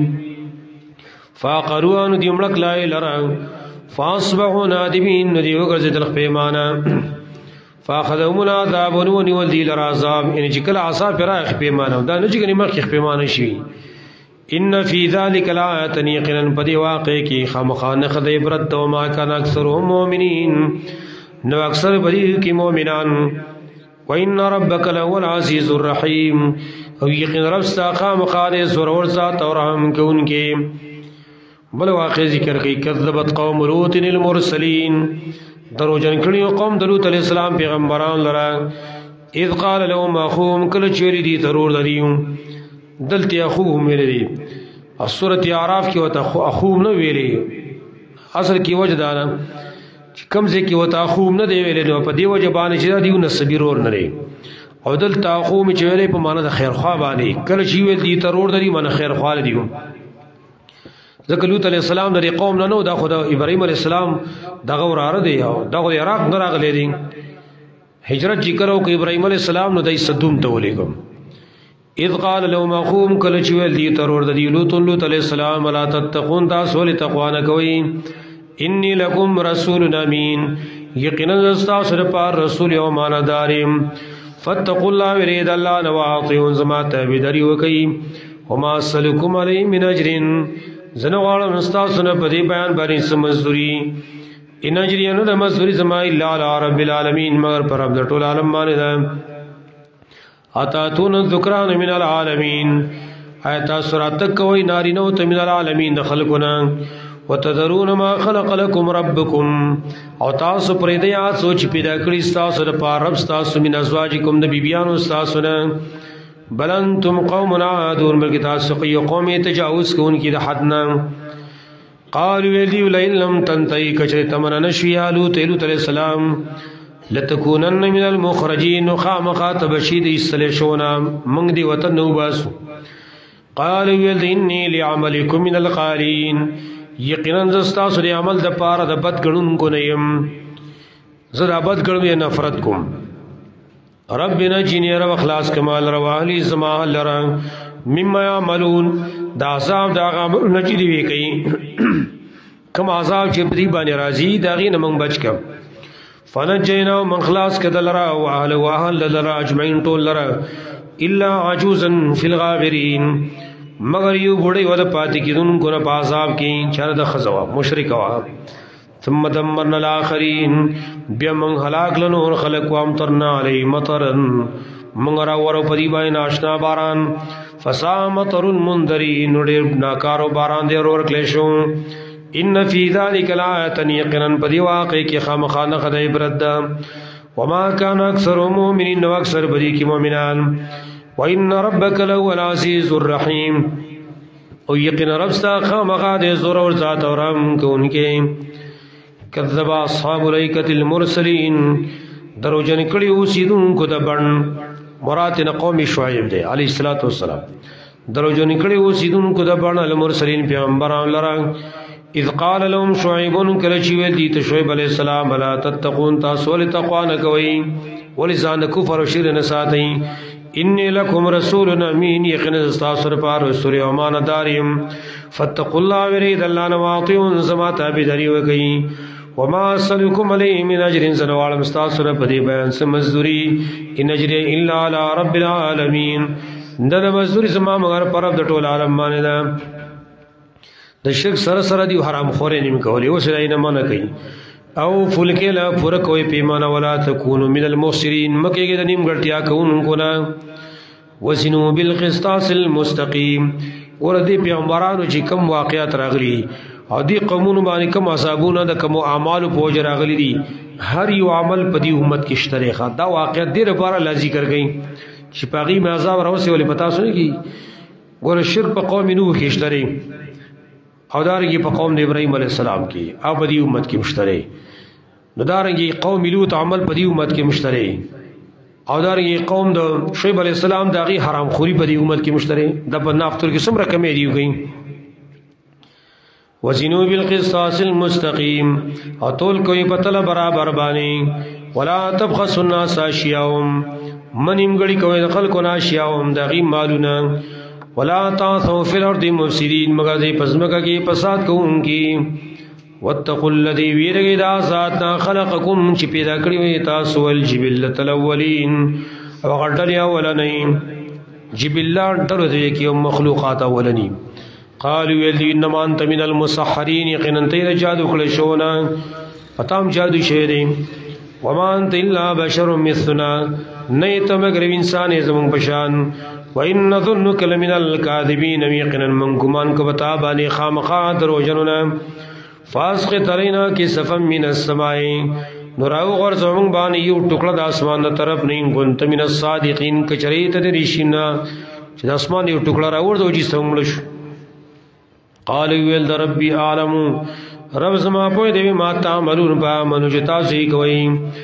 فاقروان دی املک لائے لرا فاصبحوا نادمین ندی وگرز دلخ پیمانا فاخذهم العذاب ونونی والدی لرعذاب یعنی چکل عصاب پر آخ پیمانا دا نجگنی مرخ پیمانا شوی ان فی ذالک الآیت یقینا پدی واقع کی خامخان خد عبرت وما کان اکثرهم مؤمنین نو اکثر بدی کی مومنان وان ربک لهو العزیز الرحیم او یقین رب ستا خامخان سرور ذات اور رحم کون کے بل واقع ذکر کی کذبت قوم لوط المرسلین درو جن کړي قوم د لوط علیہ السلام پیغمبران لرا اذ قال لهم اخوهم کل چوری دی ضرور دریو دلتی اخوهم ویل دی سورۃ اعراف کې وته اخوهم نه ویلي اصل کې وجه دا کم ځکه کې وته اخوهم نه دی ویلي نو په دی وجه باندې چې دیو نسبیر ور نه لري او دلته اخوهم چې ویلي په معنی د خیر خوا باندې کله چې ویل دی ضرور دری معنی خیر خوا دیو ذکر لوط علیہ السلام د قوم نه نو دا خدا ابراهیم علیہ السلام دغه وراره دی او دغه عراق نه راغلی دی هجرت چې کړو ک ابراهیم علیہ السلام نو دای صدوم ته ولېګم اذ قال لهم اخوهم کله چې ویل دی ترور د لوط لوط علیہ السلام لا تتقون تاسو ول تقوا نه کوي انی لکم رسول امین یقینا تاسو لپاره رسول او امانتدارم فتقوا الله ورید الله نو اطیعون زما تابعداري وکي وما سلکم علی من اجر زنه غواړم استاسو نه په دې بیان باندې سمزوري ان اجری انو د مزوري زما الا علی رب العالمین مگر پر رب د ټول عالم باندې ده اتاتون الذکران من العالمین ایت سورات کوي ناری نو ته من العالمین د خلقنا وتذرون ما خلق لكم ربكم او تاسو پرې د یاد سوچ پیدا کړی تاسو د پاره رب تاسو من ازواجکم د بیبیانو تاسو نه بل انتم قوم عادون بلکہ تاسو قوم تجاوز کو ان کی د حدنا قالوا لي لئن لم تنتهي کچره تمنا نشیا لوط علیہ السلام لتكونن من المخرجين خامخات بشید استلشونا من دی وطن نو باسو قالوا اني لعملكم من القالين یقینا زستا سری عمل د پاره د بد ګڼون کو نه يم زړه بد ګڼو نفرت کوم ربنا جنیر و اخلاص کمال روالی زما لرا مما یعملون دا عذاب دا غامر نجری وی کئی کم عذاب چه بدی بانی رازی دا غین من بچ کم فنجینا من خلاص کد لرا و اہل و اہل لرا اجمعین طول لرا الا عجوزا فی الغابرین مگر یو بڑی ود پاتی کی دن کو نپا عذاب کی چرد خزوا مشرکوا ثم دمرنا الاخرین بیا من هلاک لنو خلق وامطرنا علی مطرا من را ورو پدی بای ناشنا باران فسا مطر المنذرین ډیر ناکارو باران دی ور کلیشو ان فی ذلک الایات یقینا پدی واقع کی خامخانه خد عبرت ده وما كان اکثر المؤمنین واکثر بدی کی مؤمنان وان ربک لهو العزیز الرحیم او یقینا رب ستا خامخا دے زور اور ذات اور رحم کو ان کے کذب اصحاب الایکۃ المرسلین درو جن کړي اوسیدون کو د بن مراد نه قوم شعیب دی علیہ الصلوۃ والسلام درو جن کړي اوسیدون کو د بن المرسلین پیغمبران لرا اذ قال لهم شعیب کله چې ویل دي ته شعیب علیہ السلام لا تتقون تاسو ول تقوا نه کوي ولسان کفر او شرک نه ساتي انی لکم رسول امین یقینا تاسو لپاره رسول امانتدارم فتقوا الله ورید الله نو اطیعون زما تابعداري وکي وما سلكم علیه من اجر سنوال مستاسر پدی بیان سے مزدوری ان اجر الا علی رب العالمین دد مزدوری سما مگر پر د ټول عالم باندې دا د شرک سره سره دی حرام خورې نیم کولی او سره نه منع کوي او فلکلا پر کوئی پیمانه ولا تکونو من المخسرین مکه د نیم ګټیا کوونکو نه وزنوا بالقسطاس المستقیم ور دې پیغمبرانو چې کوم واقعات راغلي او دی قومونو باندې کوم عذابونه د کوم اعمال په وجه راغلي دي هر یو عمل په دې امت کې شته دا واقعیت ډیر لپاره لا ذکر کړي چې پاغي عذاب راوسي ولې پتا سونه کی ګور شرک په قوم نوح کې شته او دارنګي په قوم د ابراهيم عليه السلام کې او په دې امت کې مشتري نو دارنګي قوم لوط عمل په دې امت کې مشتري او دارنګي قوم د شعیب عليه السلام دغه حرام خوري په دې امت کې مشتري د په نافتر کې څومره کمې دی وګین وزنوا بالقسطاس المستقيم او تول کوئی پتل برابر باندې ولا تبخسوا الناس اشياءهم منیم غړي کوي د خلکو ناشياهم دغه مالونه ولا تعثوا في الارض مفسدين مگر دې پسمکه کې فساد کوونکی واتقوا الذي ويرغي دا ذات خلقكم چې پیدا کړی وي تاسو ول جبلت الاولين او غړل اولنین جبلات درو دې کې مخلوقات اولنی قالوا يلي انما انت من المسحرين يقينا تير جادو کله شونا پتام جادو شهري وما انت الا بشر مثلنا نيت مگر انسان زمون بشان وان نظنك لمن الكاذبين يقينا من گمان کو بتا باندې خامخا درو جننا فاسق ترینا كسفا من السماء نوراو غر زمون باندې یو ټوکړه د اسمان تر طرف نه كنت من الصادقين کچریت د ریشینا چې د اسمان یو ټوکړه راوړ دوی څنګه شو قالوا ويل ربي اعلم رب زما په دې ما تعملون با منجتا سي کوي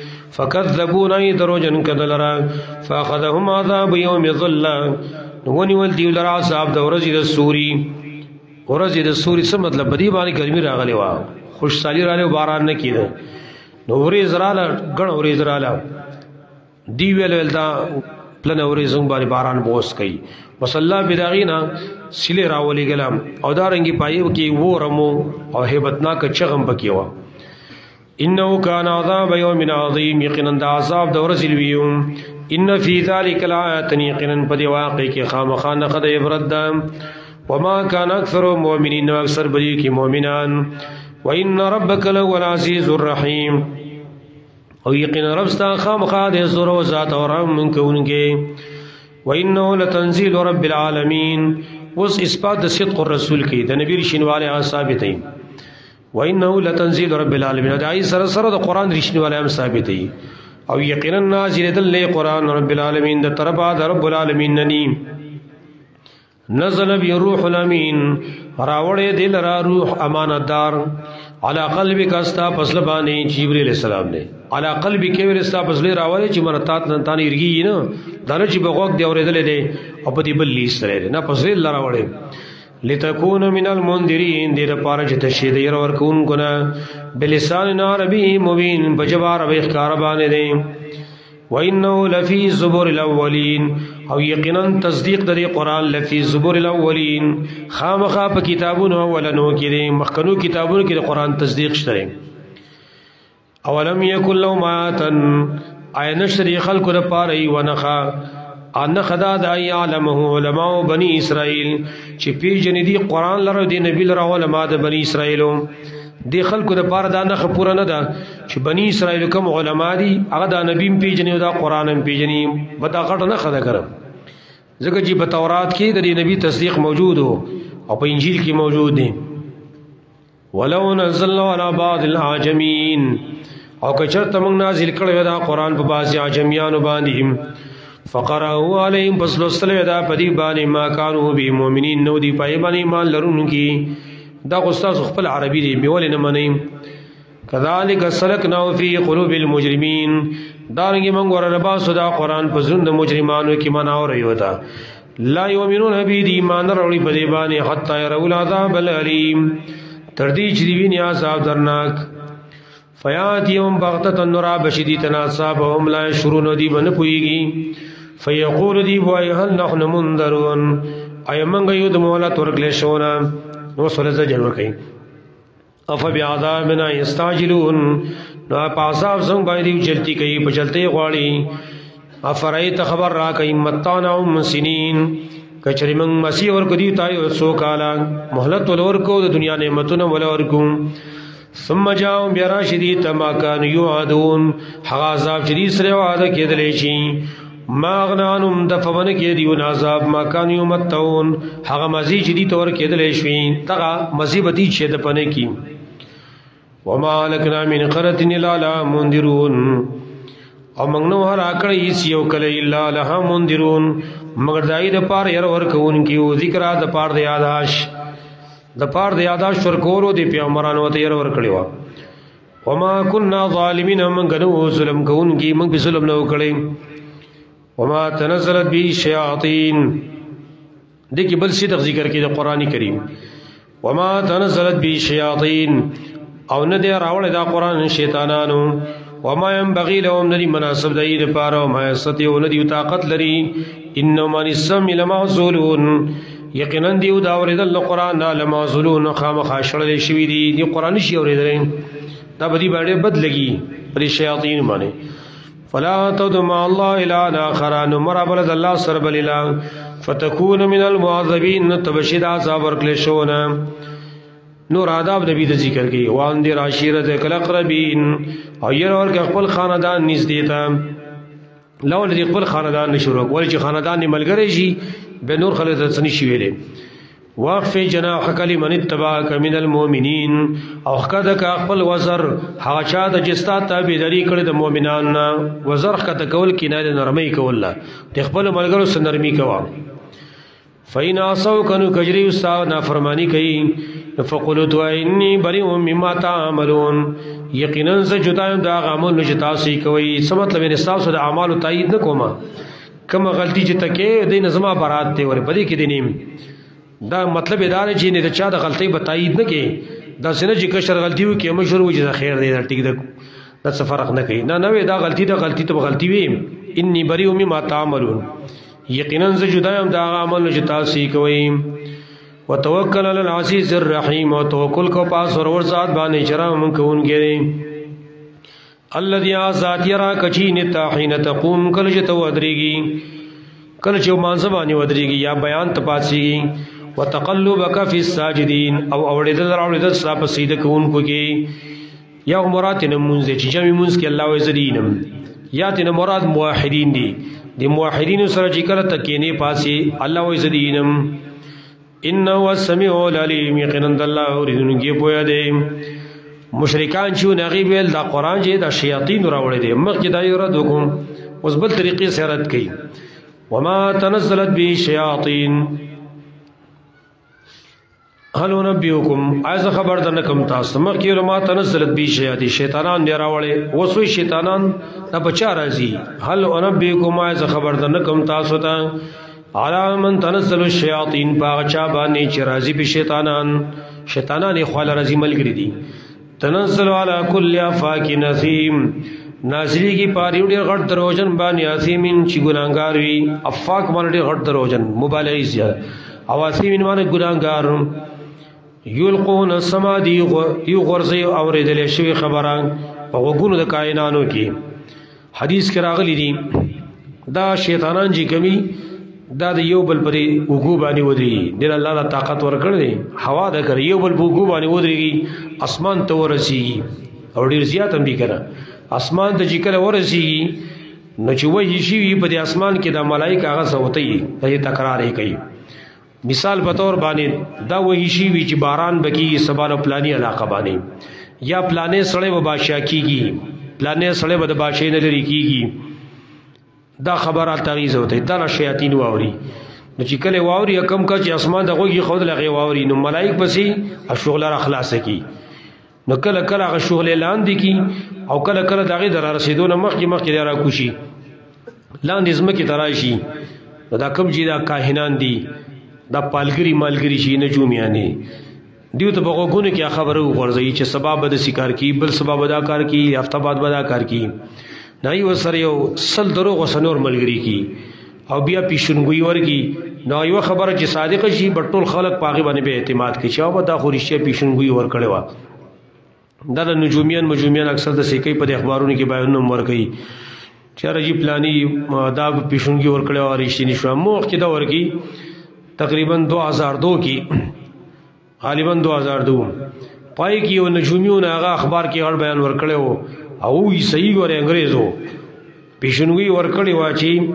فكذبون اي دروجن کدلرا فاخذهم عذاب يوم الظل وني ول دی لرا عذاب د ورځې د سوري ورځې د سوري څه مطلب بدی باندې ګرمي راغلی وا خوش سالي رااله باران نه کیده نو ورې زراله غن ورې زراله دی ویل ول دا پلن ورې زنګ باندې باران بوس کوي بس الله بداغینا سلی راولی گلام او دارنگی پایو کی وہ رمو او حیبتناک چغم پکیوا انہو کان عذاب یوم عظیم یقینا دا عذاب دور سلویوم ان فی ذالک الآیات یقینا پدی واقع کی خامخان قد عبرت دا وما کان اکثر مومنین و اکثر بدی کی مومنان وان ربک لهو العزیز الرحیم او یقینا ربستا خامخان دے زور و ذات اور رحم کونگے وانه لتنزيل رب العالمين وس اثبات صدق الرسول کی د نبی رشنواله ثابتين وانه لتنزيل رب العالمين دای سره سره د قران رشنواله هم ثابتي او یقینا نازل دل قران رب العالمین د طرفا د رب العالمین ننی نزل بی روح الامین راوړې دل را روح امانتدار علی قلبک استا پسل باندې جبرئیل السلام نے علی قلبک کې ورستا پسل راوړې چې مرتات نه تانی ورګی نه دانه چې بغوک دی اورېدل دي او په دې بل لیسره نه پسل راوړې لتكون من المنذرین دې لپاره چې تشهید یې ورکون کنه بلسان عربی مبین بجبار به ښکار باندې دي وانه لفی زبور الاولین او یقینا تصدیق د قرآن لفی زبور الاولین خامخا په کتابونو اولنو کې دي مخکنو کتابونو کې د قرآن تصدیق شته اولم یکن لهم آتن عین شری خلق د پاره ونخا ان خدا د علمه علماء بنی اسرائیل چې پی جن دي قرآن لره دی نبی لره علماء د بنی اسرائیلو دی خلکو د پاره دا نه پوره نه ده چې بنی اسرائیل کوم علما دي هغه د نبی پی جن دا قرآن هم پی جن ودا غټ نه خدا کړم ځکه چې په تورات کې د نبی تصدیق موجود او په انجیل کې موجود دي ولو نزلنا على بعض العجمین او کچرته موږ نازل کړو دا قرآن په بعض عجمیانو باندې فقرأوا علیهم پس لوستل دا پدی باندې ما کانوا بی مؤمنین نو دی پای باندې ایمان لرونکي دا استاد خپل عربی دی میول نه منی کذالک سلکنا فی قلوب المجرمین دارنګ موږ ورنبا صدا قرآن په زند مجرمانو کې مناو رہی وتا لا یؤمنون بی دی ایمان وروړي په دی باندې حتا يروا العذاب الالم تر دې چې دی ویني عذاب درناک فیاتیهم بغتة نرا بشدی تناسابهم لا شرون دی بن پویږي فیقول دی وای هل نحن منذرون ای منګ یو د مولا تورګل شونا نو سره زجر ور کوي اف بعذابنا یستعجلون نو پاساب څنګه باندې چلتی کوي په چلته غواړي افرایت خبر را کوي متانهم سنین کچری من مسیح ور کدی تای سو کالا مهلت ولور کو د دنیا نعمتونه ولور کو ثم جاءوا براشدی تما كان يعدون حغازاب شدید سره وعده کېدلې شي ما غنانم دفون کې دیو عذاب ما كان يمتون هغه مزي شدید تور کېدلې شي تغه مصیبتي شه د پنه کی وما لكنا من قرة الا لا منذرون او موږ نو هر اکړې سیو کله الا لها منذرون مگر دای د پار ير ور کوون کیو ذکر د پار د یاداش د پار د یاداش ورکولو د پیغمبرانو ته ير ور کړی و وما كنا ظالمين من غنو ظلم کوونکی من به ظلم نه وکړي وما تنزلت به الشياطين دغه بل څه د ذکر کې د قرآني کریم وما تنزلت به الشياطين او نه دی راوړی دا قرآن شیطانانو وما ينبغي لهم ندي مناسب دی د پاره ما یستطيعون ندي طاقت لري انهم عن السمع لمعزولون یقینا دی دا اوریدل قرآن لمعزولون خامخا شړل شوی دی دی قرآن شي اوریدل دا بدی باندې بد لګي پر شیاطین باندې فلا تدع مع الله الا اخر نمر بلد الله سر بللا فتكون من المعذبين تبشد عذاب ورکل شونه نور آداب نبی د ذکر کی وان دی عشیرت کل اقربین او ير ور خپل خاندان نږدې تا لو لري خپل خاندان نشورو ول چې خاندان ملګری شي به نور خلک درسنی شي ویلې واقف جناحك لمن اتبعك من المؤمنين او خدک خپل وزر هغه چا د جستا تابعداري کړې د مؤمنان وزر خدک کول کینه نرمي کول د خپل ملګرو سره نرمي کوا فإن عصوا كانوا كجري استاو نافرمانی کوي فقلوا تو اني بريء مما تعملون یقینا ز جدا دا عمل نشتاسي کوي څه مطلب ان تاسو د اعمال تایید نکوما کوم غلطی چې تکي د نظم برات دی ور پدې کې دینیم دا مطلب ادارې چې نه د چا د غلطۍ به تایید نه کې دا سینه چې کشر غلطي وي کې مشر وي چې خیر دی ټیک ده دا څه فرق نه کوي نه نه دا غلطي دا غلطي ته غلطي وي اني بريء مما تعملون یقینا ز جدا یم دا عمل چې تاسو کوي وتوکل علی العزیز الرحیم او توکل کو پاس ورور ذات باندې چرام کوونګي الذي ذات یرا کچین تحین تقوم کل چې تو ادریږي کل چې مانځ باندې ودریږي یا بیان تپاسي وتقلبک فی الساجدین او اوریدل اوریدل صاحب سید کوونکو کې یا مراد نه مونږ چې جمع مونږ کې الله عزدینم یا تن مراد موحدین دي دی موحدین سره چې کله تکینه پاسي الله عزدینم انه السميع العليم یقینا الله اوریدونکي پوهه دی مشرکان چې نغیب ویل دا قران چې دا شیاطین راوړي دي مخکې دا یو رد وکم اوس بل طریقې سره رد کړي وما تنزلت به الشياطين هل نبئكم عايز خبر درنکم تاسو مخکې ما تنزلت به الشياطين شیطانان دی راوړي وسوي شیطانان دا بچا راځي هل نبئكم عايز خبر درنکم تاسو ته على من تنزل الشياطين باغچا باندې چې راځي به شیطانان شیطانان خپل راځي ملګری دي تنزل على كل افاك نسيم نازلی کی پاری ډیر غټ دروژن باندې اسیمین چې ګناګار وي افاق باندې غټ دروژن مبالغه زیات او اسیمین باندې ګناګار یلقون السما دی یو غرزي اوریدل شوی خبران په وګونو د کائنانو کې حدیث کې راغلی دي دا شیطانان چې کمی دا د یو بل پرې وګو باندې ودري د الله تعالی طاقت ورکړي هوا د کړ یو بل وګو باندې ودرېږي اسمان ته ورسیږي او ډیر زیات هم دي کړه اسمان ته چې کله ورسیږي نو چې وایي شي په دې اسمان کې د ملائکه هغه صوتي د تکرار کوي مثال په تور باندې دا وایي شي چې باران بکی سبانو پلاني علاقه باندې یا پلانې سړې و بادشاہ کیږي پلانې سړې و د بادشاہ نه لري کیږي دا خبره تغیز ہوتے دا شیاطین واوري نو چې کله واوري کم کا چې اسمان د غوږی خود لغه واوري نو ملائک بسي او شغل را خلاص کی نو کله کله غ شغل لاندې کی او کله کله دغه در رسیدونه مخ کی مخ کی را کوشي لاندې زمکه تراشي دا کم چې دا کاهنان دي دا پالګری مالګری شي نه جومیانی دیو ته بغوګونه کې خبره ورځي چې سبب د شکار کی بل سبب ادا کار کی هفته بعد ادا کار کی نای وسره یو سل دروغ وسنور ملګری کی او بیا پیشنګوي ورکی نو یو خبره چې صادق شي بټول خلق پاغي باندې به اعتماد کوي چې او دا خو رښتیا پیشنګوي ور کړي وا دا د نجوميان مجوميان اکثر د سیکي په اخبارونو کې بیان ور کوي چې راځي پلاني دا پیشنګوي ور کړي او رښتینی شو موخ کې دا ورکی تقریبا دو ہزار دو کې غالبا دو ہزار دو پای کې یو نجوميون هغه اخبار کې غړ بیان ور کړي وو او یې صحیح ور انګريزو پیشنګوي ور کړی و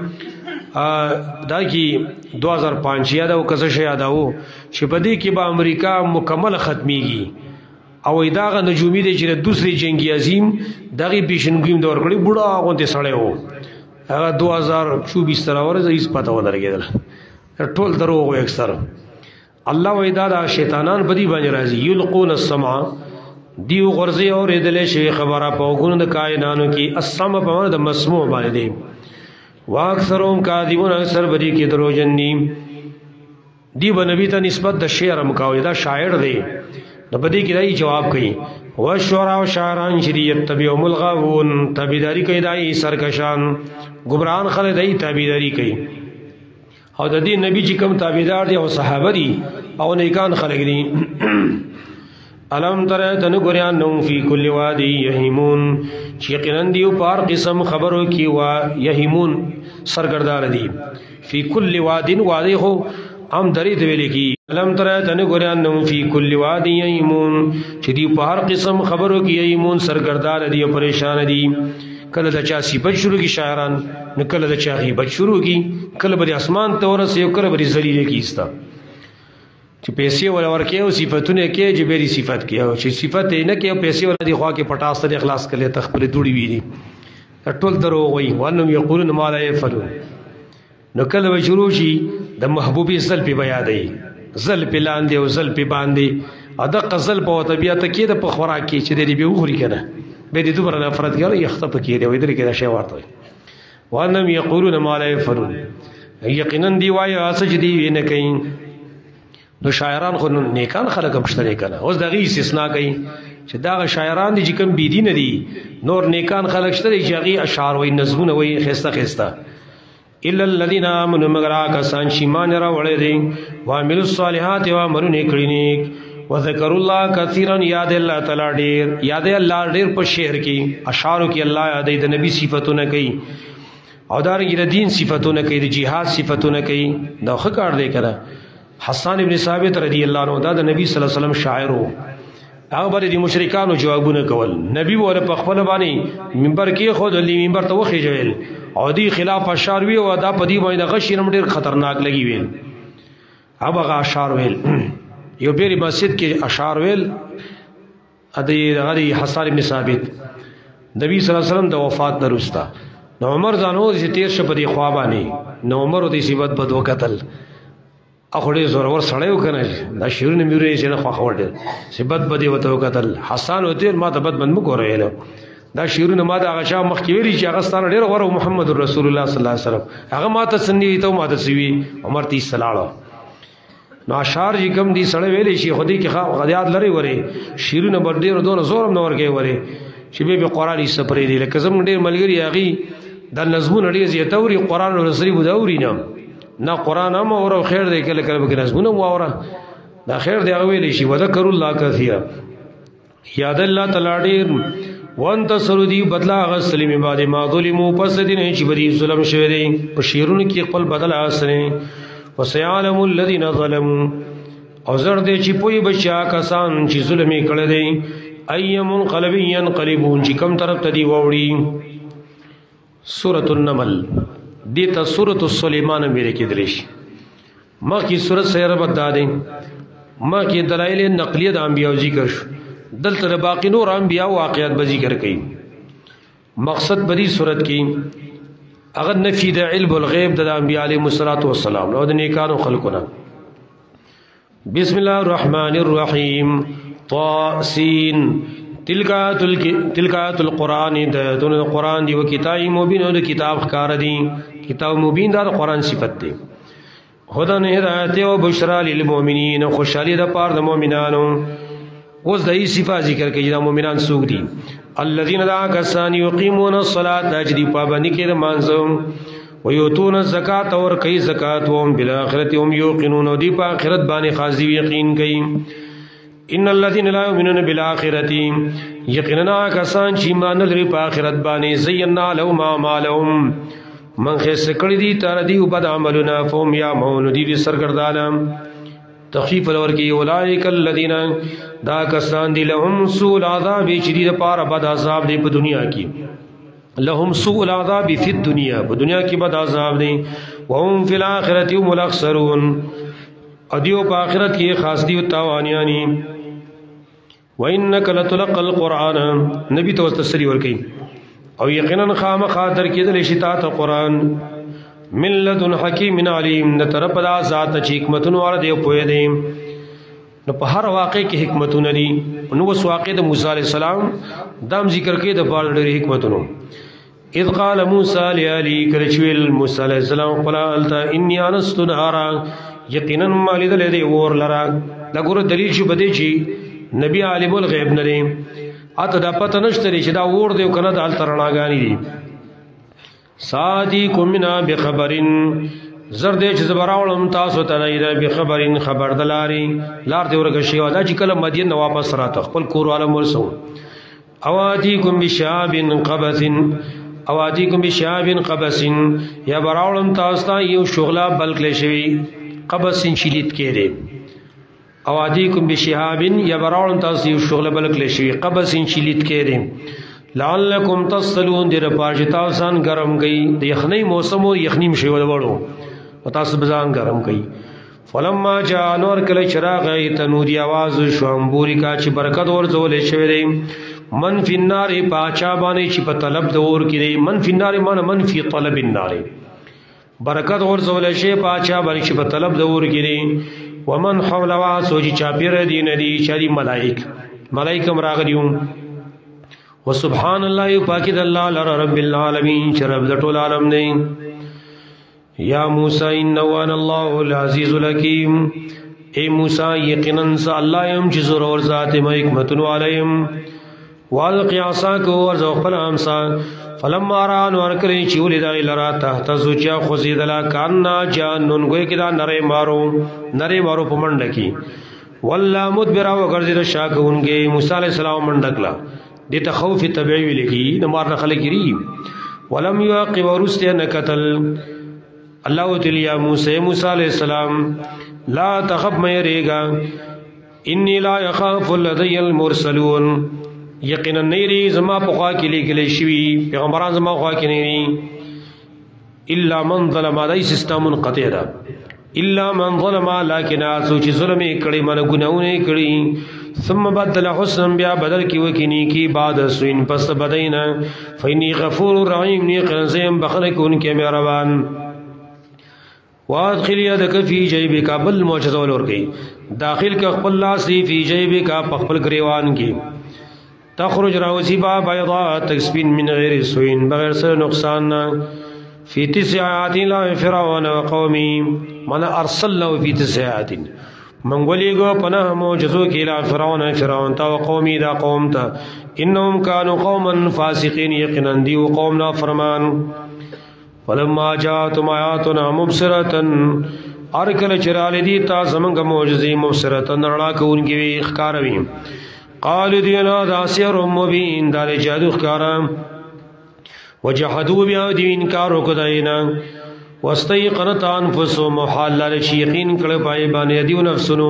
چې دا کې دو ہزار پانچ یا دا کس شي یاداو چې په دې کې به امریکا مکمل ختميږي او داغه نجومي د چې دوسری جنگي عظیم دغه پیشنګوي د ور کړی بوډا غونډه سړی وو هغه دو ہزار چوبیس تر اور زې پته ولرګیدل ټول دروغ اکثر الله وإذا دا شیطانان بدی باندې راځي یلقون السمع دیو غرزی اور ادلې شی خبره پوغونو د کائنانو کې السمع په معنا د مسموع باندې دی واکثرهم کاذبون اکثر بدی کې دروژن دي دی بنبی ته نسبت د شعر مکاوي دا شاعر دی نو بدی کې دای جواب کوي والشعراء شاعران شریعت تبعهم الغاوون تابعداري کوي دای سرکشان گمراهان خلک دای تابعداري کوي او د دې نبی چې کوم تابعدار دي او صحابه دي او نیکان خلک دي الم تر تن ګریان نو فی کل وادی یهیمون چې یقینا دی په قسم خبرو کی وا یهیمون سرګردار دي فی کل وادین وادی هو ام درې دی ویل کی الم تر تن ګریان نو فی کل وادی یهیمون چې دی په هر قسم خبرو کی یهیمون سرګردار دي او پریشان دي کله د چا صفت شروع کی شاعران نو کله د چا غیبت شروع کی کله بری اسمان تورس یو کله بری ذلیل کیستا چې پیسې ولا ورکه او صفاتونه کې جبري صفات کې او چې صفات نه کې او پیسې ولا دی خوا کې پټاس ته اخلاص کړي تخپل دوړي ویلي ټول درو وي وانم یقولون ما لا يفعلون نو کله شروع شي د محبوبي زل په بیا دی زل په لاندې او زل په باندې ادا قزل په طبيعت کې د په خوراک کې چې دی به وخوري کنه به دې دومره نفرت کوي یخته کې دی وې درې کې دا شی ورته وانم یقولون ما لا يفعلون یقینا دی وایي اسج دی نه کوي نو شاعران خو نیکان خلک هم شته کنه اوس دغه استثناء کوي چې دا شاعران دي چې کوم بی دین دي نور نیکان خلک شته چې هغه اشعار وای نظمونه وای خسته خسته الا الذين امنوا مگر کسان چې ایمان راوړل دي وعملوا الصالحات او عملونه کړی نیک وذكر الله كثيرا یاد الله تعالی ډیر یاد الله ډیر په شعر کې اشعارو کې الله یاد د نبی صفاتونه کوي او دا د دین صفاتونه کوي د جهاد صفاتونه کوي دا ښه کار دی کړه حسان ابن ثابت رضی الله عنه دا د نبی صلی الله علیه وسلم شاعر وو هغه بری د مشرکانو جوابونه کول نبی وره په خپل باندې منبر کې خود لی منبر ته وخی جوړل او دی خلاف اشعار وی او دا په دی باندې غشي نم ډیر خطرناک لګي ویل هغه اشعار ویل یو بیری مسجد کې اشعار ویل ادي غری حسان ابن ثابت نبی صلی الله علیه وسلم د وفات درستا نو عمر ځانو چې تیر شپ دی خوابانی نو عمر د صفات بد وکتل اخوړې زور ور سړیو کنه دا شیرونه میورې چې نه خو وړل سبت بدی وته وکتل حسن وته ما ته بد بند مګورېل دا شیرونه ما دا غشا مخ کې ویلي چې هغه ستاره ډېر غوړ محمد رسول الله صلی الله علیه وسلم هغه ما ته سنوي ته ما ته سوي عمر تی صلاله نو اشعار چې کوم دي سړی ویلي شي خودي کې غديات لري وره شیرونه بر ډېر دون زورم نور کې وره چې به قرآن یې سپرې دي لکه زم ډېر ملګری هغه دا نظمونه ډېر زیاتوري قرآن او رسول بودوري نه نه قران هم اور خیر دی کله کله به نظمونه واوره دا خیر دی هغه ویلی شي وذکر الله کثیر یاد الله تعالی ډیر وانت سرودی بدلا غسل می بعد ما ظلمو پس دین چې بری ظلم شوی دی په شیرونو کې خپل بدل اسنه وسيعلم الذين ظلموا او زر دی چې پوی بچا کسان چې ظلم کړي دي ايم منقلب ينقلبون چې کوم طرف ته دی ووري سورۃ النمل دیتا سورۃ سلیمان میرے کې دلیش ما کی سورۃ سیر بدادیں ما کی دلائل نقلیه د انبیاء ذکر شو دلته باقی نور انبیاء واقعات به ذکر کړي مقصد بدی سورۃ کې اگر نفی د علم الغیب د انبیاء علیهم الصلوۃ والسلام او د نیکانو خلقنا بسم الله الرحمن الرحیم طاسین تلکات تلکات القرآن د قرآن دی و کتاب مبین او د کتاب ښکار دی کتاب مبین دا قرآن صفت دی هدن هدایت او بشرا للمؤمنین خوشحالی د پاره د مؤمنانو اوس د ای صفات ذکر کوي د مؤمنان سوق دي الذين دا کسان یقیمون الصلاة تجدی پابندی کې د مانځو ويؤتون الزکات اور کوي زکات او بالآخرت هم یوقنون دی په آخرت باندې خاص یقین کوي ان الذين لا يؤمنون بالاخره یقینا کسان چې ایمان لري په آخرت باندې زینا لهم اعمالهم من خس کړي دي تر دي او بد عملنا فهم يعملون دي سرګردان تخفیف ور کې اولئک الذين دا کسان دي لهم سوء العذاب چې دي لپاره بد عذاب دی په دنیا کې لهم سوء العذاب فی الدنيا په دنیا کې بد عذاب دی وهم فی الاخره هم الاخسرون ادیو په آخرت کې خاص دی تاوانیانی وانک لتلقى القرآن نبی تو تسری ور کوي او یقینا خامخا در کېدل شي تا ته قرآن من لدن حکیم علیم د طرف دا ذات چې حکمتونه ور دی پوهه دی نو په هر واقع کې حکمتونه دي نو وس واقع د موسی علی السلام دام ذکر کې د پاره ډېر حکمتونه اذ قال موسی لعلی کرچویل موسی علی السلام قال التا انی انست نارا یقینا مالد لدی ور لرا دا ګور دلیل شي بده شي نبی عالم الغیب نه دی اته دا پته نشته چې دا ور دی کنه د الترناګانی دي سادی کومنا بخبرن زرد چې زبراولم تاسو ته نه به خبرین خبر دلاري لار دی ورګه شی ودا چې کله مدینه واپس راته خپل کور عالم ورسو اوادیکم بشاب قبس اوادیکم بشاب قبس یا براولم تاسو ته یو شغله بلکله شوی قبس شلیت کړي اوادیکم بشهاب یا براولم تاسو یو شغله بلکله شوی قبس شلیت کړي لعلکم تصلون دیر پارجتا سان گرم گئی د یخنی موسم او یخنیم شی ولوړو او تاسو بزان گرم گئی فلما جاء نور کله چراغ تنودی आवाज شومبوري کا چې برکت ورزول شوی دی من فی النار پاچا باندې چې په طلب د اور کړي من فی النار معنی من فی طلب النار برکت ورزول شی پاچا باندې چې په طلب د اور کړي ومن حولوا سوجي چاپیر دی ندی شری ملائک ملائک مراغلیو وسبحان الله پاکی د الله رب العالمین شرف د ټول عالم دی یا موسی انه انا الله العزیز الحکیم اے موسی یقینا س الله یم چې زور اور ذات ما حکمت علیم والقی عصاک ور ذو خپل امسا فلما را انور کلی چې ولید لرا تحت زوچا خزیدلا کانا جانن گوی کدا نره مارو نره مارو پمنډ کی والله مدبر او ګرځید شاکونګي موسی علیہ السلام منډکلا دي تخوف طبيعي لګي د مار نه خلک ری ولم يعقب ورست ان قتل الله تعالی یا موسی موسی علیہ السلام لا تخف مېریګا انی لا يخاف لدي المرسلون یقینا نيري زما په خوا کې لګلې شوی پیغمبران زما خوا کې نيري الا من ظلم دای سیستم قطع ده الا من ظلم لكن سوچ ظلم کړي من ګناونه کړي ثم بدل حسن بیا بدل کی وکینی کی بعد سوین پس بدینا فینی غفور رحیم نی قنزیم بخنه کون کې مهربان وادخل یدک فی جیبک بل معجزه ولور کی داخل کا خپل لاس فی جیبک خپل گریوان کی تخرج راوسی با بیضاء تکسبین من غیر سوین بغیر سر نقصان فی تسعات لا فرعون وقومی من ارسلنا فی تسعات منگولی گو پناہ موجزو کی لا فرعون فرعون تا وقومی دا قوم تا انہم کانوا قوما فاسقین یقنان دیو قومنا فرمان ولما جاءتم آیاتنا مبصرتا ارکل چرال دی تا زمنگ موجزی مبصرتا نرڑا کون کی وی اخکاروی قالو دینا دا سیر مبین دال جادو اخکارا وجحدو بیا دیو انکارو کدائینا واستيقنت انفسهم محال لشي یقین کړه پای باندې دیو نفسونو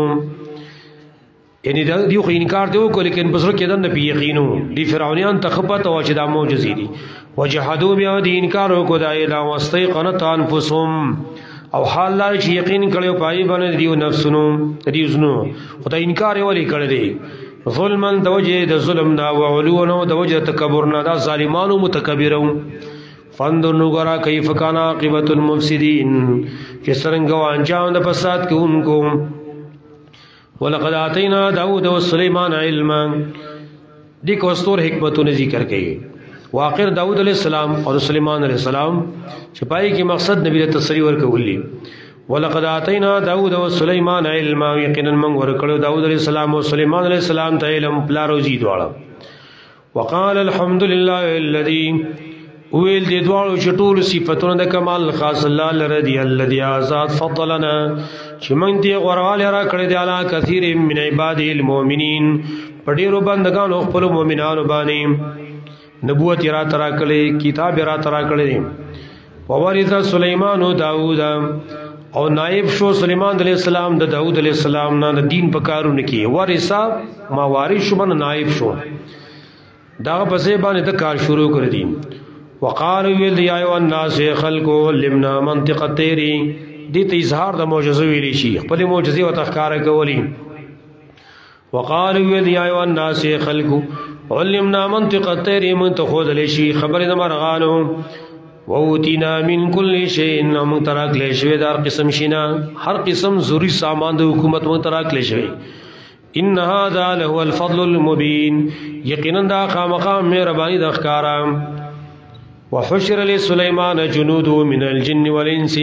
یعنی دیو خو انکار دیو کو لیکن بسر کې دنه پی یقینو دی فرعونیان تخبط او چې دا معجزې دي وجحدوا بیا دی انکار کو دایلا واستيقنت انفسهم او حال لشي یقین کړه پای باندې دیو نفسونو دیو زنو خدای انکار ولی کړه دی ظلمن دوجه د ظلم دا وعلو د وجه تکبر نه دا ظالمانو متکبرون فاندر نگورا کیف کان عاقبت المفسدین کس طرح انجام د فساد کو ان کو ولقد اتینا داؤد و سلیمان علما دی کو استور حکمتوں نے ذکر کی واقع داؤد علیہ السلام اور سلیمان علیہ السلام چھپائی کی مقصد نبی تصریح ورکولی ولقد اتینا داؤد و سلیمان علما یقینا من ورکړو داؤد علیہ السلام او سلیمان علیہ السلام ته علم پلا روزی دواړه وقال الحمد لله الذي ویل دې دوالو چټول صفاتونه د کمال خاص الله لرضی الذي آزاد فضلنا چې موږ دې غوړواله را کړې دي علا کثیر من عباد المؤمنین پډیرو بندگانو خپل مؤمنانو باندې نبوت را ترا کړې کتاب را ترا کړې ووارث سليمان او داوود او نائب شو سليمان علیہ السلام د داوود علیہ السلام نه دین په کارونه کې وارثا ما وارث شو من نائب شو دا په ځای باندې د کار شروع کړ دین وقالوا ویل یا ایو الناس خلقو لمنا منطق الطير دي ته اظهار د معجزه ویلی شي خپل معجزه او تخکار کولی وقالوا ویل یا ایو الناس خلقو علمنا منطق الطير من تخذ لشي خبر د مرغانو ووتینا من کل شیء موږ ته راکړل شوی د هر قسم شینا هر قسم ضروري سامان د حکومت موږ ته راکړل شوی ان هذا له الفضل المبين یقینا دا خامخا مهرباني د ښکارا وحشر لسليمان جنوده من الجن والانس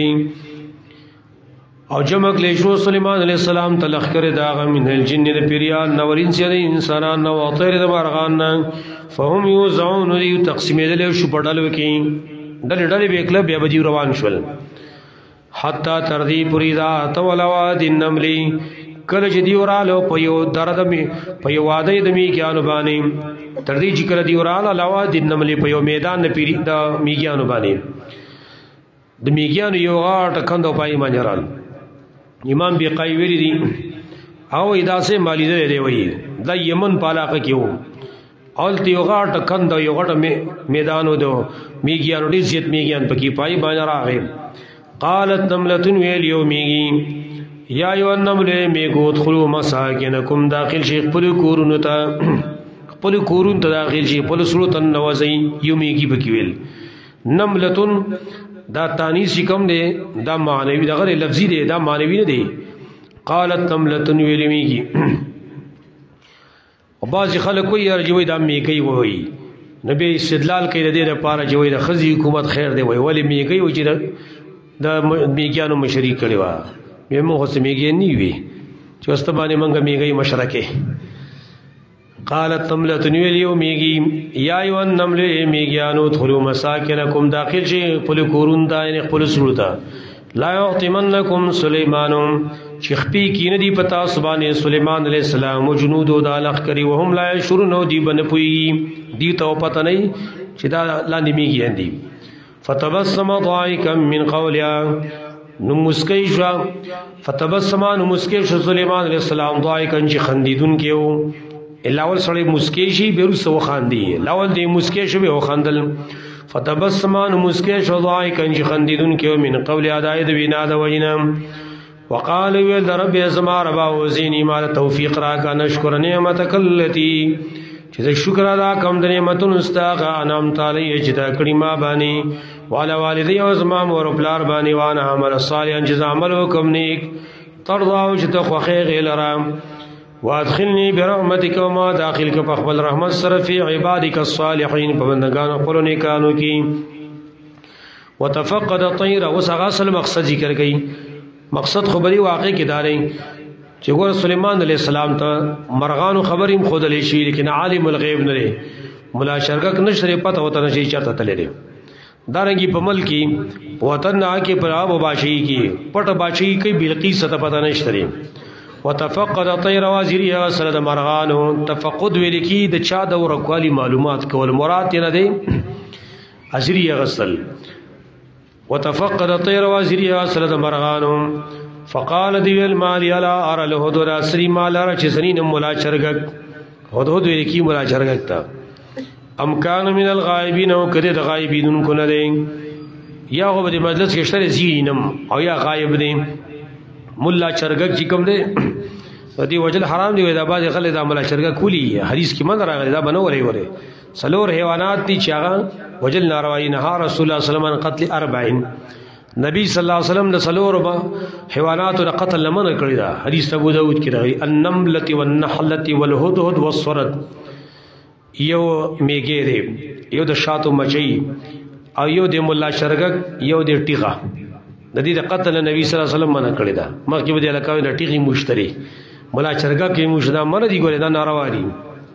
او جمع کړل شو سليمان عليه السلام تلخر داغه من الجن د پیریان نو والانس د انسانان نو طير د مرغان فهم يوزعون دي تقسیم دي شو پړل وکي ډلې ډلې به کله بیا به روان شول حتا تردی پریدا تولوا د النمل کله چې دی ورالو په یو درد می په یو واده د میګانو باندې تر دې چې کله دی ورالو علاوه د نمل په یو میدان نه پیری د میګانو باندې د میګانو یو غاټ کندو پای باندې رال امام بیقای ویری دی او اداسه مالی دی دی وی د یمن په علاقه کې وو اول تی یو غاټ کندو یو غټ میدانو دو میګانو دې زیات میګان پکې پای باندې راغی قالت نملة ویل یومیږي یا ایو النمل میگو ادخلوا مساکنکم داخل شي خپل کورونو ته خپل کورونو ته داخل شي خپل سړو ته نوځي یو میږي بکویل نملتون دا تانیث کوم دی دا معنوي دا غیر لفظي دی دا معنوي نه دی قالت نملتون ویل میږي او بعض خلک وایي ارجوي دا میږي وایي نبی استدلال کوي د دې لپاره چې وایي د خزي حکومت خیر دی وایي ولی میږي و چې د میږیانو مشري کړي وا مې خو سمېږي نه وي چې واست باندې مونږ میږي مشرکه قالت نملة ویل یو میږي یا ایو النمل میږیانو ادخلوا مساکنکم داخل شي خپل کورون ته یعنې خپل سړو ته لا یعتمنکم سلیمان چې خپې کینه دی پتا سبحانه سلیمان علیہ السلام او جنود او د لخکری وهم لا یشرون دی بن پوي دی ته پته نه چې دا لاندې میږي اندي فتبسم ضاحكا من قولها نو مسکی شو فتبسم نو مسکی شو سليمان عليه السلام ضاحكا چې خندیدون کېو الاول سړی مسکی شي بیرو سو خاندي لاول دې مسکی شو به خندل فتبسم نو مسکی شو ضاحكا چې خندیدون کېو من قول ادای د بنا د وینم وقال ويل رب زما ربا وزيني مال توفيق راکا نشکر نعمتک التي چې شکر ادا کوم د نعمتونو استاغه انعام تعالی چې دا کړي ما باندې والا والدي او زما مور پلار باندې وانا عمل صالح چې عمل وکم نیک ترضا او چې تخوخه غیلرام وادخلني برحمتك وما داخل ک په خپل رحمت سره فی عبادک الصالحین په بندگانو خپل نیکانو کې وتفقد الطير وسغاسل مقصد ذکر کړي مقصد خبري واقع کې دارې چې ګور سليمان عليه السلام ته مرغانو خبریم خود لې شي لیکن عالم الغیب نه لري مولا شرګک نشره پته وته نشي چاته تللی دارنګي په ملکی وطن کې پر اب باشي کې پټ باشي کې بلقیس ته پته نشته وتفقد طير وازريها سره مرغانو تفقد ویل کی د چا د ورکوالي معلومات کول مراد نه دی ازریه غسل وتفقد طير وازريها سره مرغانو فقال دی المال یلا ار له دور اسری مال ر چې سنین مولا چرګ هدهد ویل کی مولا چرګ تا ام کان من الغائبین او کده د غایبین کو نه دی یا هو د مجلس کې شته زینم او یا غایب دی مولا چرګ چې کوم دی دی وجل حرام دی دا باز خلک د مولا چرګ کولی حدیث کې من راغلی دا بنوري وره سلور حیوانات دي چې هغه وجل ناروایی نه رسول الله صلی الله علیه وسلم قتل اربعین نبی صلی الله علیه وسلم د سلور حیوانات د قتل لمن کړی دا حدیث ابو داود کې راغلی النملة والنحلة والهدهد والصرد یو میګې دی یو د شاتو مچي او یو د مولا شرګ یو د ټیغه د دې د قتل نبی صلی الله علیه وسلم منع کړی دا مخکې به د علاقې د ټیغي مشتري مولا شرګ کې مشدا مر دي ګورې دا ناروا دي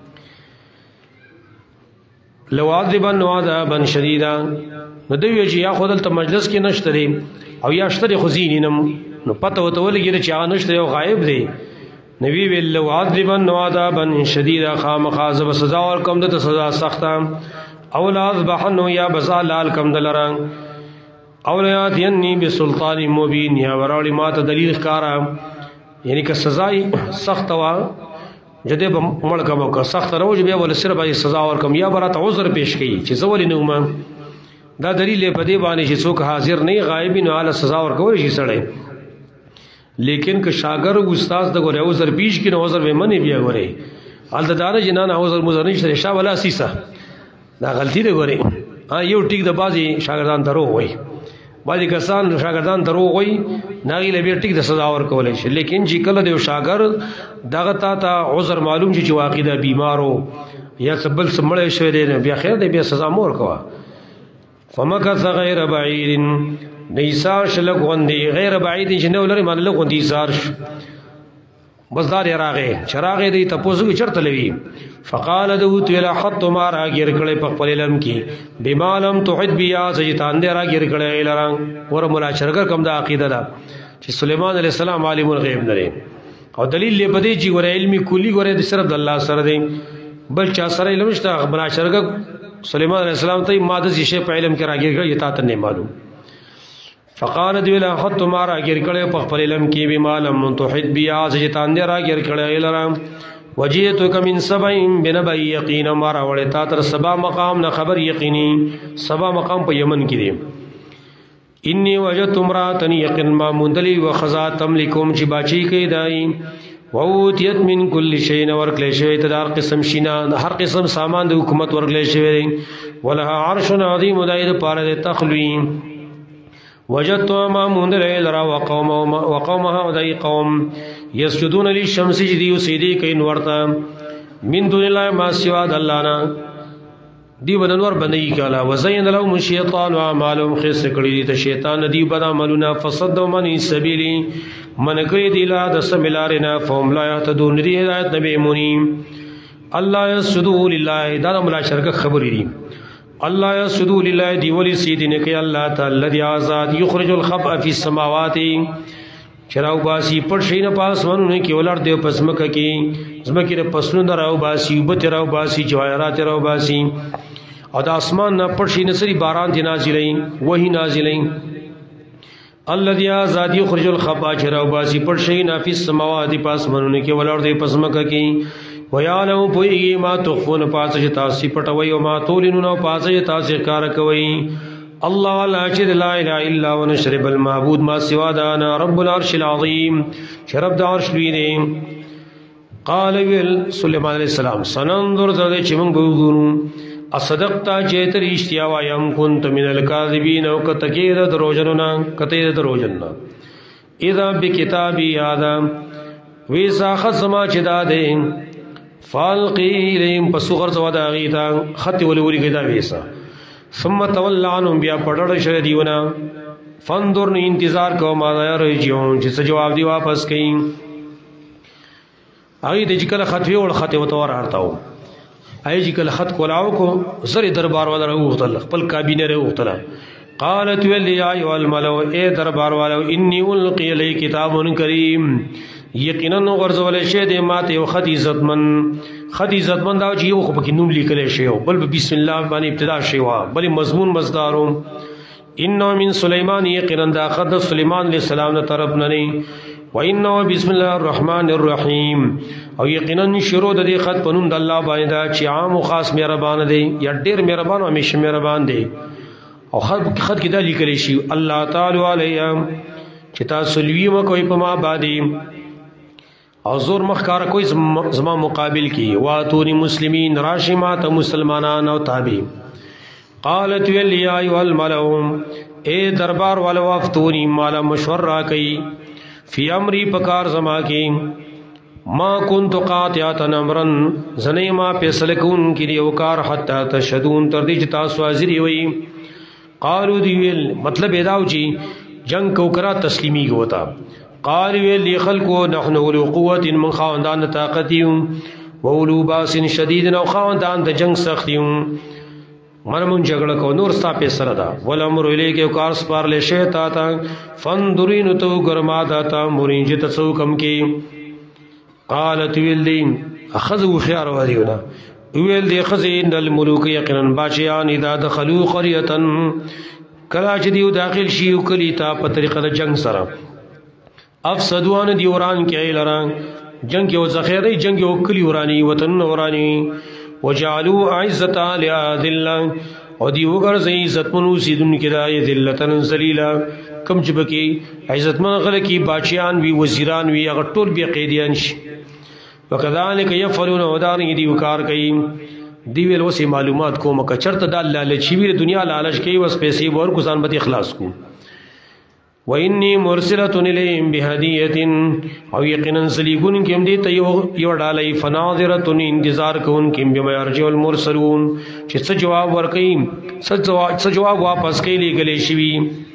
لو عذبن عذابا شديدا نو دوی چې یا خودل ته مجلس کې نشتري او یا شتري خزینینم نو پته وته ولګي چې هغه نشته او غایب دی نبی ویل لو عذبن عذابا شديدا خامخازب سزا ور کوم د سزا سخته او لا ذبحن یا بزال کم دلران او لا يني بسلطان مبين یا وراړي ماته دلیل ښکارا یعنی که سزا سخت وا جده به مړ کمو که سخت روج بیا ول سره به سزا ور کوم یا برات عذر پیش کړي چې زول نه ومه دا دلیل په دې باندې چې څوک حاضر نه غایبین علی سزا ور کول شي سړی لیکن که شاګرد استاد د ګورې عذر پیش کړي عذر به منی بیا ګورې ال د دار جنان عذر مزر نشته شا ولا سیسا دا غلطی دی ګورې یو ټیک د بعضی شاګردان دروغ وایي بعضی کسان شاګردان دروغ وایي ناغي له ټیک د سزا ورکولای شي لیکن چې کله د شاګرد دغه تا ته عذر معلوم شي چې واقع د بیمارو یا سبل سمړې شوی دی بیا خیر دی بیا سزا مور کوا فمکث غیر بعید نیسار شلک غوندی غیر بعید چې نو لري مان لغوندی سار بس دار راغه چراغه دی تاسو چرته لوي فقال دوت الى حط ما را غیر کړي په خپل علم کې بمالم توحد بیا سجتان دی را غیر کړي لران ور مولا شرګر کوم د عقیده ده چې سليمان عليه السلام عالم الغیب لري او دلیل له بدی چې ور علمي کلی ګره د صرف د الله سره دی بل چا سره علم شته بنا شرګ سليمان عليه السلام ته ماده شي په علم کې را غیر کړي یتا ته نه معلوم فقال دوی له حت ما را غیر کړي په خپل علم کې بمالم توحد بیا سجتان دی را غیر کړي لران وجئتك من سبع بنبأ يقين ما را وړه تا تر سبا مقام نه خبر یقیني سبا مقام په یمن کې دی انی وجدت امراتن یقین ما مندلی وخزا تملکم چې باچی کې دای ووتیت من كل شيء ورکل شوی تدار قسم شینا هر قسم سامان د حکومت ورکل شوی ولها عرش عظیم داید پاره تخلوی وجدت ما مندل لرا وقوم وقومها ودای قوم يسجدون للشمس جدي سيدي کین ورتا من دون الله ما سوا الله نا دی بدنور بنئی کالا وزین لهم الشیطان واعمالهم خس کړي ته شیطان دی بد عملنا فصدوا من السبيل من کړي دی لا د سملارنا فهم لا يهتدون دی هدایت نبی مونی الله يسجدوا لله دا ملا شرک خبرې دي الله يسجدوا لله دی ولی سیدنه کې الله تعالی الذي آزاد يخرج الخبأ في السماوات چراو باسی پټ شین پاس ونه کې ولر دی پسمک کې زمکه د پسونو دراو باسی وبت راو باسی جواهرات راو باسی او د اسمان نه پټ شین سری باران دی نازلین وਹੀ نازلین الذي آزاد يخرج الخبأ چراو باسی پټ شین فی السماوات پاس ونه کې ولر دی پسمک کې ویالو پوئی ما تخفون پاس تاسی پټوي او ما تولنون پاس تاسی کار کوي الله لا اله الا الا ونشرب المعبود ما سوا دانا رب العرش العظيم شرب د عرش لوی دی قال ویل سليمان عليه السلام سننظر ذل چې موږ وګورو اصدقتا چې تر اشتیا وایم كنت من الكاذبين او کتکیر دروژننا کته دروژننا اذا بکتابی یادا وی ساخت سما چې دادین فالقی لیم پسوغر سوادا غیتا خط ولوری کدا ویسا ثم تولى عنهم بیا پړړ شه دیونه فندور نو انتظار کو ما رجون چې جواب دی واپس کین هغه د ذکر خط وی ول خط وتور ارتاو هغه ذکر خط کولاو کو زری دربار ولا وختل خپل کابینه ره وختل قالت ولي يا ايها الملو اے دربار والو انی القی لی کتاب کریم یقینا غرزول شه د ماته یو خط عزتمن خط عزتمن دا چې یو خو پکې نوم لیکل شي بل بسم الله باندې ابتدا شي وا بل مضمون مصدارو انه من سليمان یقینا دا خط سليمان علیہ السلام نه طرف نه نه و انه بسم الله الرحمن الرحیم او یقینا شروع د دې خط پنوم د الله باندې دا چې عام او خاص مهربان دی یا ډیر مهربان او همیشه مهربان دی او خط خط کې دا لیکل شي الله تعالی علیه چې تاسو لوی مکوې په ما باندې او زور مخکار کوئی زما مقابل کی واتونی مسلمین راشمات مسلمانان او تابع قالت ویلی ایو الملو اے دربار والو افتونی مالا مشور را کئی فی امری پکار زما کی ما کنت قاطعتا امرن زنی ما پیسلکون کی دیوکار حتی تشهدون تردی جتا سوازری وی قالو دیویل مطلب اداو چی جنگ کو کرا تسلیمی گوتا قال ویلی خلقو نحن اولو قوت من خواندان طاقتیون و اولو باس شدید او خواندان د جنگ سختیون مرمون جګړه کو نور ستا په سره دا ولامر الیک او کار سپار له شیتا تا فندرین تو ګرما دا تا مورینج تسو کم کی قالت ویلی اخذوا خيار وریونا ویل دی خزین الملوک یقینا باشیان اذا دخلوا قريه کلا چې دیو داخل شي او کلی تا په طریقه د جنگ سره افسدوان دی وران کې لران جنگ او ذخیره جنگ او کلی ورانی وطن ورانی وجعلوا عزت لذل او دی وګرځي عزت منو سیدن کې دای ذلتن ذلیلا کم چې بکی عزت من غل کی بادشاہان وی وزیران وی غټول بی قیدیان شي وکذالک یفعلون ودار دی وکار کوي دی ویل وسې معلومات کوم که چرته د لالچ وی دنیا لالچ کوي وس پیسې ورکو ځان به اخلاص کو وإني مرسلة إليهم بهدية او یقینا سلیګون کې دې ته یو یو ډالۍ فناظرة انتظار کوون کې بما يرجع المرسلون چې څه جواب ورکړي څه جواب واپس کوي لګلې شي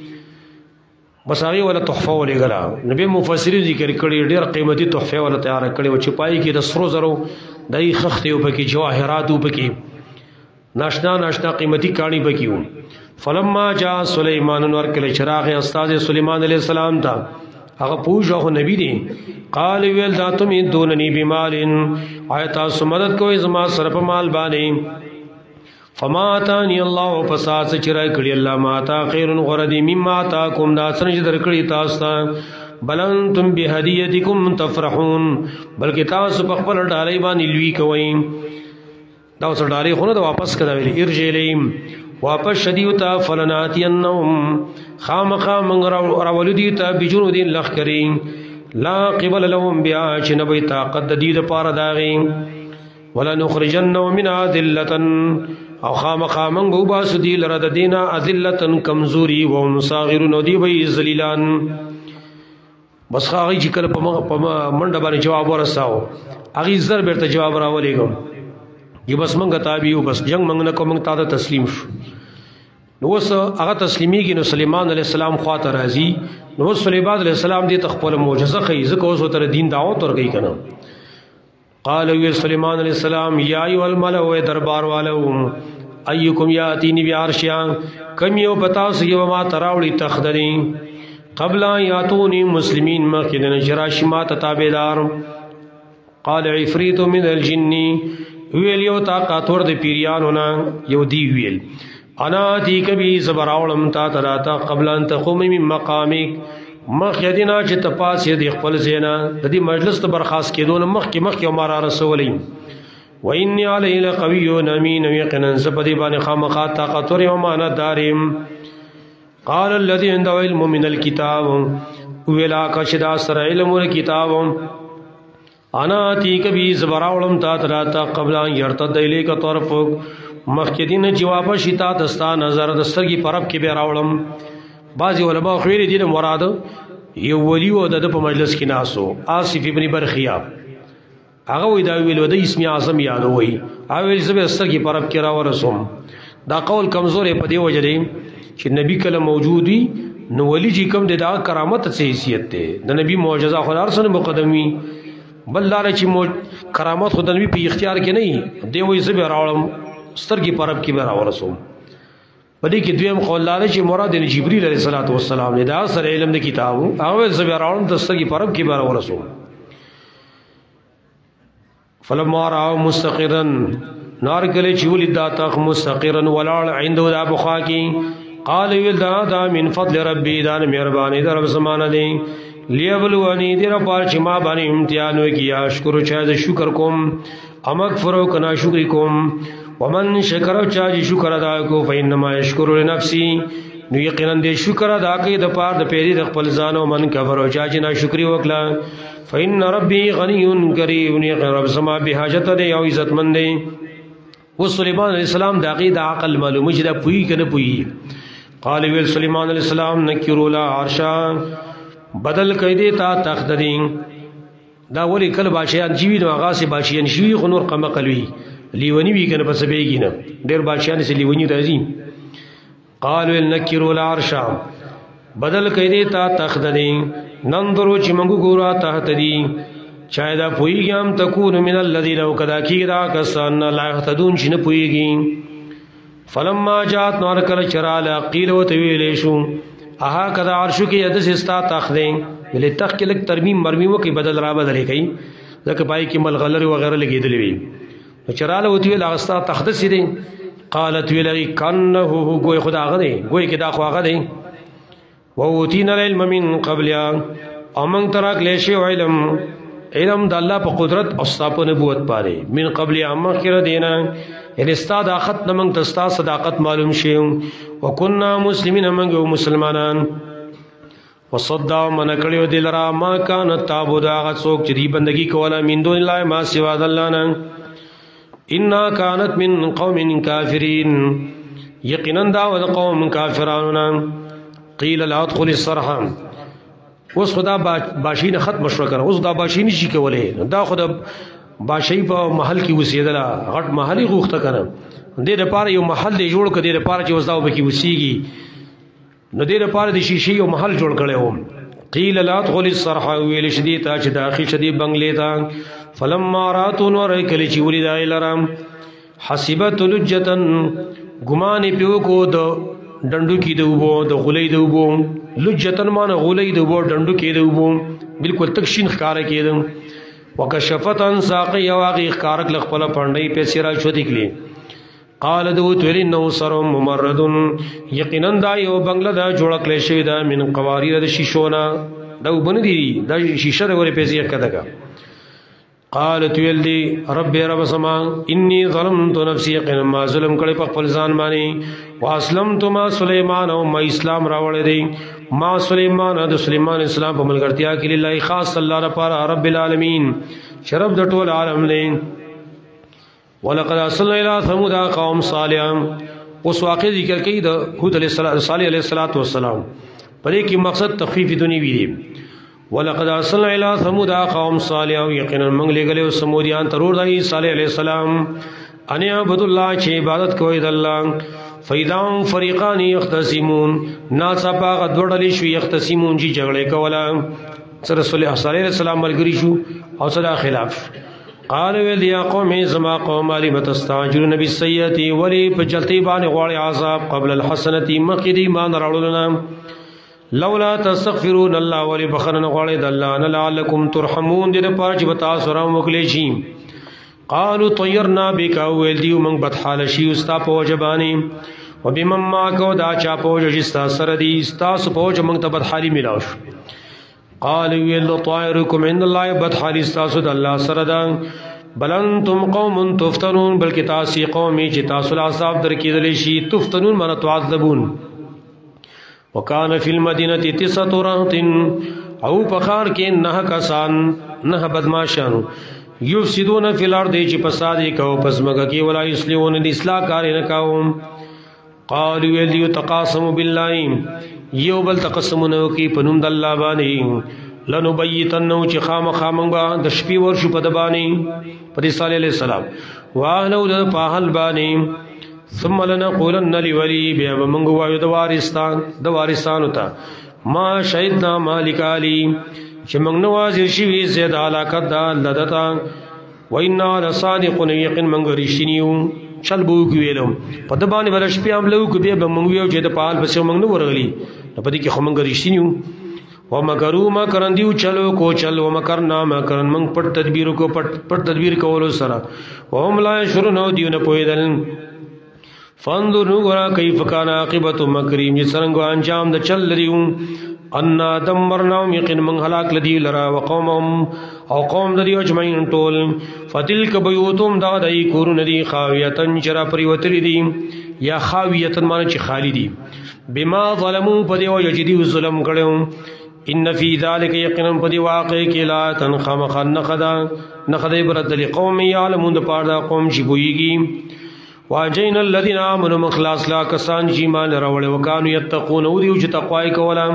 بس هغه ولا تحفه ولګلا نبی مفسرین ذکر کړي ډېر قیمتي تحفه ولا تیار کړي او چې پای کې د سرو زرو دای خخت یو پکې جواهرات پکې ناشنا ناشنا قیمتي کانی پکې و فلما جاء سليمان ورکل چراغ استاد سليمان عليه السلام تا هغه پوښو نبی دی قال ویل ذاتم دونني بمال آیت سمدد کوئی زما سر په مال باندې فما اتاني الله فساس چرای کړي الله ما تا خير غردي مما تاكم دا سنج درکړي تاسو ته بلنتم بهديتكم تفرحون بلکې تاسو په خپل ډالۍ باندې لوي کوئ دا اوس ډالۍ خو نه واپس کړه ویل ارجلیم واپس شدیوتا فلناتینهم خامخا من راولدیتا بجنود لخکرین لا قبل لهم بیا چنبی طاقت دید پار داغی ولا نخرجنهم من ذلة او خامخا من بوباس دی لرد دینا ذلة کمزوری وهم صاغرون دی بی ذلیلان بس خواهی چکل پا منڈ بانی جواب ورساو اغی زر بیرتا جواب راولی گم یہ بس منگا تابیو بس جنگ منگ نکو منگ تا تسلیم شو نو وس هغه تسلیمی کې نو سليمان عليه السلام خواته راځي نو سليمان عليه السلام دې تخپل معجزه خي ځکه اوس تر دین دعوت ورګي کنه قال وی سليمان عليه السلام یا ايها الملأ دربار والو ايكم ياتيني بعرشا کم یو پتا سو ما تراوړي تخدري قبل ياتوني مسلمين مخدن جراشما تابعدار قال عفريت من الجن ویل یو طاقت ور د پیریانو نا یو دی ویل انا تی کبھی زبراولم تا تراتا قبل ان تقوم من مقامک مخ یدینا چې تپاس یې خپل زینا د دې مجلس ته برخاست کېدون مخ کې مخ کې عمر رسولي و انی علی لقوی امین یقینا زبدی باندې خامخا طاقت ور امانت دارم قال الذي عنده علم من الكتاب ویلا کشدا سر علم الكتاب انا تی کبھی زبراولم تا تراتا قبل ان يرتد الیک طرفک مخکدین جواب شتا دستا نظر دسترګي پرب کې به راولم بعضی علماء خو یې دې مراد یو ولی و د په مجلس کې ناسو آصف ابن برخیا هغه وی دا ویل و د اسم اعظم یاد وای او ویل زبر دسترګي پرب کې راورسوم دا قول کمزورې په دی وجه دی چې نبی کله موجود وي نو ولی جی کوم د دا کرامت څه حیثیت ده د نبی معجزه خدای سره مقدمي بل لاره چې کرامت خدای نبی په اختیار کې نه دی وی زبر راولم سترګي پرب کې به راورسوم پدې کې دویم قول لاره چې مراد جبرئیل علیه الصلاۃ والسلام نه دا سره علم د کتابو هغه زبیراون د سترګي پرب کې به راورسوم فلما را مستقرا نار کله چې ولید دا تخ مستقرا ولال عنده د ابخا کې قال ولدا دا من فضل ربي دا مهرباني در زمانه دی لیبلونی دیر پار چې ما باندې امتحان وکیا شکر چا شکر کوم امکفرو کنا شکر کوم ومن شکر چا شکر ادا کو فینما یشکر لنفسي نو یقینا دې شکر ادا کوي د پاره د پیری د خپل ځان او من کفر او چا چې ناشکری وکړه فین ربي غنی کریم رب سما به حاجت دی او عزت مند دی و سليمان عليه السلام د عقیده عقل معلومه چې دا پوي کنه پوي قال ویل سليمان عليه السلام نکروا لا عرشا بدل کړي دي تا تخت دین دا ولی کله باشیان جیوی نو هغه سي باشیان شوی خو نور قمه قلوي لیونی وی کنه پس بیگی نه ډیر بادشاہ سي لیونی راځي قالوا نکروا العرش بدل کړي تا تخت دی نندرو چې موږ ګورا تحت دی چای دا پویګم تکون من الذين وکدا کیدا کسان لا يهتدون چې نه پویګي فلما جاءت نور کل چراله قیل وتویل شو اها کدا عرش کې ید سستا تخت دی ولې تخت کې لک ترمیم مرمیمو کې بدل را بدل کړي ځکه پای کې ملغلر وغیرہ لګیدلې وي چراله وتویل اغستا تخت سي دی قالت ویلغی کنه گوی خدا غدی گوی کې دا خو غدی ووتین العلم من قبل امن ترک لیشی علم علم د الله په قدرت او صاحب نبوت پاره من قبل امخره دینا ان استاد اخت نمنګ تستا صداقت معلوم شي وکنا مسلمین منګو مسلمانان وصدا من کړیو دلرا ما کان تعبد هغه څوک چې دی بندگی کوله من دون الله ما سوا د الله نه انا كانت من قوم کافرین یقینا دا ود قوم کافرانونا قیل لا ادخل الصرح اوس خدا باشین ختم شو کړه اوس دا باشین شي کوله دا خدا باشی په محل کې وسیدله غټ محل غوښته کړه دې لپاره یو محل دی جوړ کړي لپاره چې وسداو به کې وسیږي نو دې لپاره د شیشې یو محل جوړ کړي و قیل لا ادخل الصرح ویل شدی تا چې داخل شدی بنگلې تا فلما راتو نور کلی چې ولید ایلرام حسبت لجتن ګمان پیو کو د ډندو کې د وبو د غلې د وبو لجتن مان غلې د وبو ډندو کې د وبو بالکل تکشین ښکارا کېدم وکشفت عن ساقي واغي ښکارک لخپل پړندې په سیرا شو دکلی قال دو تولي نو سر ممرد یقینا دا یو بنگله دا جوړ کړی شوی دا من قواریر د شیشونا دا وبندي دا شیشه د ورې پیسې کده قالت ولدي رب رب سما اني ظلمت نفسي يقينا ما ظلم کړي په خپل ځان باندې واسلمت ما سليمان او ما اسلام راوړې دي ما سليمان د سليمان اسلام په ملګرتیا کې لله خاص الله لپاره رب العالمین شرف د ټول عالم دی ولقد ارسلنا الى ثمود قوم صالح اوس واقع ذکر کوي د هود علیه السلام صالح علیه السلام پرې کې مقصد تخفیف دنیوي دی ولقد ارسلنا الى ثمود قوم صالح یقینا موږ لګلو سمودیان ترور دی صالح علیہ السلام ان عبد الله چې عبادت کوي د الله فیدام فریقان یختصمون ناصا پاغ دوړلې شو یختصمون چې جګړه کوله سره رسول الله صلی الله علیه وسلم ملګری شو او سره خلاف قال ویل یا قوم زما قوم علی متستعجلون بالسیئه ولی فجلتی باندې غواړي عذاب قبل الحسنه مقدی ما نراولنا لولا تستغفرون الله ولی بخنن غواړي د الله ان لعلکم ترحمون دې په چې بتا سره وکړي شي قالوا طيرنا بك ویل دیو من بدحال شي استا په وجبانی وبمن ما کو دا چا په وجه استا سره دی استا په وجه من ته بدحالي ملاوش قال ویل طائركم عند الله بدحالي استا سود الله سره دا بلنتم قوم تفتنون بلکې تاسو قومي چې تاسو له عذاب درکېدل شي تفتنون من تعذبون وکانه فی المدینه تسعه رهط او پخار کې نه کسان نه بدمعشانو یفسدون فی الارض چې فساد کو پس مګه کې ولا یصلحون الاصلاح کار نه کاوم قالوا یل تقاسموا بالله یو بل تقسمونه کې پنوم د الله باندې لنبیتنو چې خامخا مونږه د شپې ورشو په د باندې په صالح علیہ السلام واهلو د پاهل باندې ثم لنقولن لولي بیا موږ وایو د وارثان د وارثانو ته ما شهدنا مالک علی چې موږ نوازر شي زید علاقت دا لدتا وإنا لصادقون یقین موږ رښتینیو چل بو ویلو په د باندې ولش په عملو کې بیا موږ ویو چې د پال پسې موږ نو ورغلی په دې کې خو موږ رښتینیو ومکروا مکرن دیو چلو کو چلو مکرنا مکرن موږ پټ تدبیر کو پټ پټ تدبیر کولو سره وهم لا شرون دیو نه پویدل فانظر نغرا کیف کان عاقبت مکریم چې څنګه انجام د چل لريو ان دمرناهم یقین من هلاك لدی لرا وقومهم او قوم د دیو اجمعین ټول فتلک بیوتهم دا دای کور ندی خاویتن چرا پریوتری دی یا خاویتن معنی چې خالی دی بما ظلموا پدیو یجدی ظلم کړو ان فی ذلک یقینا پدی واقع کی لا تنخم خنقدا نخدای برد لقوم یعلمون د پاره قوم چې بوئیږي واجین الذين امنوا مخلاص لا کسان چې ایمان راوړل وکانو یتقون او دیو چې تقوا کولا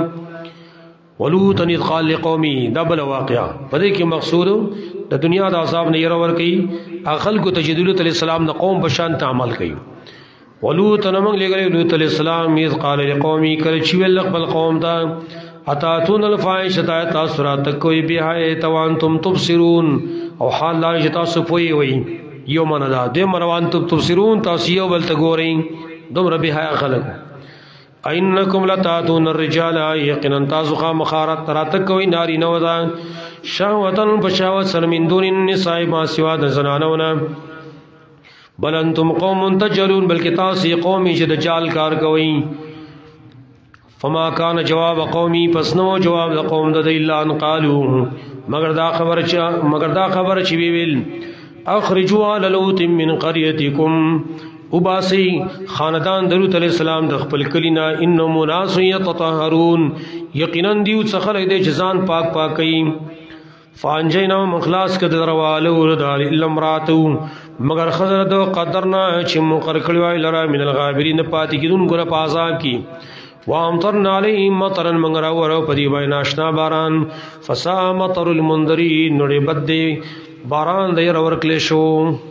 ولوط ان قال لقومي دبل واقعا پدې کې مقصود د دنیا د عذاب نه يرور کوي اخل کو تجدید علی السلام د قوم په شان عمل کوي ولوط نمنګ لګل لوط علی السلام اذ قال لقومي کله چې ول خپل قوم ته اتاتون الفاحشه تاسرات کوي بهای توانتم تبصرون او حال لا تاسو پوي وي یو من دا دې مروان تبصرون تاسو یو بل ته ګورئ دوم ربي حیا خلق انکم لتاتون الرجال یقینا تاسو خامخارت ترات کوي ناری نو دا شهوتن بشاوت سر من دون النساء ما سوا د زنانونه بل انتم قوم تجلون بلکې تاسو قومي چې د جال کار کوي فما كان جواب قومي پس نو جواب د قوم د الا ان قالوا مگر دا خبر چې مگر دا خبر چې ویل اخرجوا على لوط من قريتكم وباسي خاندان درود علیہ السلام د خپل کلینا انه مناس يتطهرون یقینا دیو څخه د جزان پاک پاکي فانجینا مخلاص کد روالو ردال الا امراتو مگر خزر دو قدرنا چې مقر کړی وای لرا من الغابرین پاتې کیدون ګره پازاب کی وامطرنا علیهم مطرا مگر اور پدی وای ناشنا باران فسا مطر المنذرین نړي بد باران د ير ورکلی شو